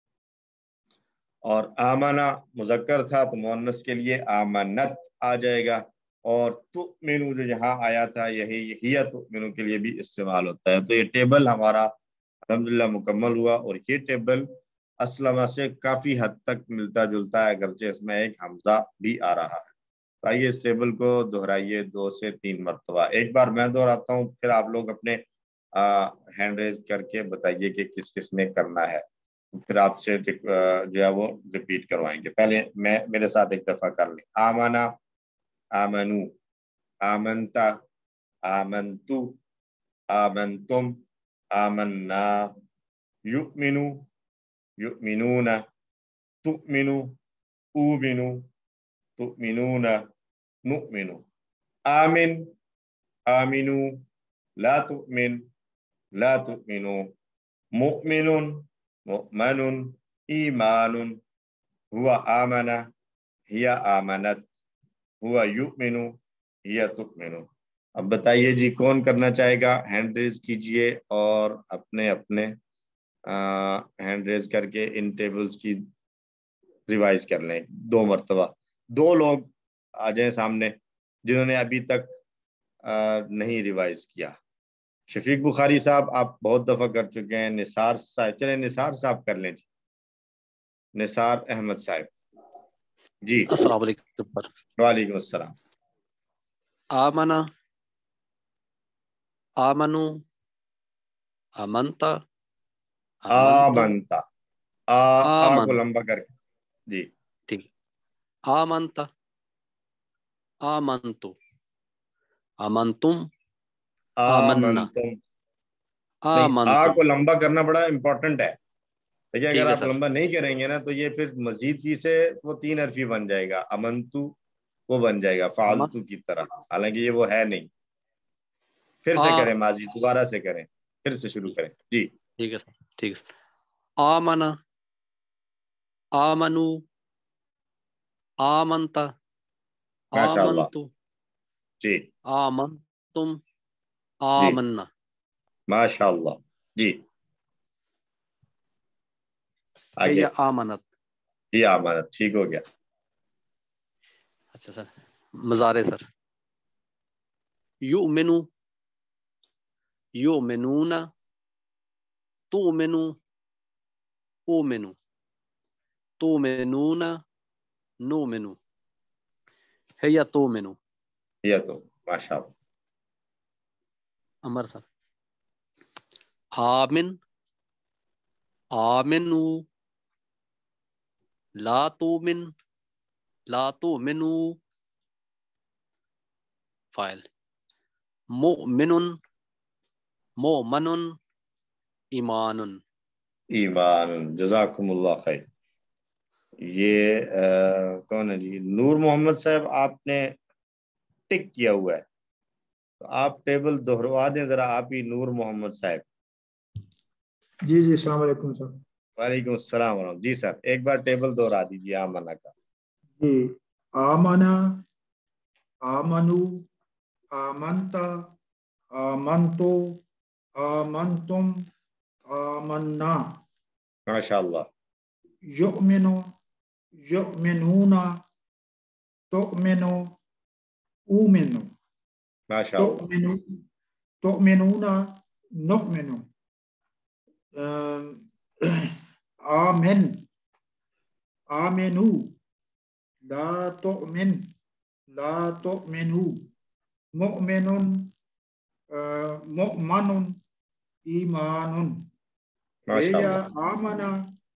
[SPEAKER 1] और आमना मुजक्कर था तो मुअन्नस के लिए आमनत आ जाएगा, और तुमिनु जो यहाँ आया था यही हिया तुमिनु के लिए भी इस्तेमाल होता है। तो ये टेबल हमारा अल्हम्दुलिल्लाह मुकम्मल हुआ, और ये टेबल असलमा से काफी हद तक मिलता जुलता है, अगरचे इसमें एक हमजा भी आ रहा है। तो आइए इस टेबल को दोहराइए 2 से 3 मरतबा। एक बार मैं दोहराता हूँ, फिर आप लोग अपने हैंड रेज करके बताइए कि किस किस ने करना है, फिर आपसे जो है वो रिपीट करवाएंगे। पहले मैं मेरे साथ एक दफा कर लें। आमना आमनु, आमनता आमनतु, आमनतुम, आमन्ना, युमिनु युमिनूना, तुमिनु उमिनु, तुमिनूना नुमिनु, आमिन आमिनु, ला तुमिन ला तुमिनु, मुमिनुन मुमनुन ईमानुन, हुआ आमना हिया आमनत, हुआ युमिनु हिया तुमिनु। अब बताइए जी, कौन करना चाहेगा? हैंड रेज कीजिए और अपने अपने हैंड रेज करके इन टेबल्स की रिवाइज कर लें 2 मरतबा। 2 लोग आ जाएं सामने जिन्होंने अभी तक नहीं रिवाइज किया। शफीक बुखारी साहब आप बहुत दफा कर चुके हैं। निसार साहब, चले निसार साहब कर लें जी, निसार अहमद साहब जी।
[SPEAKER 11] अस्सलाम वालेकुम।
[SPEAKER 1] वालेकुम अस्सलाम।
[SPEAKER 11] आमना आमनु आमंता
[SPEAKER 1] आमंता, आ को
[SPEAKER 11] आमन
[SPEAKER 1] लंबा करके जी,
[SPEAKER 11] ठीक। आमंता आमंतु आमंतुम आमन्ना
[SPEAKER 1] आमंतुम। नहीं, आ
[SPEAKER 11] आमंतुम।
[SPEAKER 1] को लंबा करना बड़ा इंपॉर्टेंट है। देखिए अगर
[SPEAKER 11] ठीक है
[SPEAKER 1] आप
[SPEAKER 11] सर,
[SPEAKER 1] लंबा नहीं करेंगे ना तो ये फिर मजीद ही से वो 3 हरफी बन जाएगा, अमंतु वो बन जाएगा
[SPEAKER 11] अमन
[SPEAKER 1] फालतू की तरह, हालांकि ये वो है नहीं। फिर से
[SPEAKER 11] आ
[SPEAKER 1] करें, माजी दोबारा से करें, फिर से शुरू करें जी।
[SPEAKER 11] ठीक है सर, ठीक है सर। आमना आमनु आमंता
[SPEAKER 1] माशाअल्लाह
[SPEAKER 11] आमंतु
[SPEAKER 1] जी,
[SPEAKER 11] आमंतुम
[SPEAKER 1] जी
[SPEAKER 11] आमन्ना।
[SPEAKER 1] माशाअल्लाह जी।
[SPEAKER 11] है
[SPEAKER 1] आगे
[SPEAKER 11] या आमनत।
[SPEAKER 1] जी, आमानत ठीक हो गया।
[SPEAKER 11] अच्छा सर, मजारे सर। युमिनु युमिनूना तुमिनु उमिनु तुमिनूना नुमिनु, है या तुमिनु।
[SPEAKER 1] ये तो माशाअल्लाह।
[SPEAKER 11] अमर सर। आमिन आमिनु لا تؤمن لا تؤمنو فاعل مؤمن مؤمن ایمان
[SPEAKER 1] ایمان. جزاکم اللہ خیر. یہ کون ہے جی؟ نور محمد صاحب، آپ نے ٹک کیا ہوا ہے تو آپ ٹیبل دہروا دیں ذرا، آپ ہی نور محمد صاحب.
[SPEAKER 12] جی جی السلام علیکم سر.
[SPEAKER 1] وعلیکم السلام ورحمۃ. جی سر ایک بار ٹیبل دوہرا دیجیے آمنہ کا.
[SPEAKER 12] جی آمنا، آمنو، آمنتا، آمنتو، آمنتم، آمنا.
[SPEAKER 1] ماشاء اللہ.
[SPEAKER 12] یؤمنو، یؤمنون، تؤمنو، اومنو.
[SPEAKER 1] ماشاء اللہ.
[SPEAKER 12] تؤمنو، تؤمنون، نؤمنو. آمن، آمنو، لا تؤمن، لا تؤمنو. مؤمن، مؤمن، ایمان.
[SPEAKER 1] ماشاء
[SPEAKER 12] هي
[SPEAKER 1] اللہ.
[SPEAKER 12] آمنا،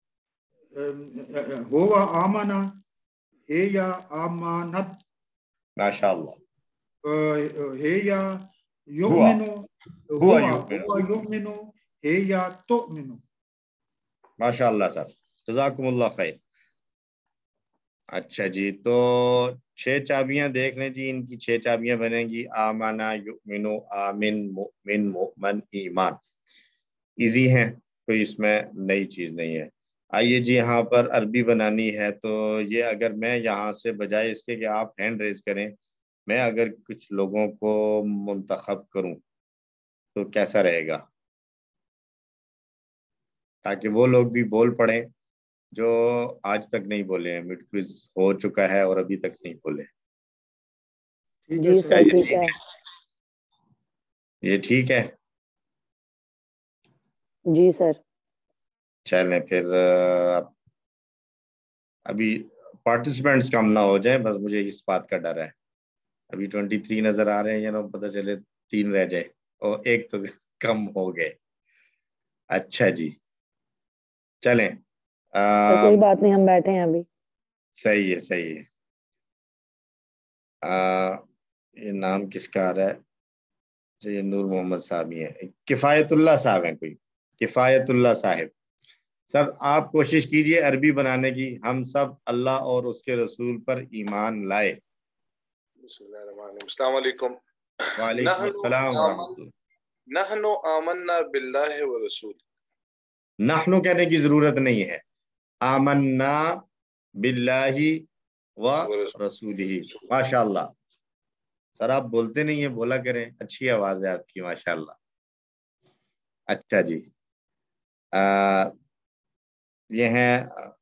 [SPEAKER 12] هو آمنا، هي آمنت.
[SPEAKER 1] ماشاء اللہ.
[SPEAKER 12] هي
[SPEAKER 1] ہوا
[SPEAKER 12] يؤمن،
[SPEAKER 1] ہوا
[SPEAKER 12] هو
[SPEAKER 1] یؤمن.
[SPEAKER 12] يؤمن، هي تؤمن.
[SPEAKER 1] ماشاء اللہ سر، جزاکم اللہ خیر. اچھا جی، تو 6 چابیاں دیکھ لیں جی، ان کی 6 چابیاں بنیں گی آمنا، یؤمنو، آمن، مؤمن، مؤمن، ایمان. ایزی ہیں، کوئی اس میں نئی چیز نہیں ہے. آئیے جی یہاں پر عربی بنانی ہے. تو یہ اگر میں یہاں سے بجائے اس کے کہ آپ ہینڈ ریز کریں، میں اگر کچھ لوگوں کو منتخب کروں تو کیسا رہے گا، تاکہ وہ لوگ بھی بول پڑیں جو آج تک نہیں بولے ہیں. مڈ کوئز ہو چکا ہے اور ابھی تک نہیں بولے.
[SPEAKER 8] جی سر ٹھیک ہے.
[SPEAKER 1] یہ ٹھیک ہے.
[SPEAKER 8] جی سر.
[SPEAKER 1] چلیں پھر ابھی پارٹیسپینٹس کم نہ ہو جائیں، بس مجھے اس بات کا ڈر ہے. ابھی 23 نظر آ رہے ہیں، یا پتہ چلے 3 رہ جائے اور ایک تو کم ہو گئے. اچھا جی چلیں.
[SPEAKER 8] کوئی بات نہیں، ہم بیٹھے ہیں ابھی.
[SPEAKER 1] صحیح ہے صحیح ہے. یہ نام کس کا آ رہا ہے؟ یہ نور محمد صاحب ہی ہیں. کفایت اللہ صاحب ہیں کوئی؟ کفایت اللہ صاحب. سر آپ کوشش کیجئے عربی بنانے کی. ہم سب اللہ اور اس کے رسول پر ایمان لائے.
[SPEAKER 13] بسم اللہ الرحمن الرحیم. السلام علیکم.
[SPEAKER 1] وعلیکم السلام ورحمۃ اللہ.
[SPEAKER 13] نحن آمنا باللہ ورسول.
[SPEAKER 1] نحنو کہنے کی ضرورت نہیں ہے. آمنا باللہ و رسولہ. ماشاء اللہ. سر آپ بولتے نہیں ہیں، بولا کریں، اچھی آواز ہے آپ کی ماشاء اللہ. اچھا جی یہ ہیں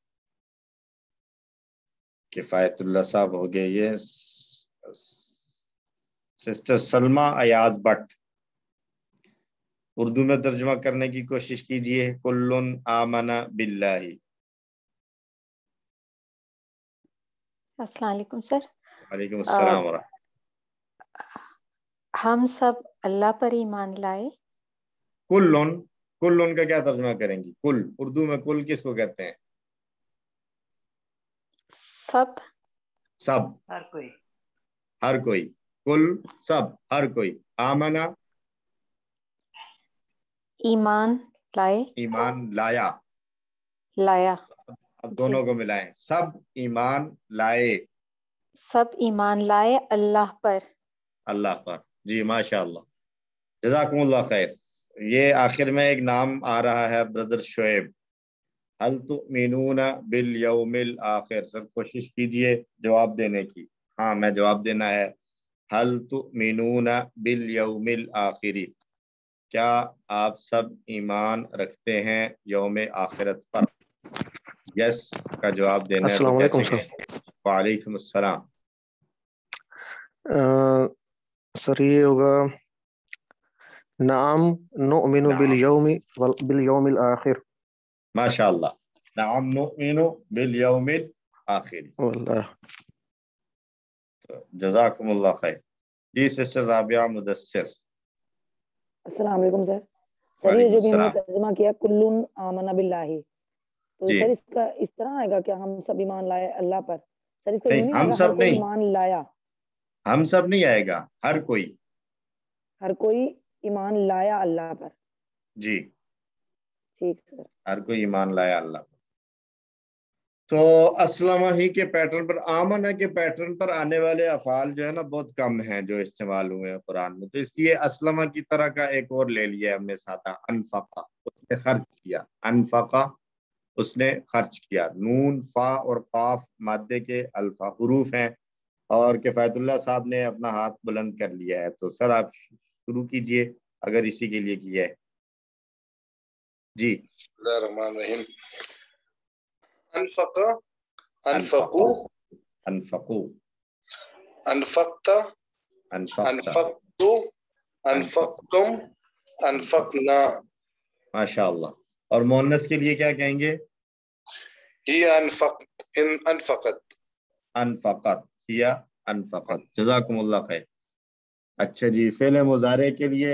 [SPEAKER 1] کفایت اللہ صاحب ہو گئے. یہ سسٹر سلمہ ایاز بٹ، اردو میں ترجمہ کرنے کی کوشش کیجئے. کلن آمن باللہ.
[SPEAKER 14] السلام علیکم سر.
[SPEAKER 1] وعلیکم السلام ورحمۃ.
[SPEAKER 14] ہم سب اللہ پر ایمان لائے.
[SPEAKER 1] کلن، کلن کا کیا ترجمہ کریں گی؟ کل اردو میں کل کس کو کہتے ہیں؟
[SPEAKER 14] سب.
[SPEAKER 1] سب،
[SPEAKER 14] ہر کوئی.
[SPEAKER 1] ہر کوئی. کل سب، ہر کوئی. آمنا
[SPEAKER 14] ایمان لائے.
[SPEAKER 1] ایمان لایا.
[SPEAKER 14] لایا.
[SPEAKER 1] اب دونوں کو ملائیں. سب ایمان لائے.
[SPEAKER 14] سب ایمان لائے اللہ پر.
[SPEAKER 1] اللہ پر. جی ماشاء اللہ، جزاکم اللہ خیر. یہ آخر میں ایک نام آ رہا ہے، بردر شعیب. هل تؤمنون بالیوم الآخر. سر کوشش کیجئے جواب دینے کی. ہاں میں جواب دینا ہے. هل تؤمنون بالیوم الآخر. کیا آپ سب ایمان رکھتے ہیں یوم آخرت پر؟ یس کا جواب دینا ہے.
[SPEAKER 15] السلام علیکم سر.
[SPEAKER 1] وعلیکم السلام.
[SPEAKER 15] سر یہ ہوگا نعم نؤمن بالیوم الآخر.
[SPEAKER 1] ماشاء اللہ. نعم نؤمن بالیوم الآخر.
[SPEAKER 15] واللہ.
[SPEAKER 1] جزاکم اللہ خیر. جی سسٹر رابعہ مدثر.
[SPEAKER 8] السلام علیکم سر. سر یہ
[SPEAKER 1] وعلیکم
[SPEAKER 8] جو بھی ہم نے
[SPEAKER 1] السلام.
[SPEAKER 8] ترجمہ کیا کلن آمنا باللہ، تو
[SPEAKER 1] جی
[SPEAKER 8] سر اس کا اس طرح آئے گا کہ ہم سب ایمان لائے اللہ پر؟ سر اس کا
[SPEAKER 1] نہیں،
[SPEAKER 8] یوں نہیں
[SPEAKER 1] ہم
[SPEAKER 8] آئے گا
[SPEAKER 1] سب
[SPEAKER 8] ہر کوئی
[SPEAKER 1] نہیں،
[SPEAKER 8] ایمان لایا؟
[SPEAKER 1] ہم سب نہیں آئے گا، ہر کوئی.
[SPEAKER 8] ہر کوئی ایمان لایا اللہ پر.
[SPEAKER 1] جی
[SPEAKER 8] ٹھیک سر.
[SPEAKER 1] ہر کوئی ایمان لایا اللہ پر. تو اسلمہ ہی کے پیٹرن پر، آمنہ کے پیٹرن پر آنے والے افعال جو ہے نا بہت کم ہیں جو استعمال ہوئے ہیں قرآن میں، تو اس لیے اسلمہ کی طرح کا ایک اور لے لیا ہم نے ساتھ، انفقہ، اس نے خرچ کیا. انفقہ اس نے خرچ کیا. نون، فا اور قاف مادے کے حروف ہیں، اور کفایت اللہ صاحب نے اپنا ہاتھ بلند کر لیا ہے. تو سر آپ شروع کیجئے اگر اسی کے لیے کیا ہے. جی
[SPEAKER 13] بسم اللہ الرحمن الرحیم. انفق، انفقو،
[SPEAKER 1] انفقو،
[SPEAKER 13] انفقت، انفقتو، انفقتم، انفقنا.
[SPEAKER 1] ماشاء اللہ. اور مؤنث کے لیے کیا کہیں گے؟
[SPEAKER 13] ہی انفقت، انفقت،
[SPEAKER 1] انفقت، یا انفقت. جزاکم اللہ خیر. اچھا جی، فعل مضارع کے لیے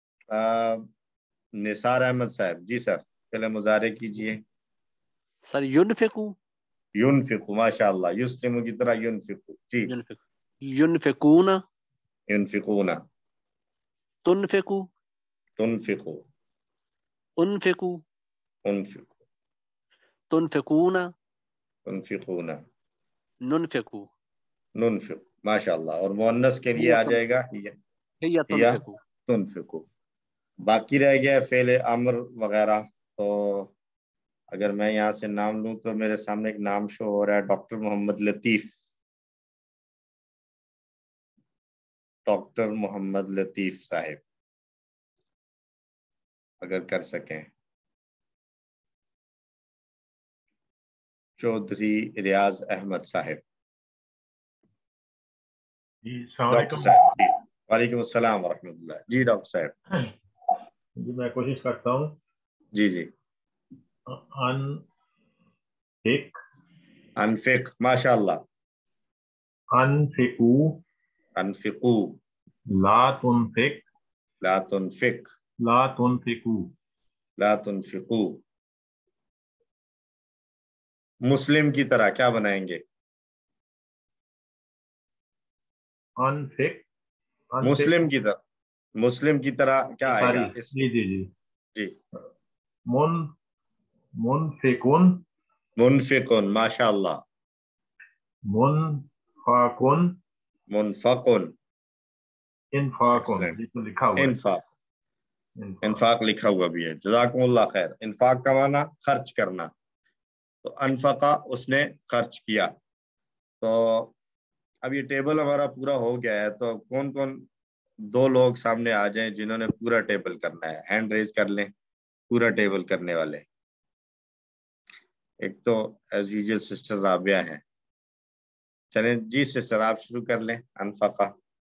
[SPEAKER 1] نثار احمد صاحب. جی سر، فعل مضارع کیجئے.
[SPEAKER 11] سر ینفقو.
[SPEAKER 1] ینفقو، ماشاء اللہ. یسلمو کی طرح ینفقو. جی.
[SPEAKER 11] ینفقون.
[SPEAKER 1] ینفقون.
[SPEAKER 11] تنفقو.
[SPEAKER 1] تنفقو.
[SPEAKER 11] انفقو.
[SPEAKER 1] انفقو.
[SPEAKER 11] تنفقون.
[SPEAKER 1] تنفقون.
[SPEAKER 11] ننفقو.
[SPEAKER 1] ننفق. ماشاء اللہ. اور مؤنث کے لیے آ جائے گا
[SPEAKER 11] ہی تنفقو.
[SPEAKER 1] تنفقو. باقی رہ گیا فعل امر وغیرہ. تو اگر میں یہاں سے نام لوں تو میرے سامنے ایک نام شو ہو رہا ہے، ڈاکٹر محمد لطیف. ڈاکٹر محمد لطیف صاحب اگر کر سکیں. چودھری ریاض احمد صاحب.
[SPEAKER 16] جی السلام
[SPEAKER 1] ڈاکٹر
[SPEAKER 16] علیکم.
[SPEAKER 1] صاحب. جی وعلیکم السلام ورحمۃ اللہ. جی ڈاکٹر صاحب.
[SPEAKER 16] جی میں کوشش کرتا ہوں.
[SPEAKER 1] جی جی.
[SPEAKER 16] انفق.
[SPEAKER 1] انفق، ماشاء اللہ.
[SPEAKER 16] انفقو.
[SPEAKER 1] انفقو.
[SPEAKER 16] لا تنفق.
[SPEAKER 1] لا تنفق.
[SPEAKER 16] لا تنفقو.
[SPEAKER 1] لا تنفقو. مسلم کی طرح کیا بنائیں گے؟
[SPEAKER 16] انفق.
[SPEAKER 1] مسلم کی طرح، مسلم کی طرح کیا آئے گا؟
[SPEAKER 16] جی جی جی
[SPEAKER 1] جی.
[SPEAKER 16] منفقن.
[SPEAKER 1] منفقن، ماشاء اللہ.
[SPEAKER 16] منفقن.
[SPEAKER 1] منفقن.
[SPEAKER 16] انفاقن لکھا ہوا ہے.
[SPEAKER 1] انفاق. انفاق لکھا ہوا بھی ہے. جزاکم اللہ خیر. انفاق کا معنی خرچ کرنا. تو انفقہ اس نے خرچ کیا. تو اب یہ ٹیبل ہمارا پورا ہو گیا ہے. تو کون کون دو لوگ سامنے آ جائیں جنہوں نے پورا ٹیبل کرنا ہے؟ ہینڈ ریز کر لیں پورا ٹیبل کرنے والے. ایک تو ایز یوزل سسٹر رابعہ ہیں. چلیں جی سسٹر آپ شروع کر لیں. انفقہ.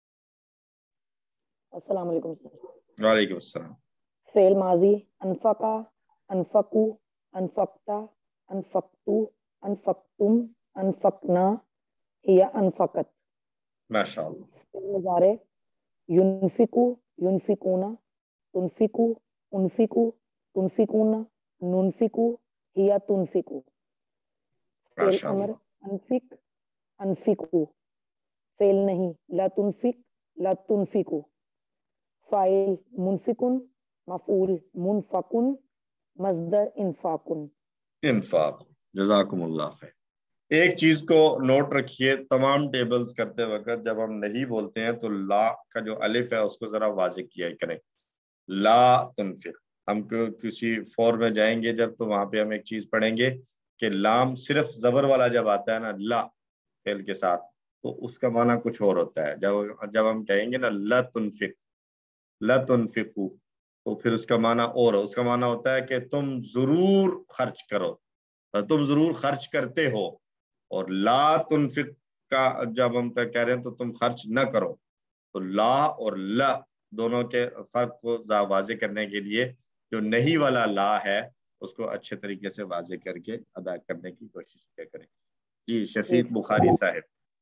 [SPEAKER 8] السلام علیکم سر.
[SPEAKER 1] وعلیکم السلام.
[SPEAKER 8] فعل ماضی انفقا، انفقو، انفقتا، انفقتو، انفقتم، انفقنا، یا انفقت.
[SPEAKER 1] ماشاء اللہ.
[SPEAKER 8] فعل مضارع ینفقو، ینفقونا، تنفقو، انفقو، تنفقونا، ننفقو، یا تنفقو. فعل
[SPEAKER 1] ماشاء
[SPEAKER 8] امر
[SPEAKER 1] اللہ.
[SPEAKER 8] انفق، انفقو. فعل نہیں لا تنفق، لا تنفقو. فاعل منفقن، مفعول منفقن، مصدر انفاقن.
[SPEAKER 1] انفاق. جزاکم اللہ خیر. ایک چیز کو نوٹ رکھیے، تمام ٹیبلز کرتے وقت جب ہم نہیں بولتے ہیں تو لا کا جو الف ہے اس کو ذرا واضح کیا کریں. لا تنفق. ہم کسی فور میں جائیں گے جب تو وہاں پہ ہم ایک چیز پڑھیں گے کہ لام صرف زبر والا جب آتا ہے نا لا فعل کے ساتھ تو اس کا معنی کچھ اور ہوتا ہے. جب ہم کہیں گے نا لا تنفق، لا تنفقو، تو پھر اس کا معنی اور اس کا معنی ہوتا ہے کہ تم ضرور خرچ کرو، تم ضرور خرچ کرتے ہو. اور لا تنفق کا جب ہم کہہ رہے ہیں تو تم خرچ نہ کرو. تو لا اور لا دونوں کے فرق کو واضح کرنے کے لیے جو نہیں والا لا ہے اس کو اچھے طریقے سے واضح کر کے ادا کرنے کی کوشش کیا کریں. جی شفیق بخاری صاحب.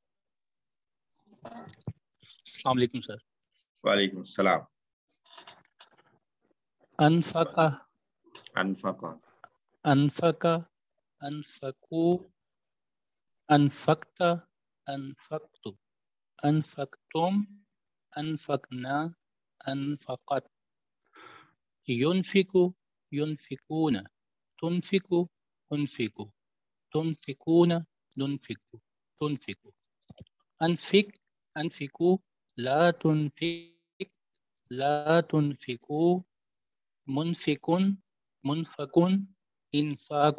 [SPEAKER 9] السلام علیکم سر.
[SPEAKER 1] وعلیکم السلام.
[SPEAKER 9] انفقہ.
[SPEAKER 1] انفقہ.
[SPEAKER 9] انفقہ. أنفقوا أنفقت أنفقت أنفقتم أنفقنا أنفقت ينفق ينفقون تنفق أنفق تنفقون ننفق تنفق أنفق أنفقوا لا تنفق لا تنفقوا منفق منفق إنفاق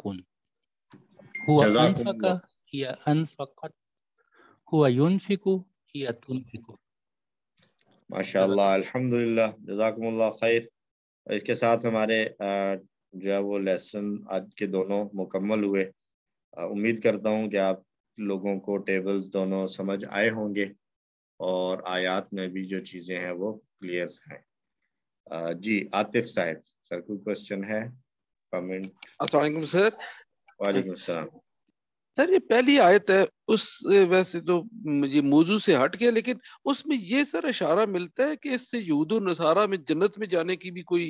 [SPEAKER 9] هو
[SPEAKER 1] جزاكم
[SPEAKER 9] أنفق
[SPEAKER 1] الله.
[SPEAKER 9] هي أنفقت هو ينفق هي تنفق.
[SPEAKER 1] माशाअल्लाह अल्हम्दुलिल्लाह जज़ाकुमुल्लाह खैर। इसके साथ हमारे जो है वो लेसन आज के दोनों मुकम्मल हुए। उम्मीद करता हूँ कि आप लोगों को टेबल्स दोनों समझ आए होंगे और आयात में भी जो चीज़ें हैं वो क्लियर हैं। जी आतिफ साहब, सर कोई क्वेश्चन है, कमेंट?
[SPEAKER 17] अस्सलाम वालेकुम सर।
[SPEAKER 1] वालेकुम सलाम।
[SPEAKER 17] सर ये पहली आयत है, उस वैसे तो ये मौजू से हट गया, लेकिन उसमें ये सर इशारा मिलता है कि इससे यहूद और नसारा में जन्नत में जाने की भी कोई।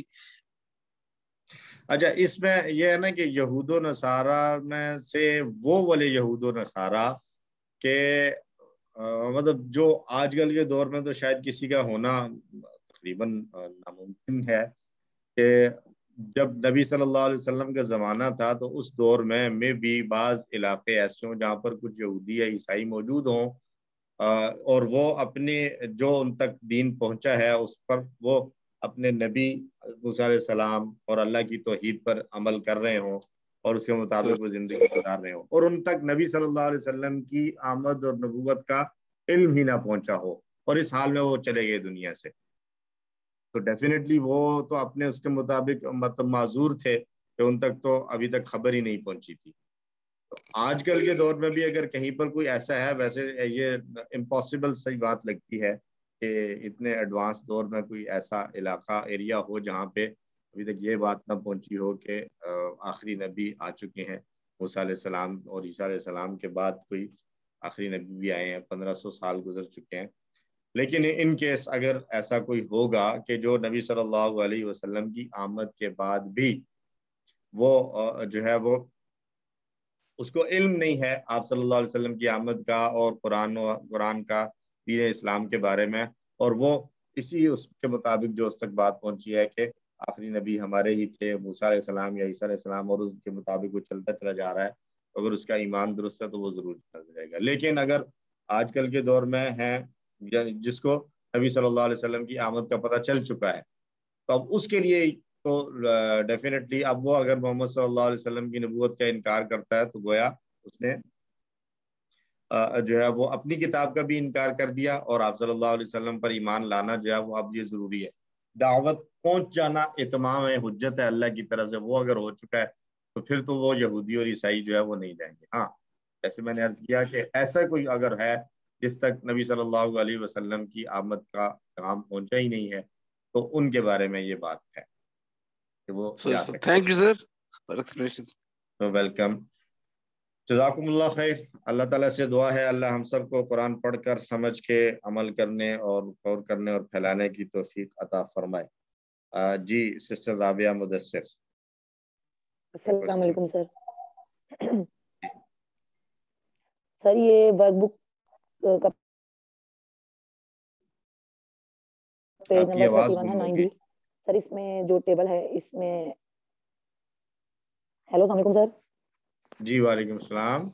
[SPEAKER 1] अच्छा, इसमें यह है ना कि यहूद और नसारा में से वो वाले यहूद और नसारा के मतलब जो आजकल के दौर में तो शायद किसी का होना तकरीबन नामुमकिन है कि जब नबी सल्लल्लाहु अलैहि वसल्लम का ज़माना था तो उस दौर में भी बाज़ इलाके ऐसे हों जहाँ पर कुछ यहूदी या ईसाई मौजूद हों और वो अपने जो उन तक दीन पहुँचा है उस पर वो अपने नबी मूसा अलैहिस्सलाम और अल्लाह की तौहीद पर अमल कर रहे हों और उसके मुताबिक वो ज़िंदगी गुजार रहे हों और उन तक नबी सल्लल्लाहु अलैहि वसल्लम की आमद और नबूवत का इल्म ही ना पहुँचा हो और इस हाल में वो चले गए दुनिया से, तो डेफिनेटली वो तो अपने उसके मुताबिक मतलब माजूर थे कि उन तक तो अभी तक खबर ही नहीं पहुंची थी। तो आजकल के दौर में भी अगर कहीं पर कोई ऐसा है, वैसे ये इम्पॉसिबल सही बात लगती है कि इतने एडवांस दौर में कोई ऐसा इलाका एरिया हो जहाँ पे अभी तक ये बात ना पहुंची हो कि आखिरी नबी आ चुके हैं, मूसा अलैहिस्सलाम और ईसा अलैहिस्सलाम के बाद कोई आखिरी नबी भी आए हैं, 1500 साल गुजर चुके हैं। लेकिन इन केस अगर ऐसा कोई होगा कि जो नबी सल्लल्लाहु अलैहि वसल्लम की आमद के बाद भी वो जो है वो उसको इल्म नहीं है आप सल्लल्लाहु अलैहि वसल्लम की आमद का और कुरान का दीन इस्लाम के बारे में, और वो इसी उसके मुताबिक जो उस तक बात पहुंची है कि आखिरी नबी हमारे ही थे मूसा अलैहिस्सलाम या ईसा अलैहिस्सलाम और उसके मुताबिक वो चलता चला जा रहा है, अगर उसका ईमान दुरुस्त है तो वो जरूर चल जाएगा। लेकिन अगर आजकल के दौर में है जिसको नबी सल्लल्लाहु अलैहि वसल्लम की आमद का पता चल चुका है, तो अब उसके लिए तो डेफिनेटली अब वो अगर मोहम्मद सल्लल्लाहु अलैहि वसल्लम की नबूवत का इनकार करता है तो गोया उसने जो है वो अपनी किताब का भी इनकार कर दिया और आप सल्लल्लाहु अलैहि वसल्लम पर ईमान लाना जो है वो अब ये जरूरी है। दावत पहुंच जाना इत्माम है, हुज्जत है अल्लाह की तरफ से, वो अगर हो चुका है तो फिर तो वो यहूदी और ईसाई जो है वो नहीं जाएंगे। हाँ, जैसे मैंने अर्ज किया कि ऐसा कोई अगर है जिस तक नबी सल्लल्लाहु अलैहि वसल्लम की आमद का पैगाम पहुंचा ही नहीं है तो उनके बारे में ये बात है कि वो जा सकते हैं।
[SPEAKER 17] Thank you sir for explanation.
[SPEAKER 1] Welcome, जज़ाकुमुल्लाह खैर। अल्लाह ताला से दुआ है अल्लाह हम सबको कुरान पढ़कर समझ के अमल करने और गौर करने और फैलाने की तौफीक अता फरमाए। जी सिस्टर राबिया मुदस्सिर।
[SPEAKER 8] अस्सलाम वालेकुम सर। सर ये वर्कबुक का पेज
[SPEAKER 1] आपकी
[SPEAKER 8] नंबर
[SPEAKER 1] आवाज
[SPEAKER 8] 31
[SPEAKER 1] गुम
[SPEAKER 8] है
[SPEAKER 1] हो
[SPEAKER 8] 9B
[SPEAKER 1] गई।
[SPEAKER 8] सर, इसमें जो टेबल है इसमें। हेलो अस्सलाम वालेकुम सर।
[SPEAKER 1] जी वालेकुम सलाम।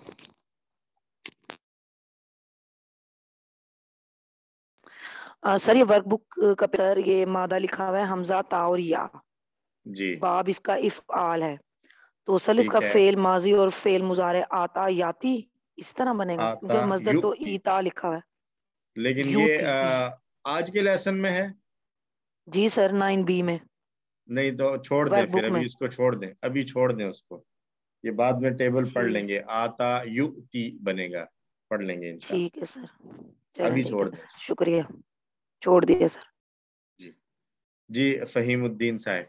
[SPEAKER 8] सर ये वर्कबुक का सर ये मादा लिखा हुआ है हमजा ता और या
[SPEAKER 1] जी,
[SPEAKER 8] बाब इसका इफ़आल है, तो सर इसका
[SPEAKER 1] ठीक है।
[SPEAKER 8] फेल माजी और फेल मुजारे आता याती इस तरह बनेगा,
[SPEAKER 1] आता
[SPEAKER 8] क्योंकि मजदर तो
[SPEAKER 1] युक्ति,
[SPEAKER 8] ईता लिखा हुआ है।
[SPEAKER 1] लेकिन ये
[SPEAKER 8] यूती
[SPEAKER 1] आज के लेसन में है।
[SPEAKER 8] जी सर 9B में।
[SPEAKER 1] नहीं तो छोड़ दें,
[SPEAKER 8] वर्कबुक
[SPEAKER 1] फिर अभी
[SPEAKER 8] में
[SPEAKER 1] इसको छोड़ दें, अभी छोड़ दें उसको, ये बाद में टेबल पढ़
[SPEAKER 8] ठीक
[SPEAKER 1] लेंगे। आता युक्ति बनेगा, पढ़ लेंगे इंशाल्लाह।
[SPEAKER 8] ठीक है सर। चलो
[SPEAKER 1] अभी
[SPEAKER 8] ठीक
[SPEAKER 1] छोड़
[SPEAKER 8] है
[SPEAKER 1] दें।
[SPEAKER 8] सर, शुक्रिया, छोड़ दिया सर।
[SPEAKER 1] जी जी फहीमुद्दीन साहब।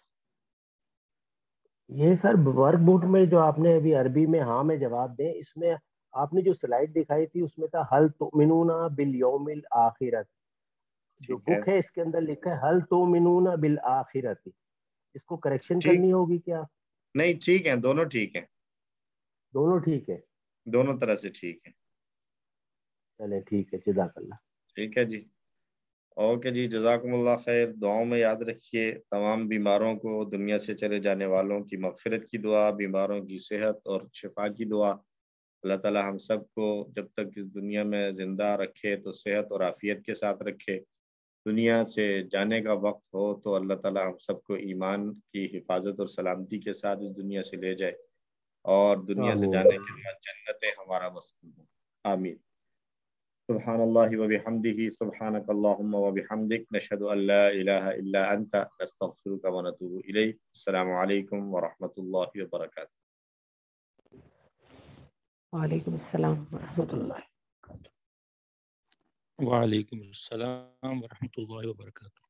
[SPEAKER 10] ये सर वर्कबुक में जो आपने अभी अरबी में हाँ में जवाब दें, इसमें आपने जो स्लाइड दिखाई थी उसमें था हल तुमिनूना बिल यौमिल आखिरत। जो
[SPEAKER 1] ठीक है,
[SPEAKER 10] बुक है इसके अंदर लिखा है हल तुमिनूना बिल आखिरत। इसको करेक्शन
[SPEAKER 1] ठीक
[SPEAKER 10] करनी होगी क्या?
[SPEAKER 1] नहीं, ठीक है, दोनों ठीक है।
[SPEAKER 10] दोनों ठीक है,
[SPEAKER 1] दोनों तरह से ठीक है।
[SPEAKER 10] चले ठीक है, जज़ाकल्लाह।
[SPEAKER 1] ठीक है जी, ओके जी, जज़ाकुमुल्लाह खैर। दुआओं में याद रखिए, तमाम बीमारों को, दुनिया से चले जाने वालों की मग़फ़िरत की दुआ, बीमारों की सेहत और शिफा की दुआ। अल्लाह ताला हम सबको जब तक इस दुनिया में ज़िंदा रखे तो सेहत और आफ़ियत के साथ रखे। दुनिया से जाने का वक्त हो तो अल्लाह ताला हम सबको ईमान की हिफाजत और सलामती के साथ इस दुनिया से ले जाए और दुनिया से जाने के बाद जन्नतें हमारा मस्कन हो। आमीन। सुब्हानल्लाहि व बिहम्दिही, सुब्हानकल्लाहुम्मा व बिहम्दिक, नशहदु अन ला इलाहा इल्ला अंता, नस्तगफिरुका व नतूबु इलैक। अस्सलामु अलैकुम व रहमतुल्लाहि व बरकातुहू।
[SPEAKER 4] वालेकुम अस्सलाम व रहमतुल्लाह।
[SPEAKER 9] वालेकुम अस्सलाम व रहमतुल्लाहि व बरकातुहू।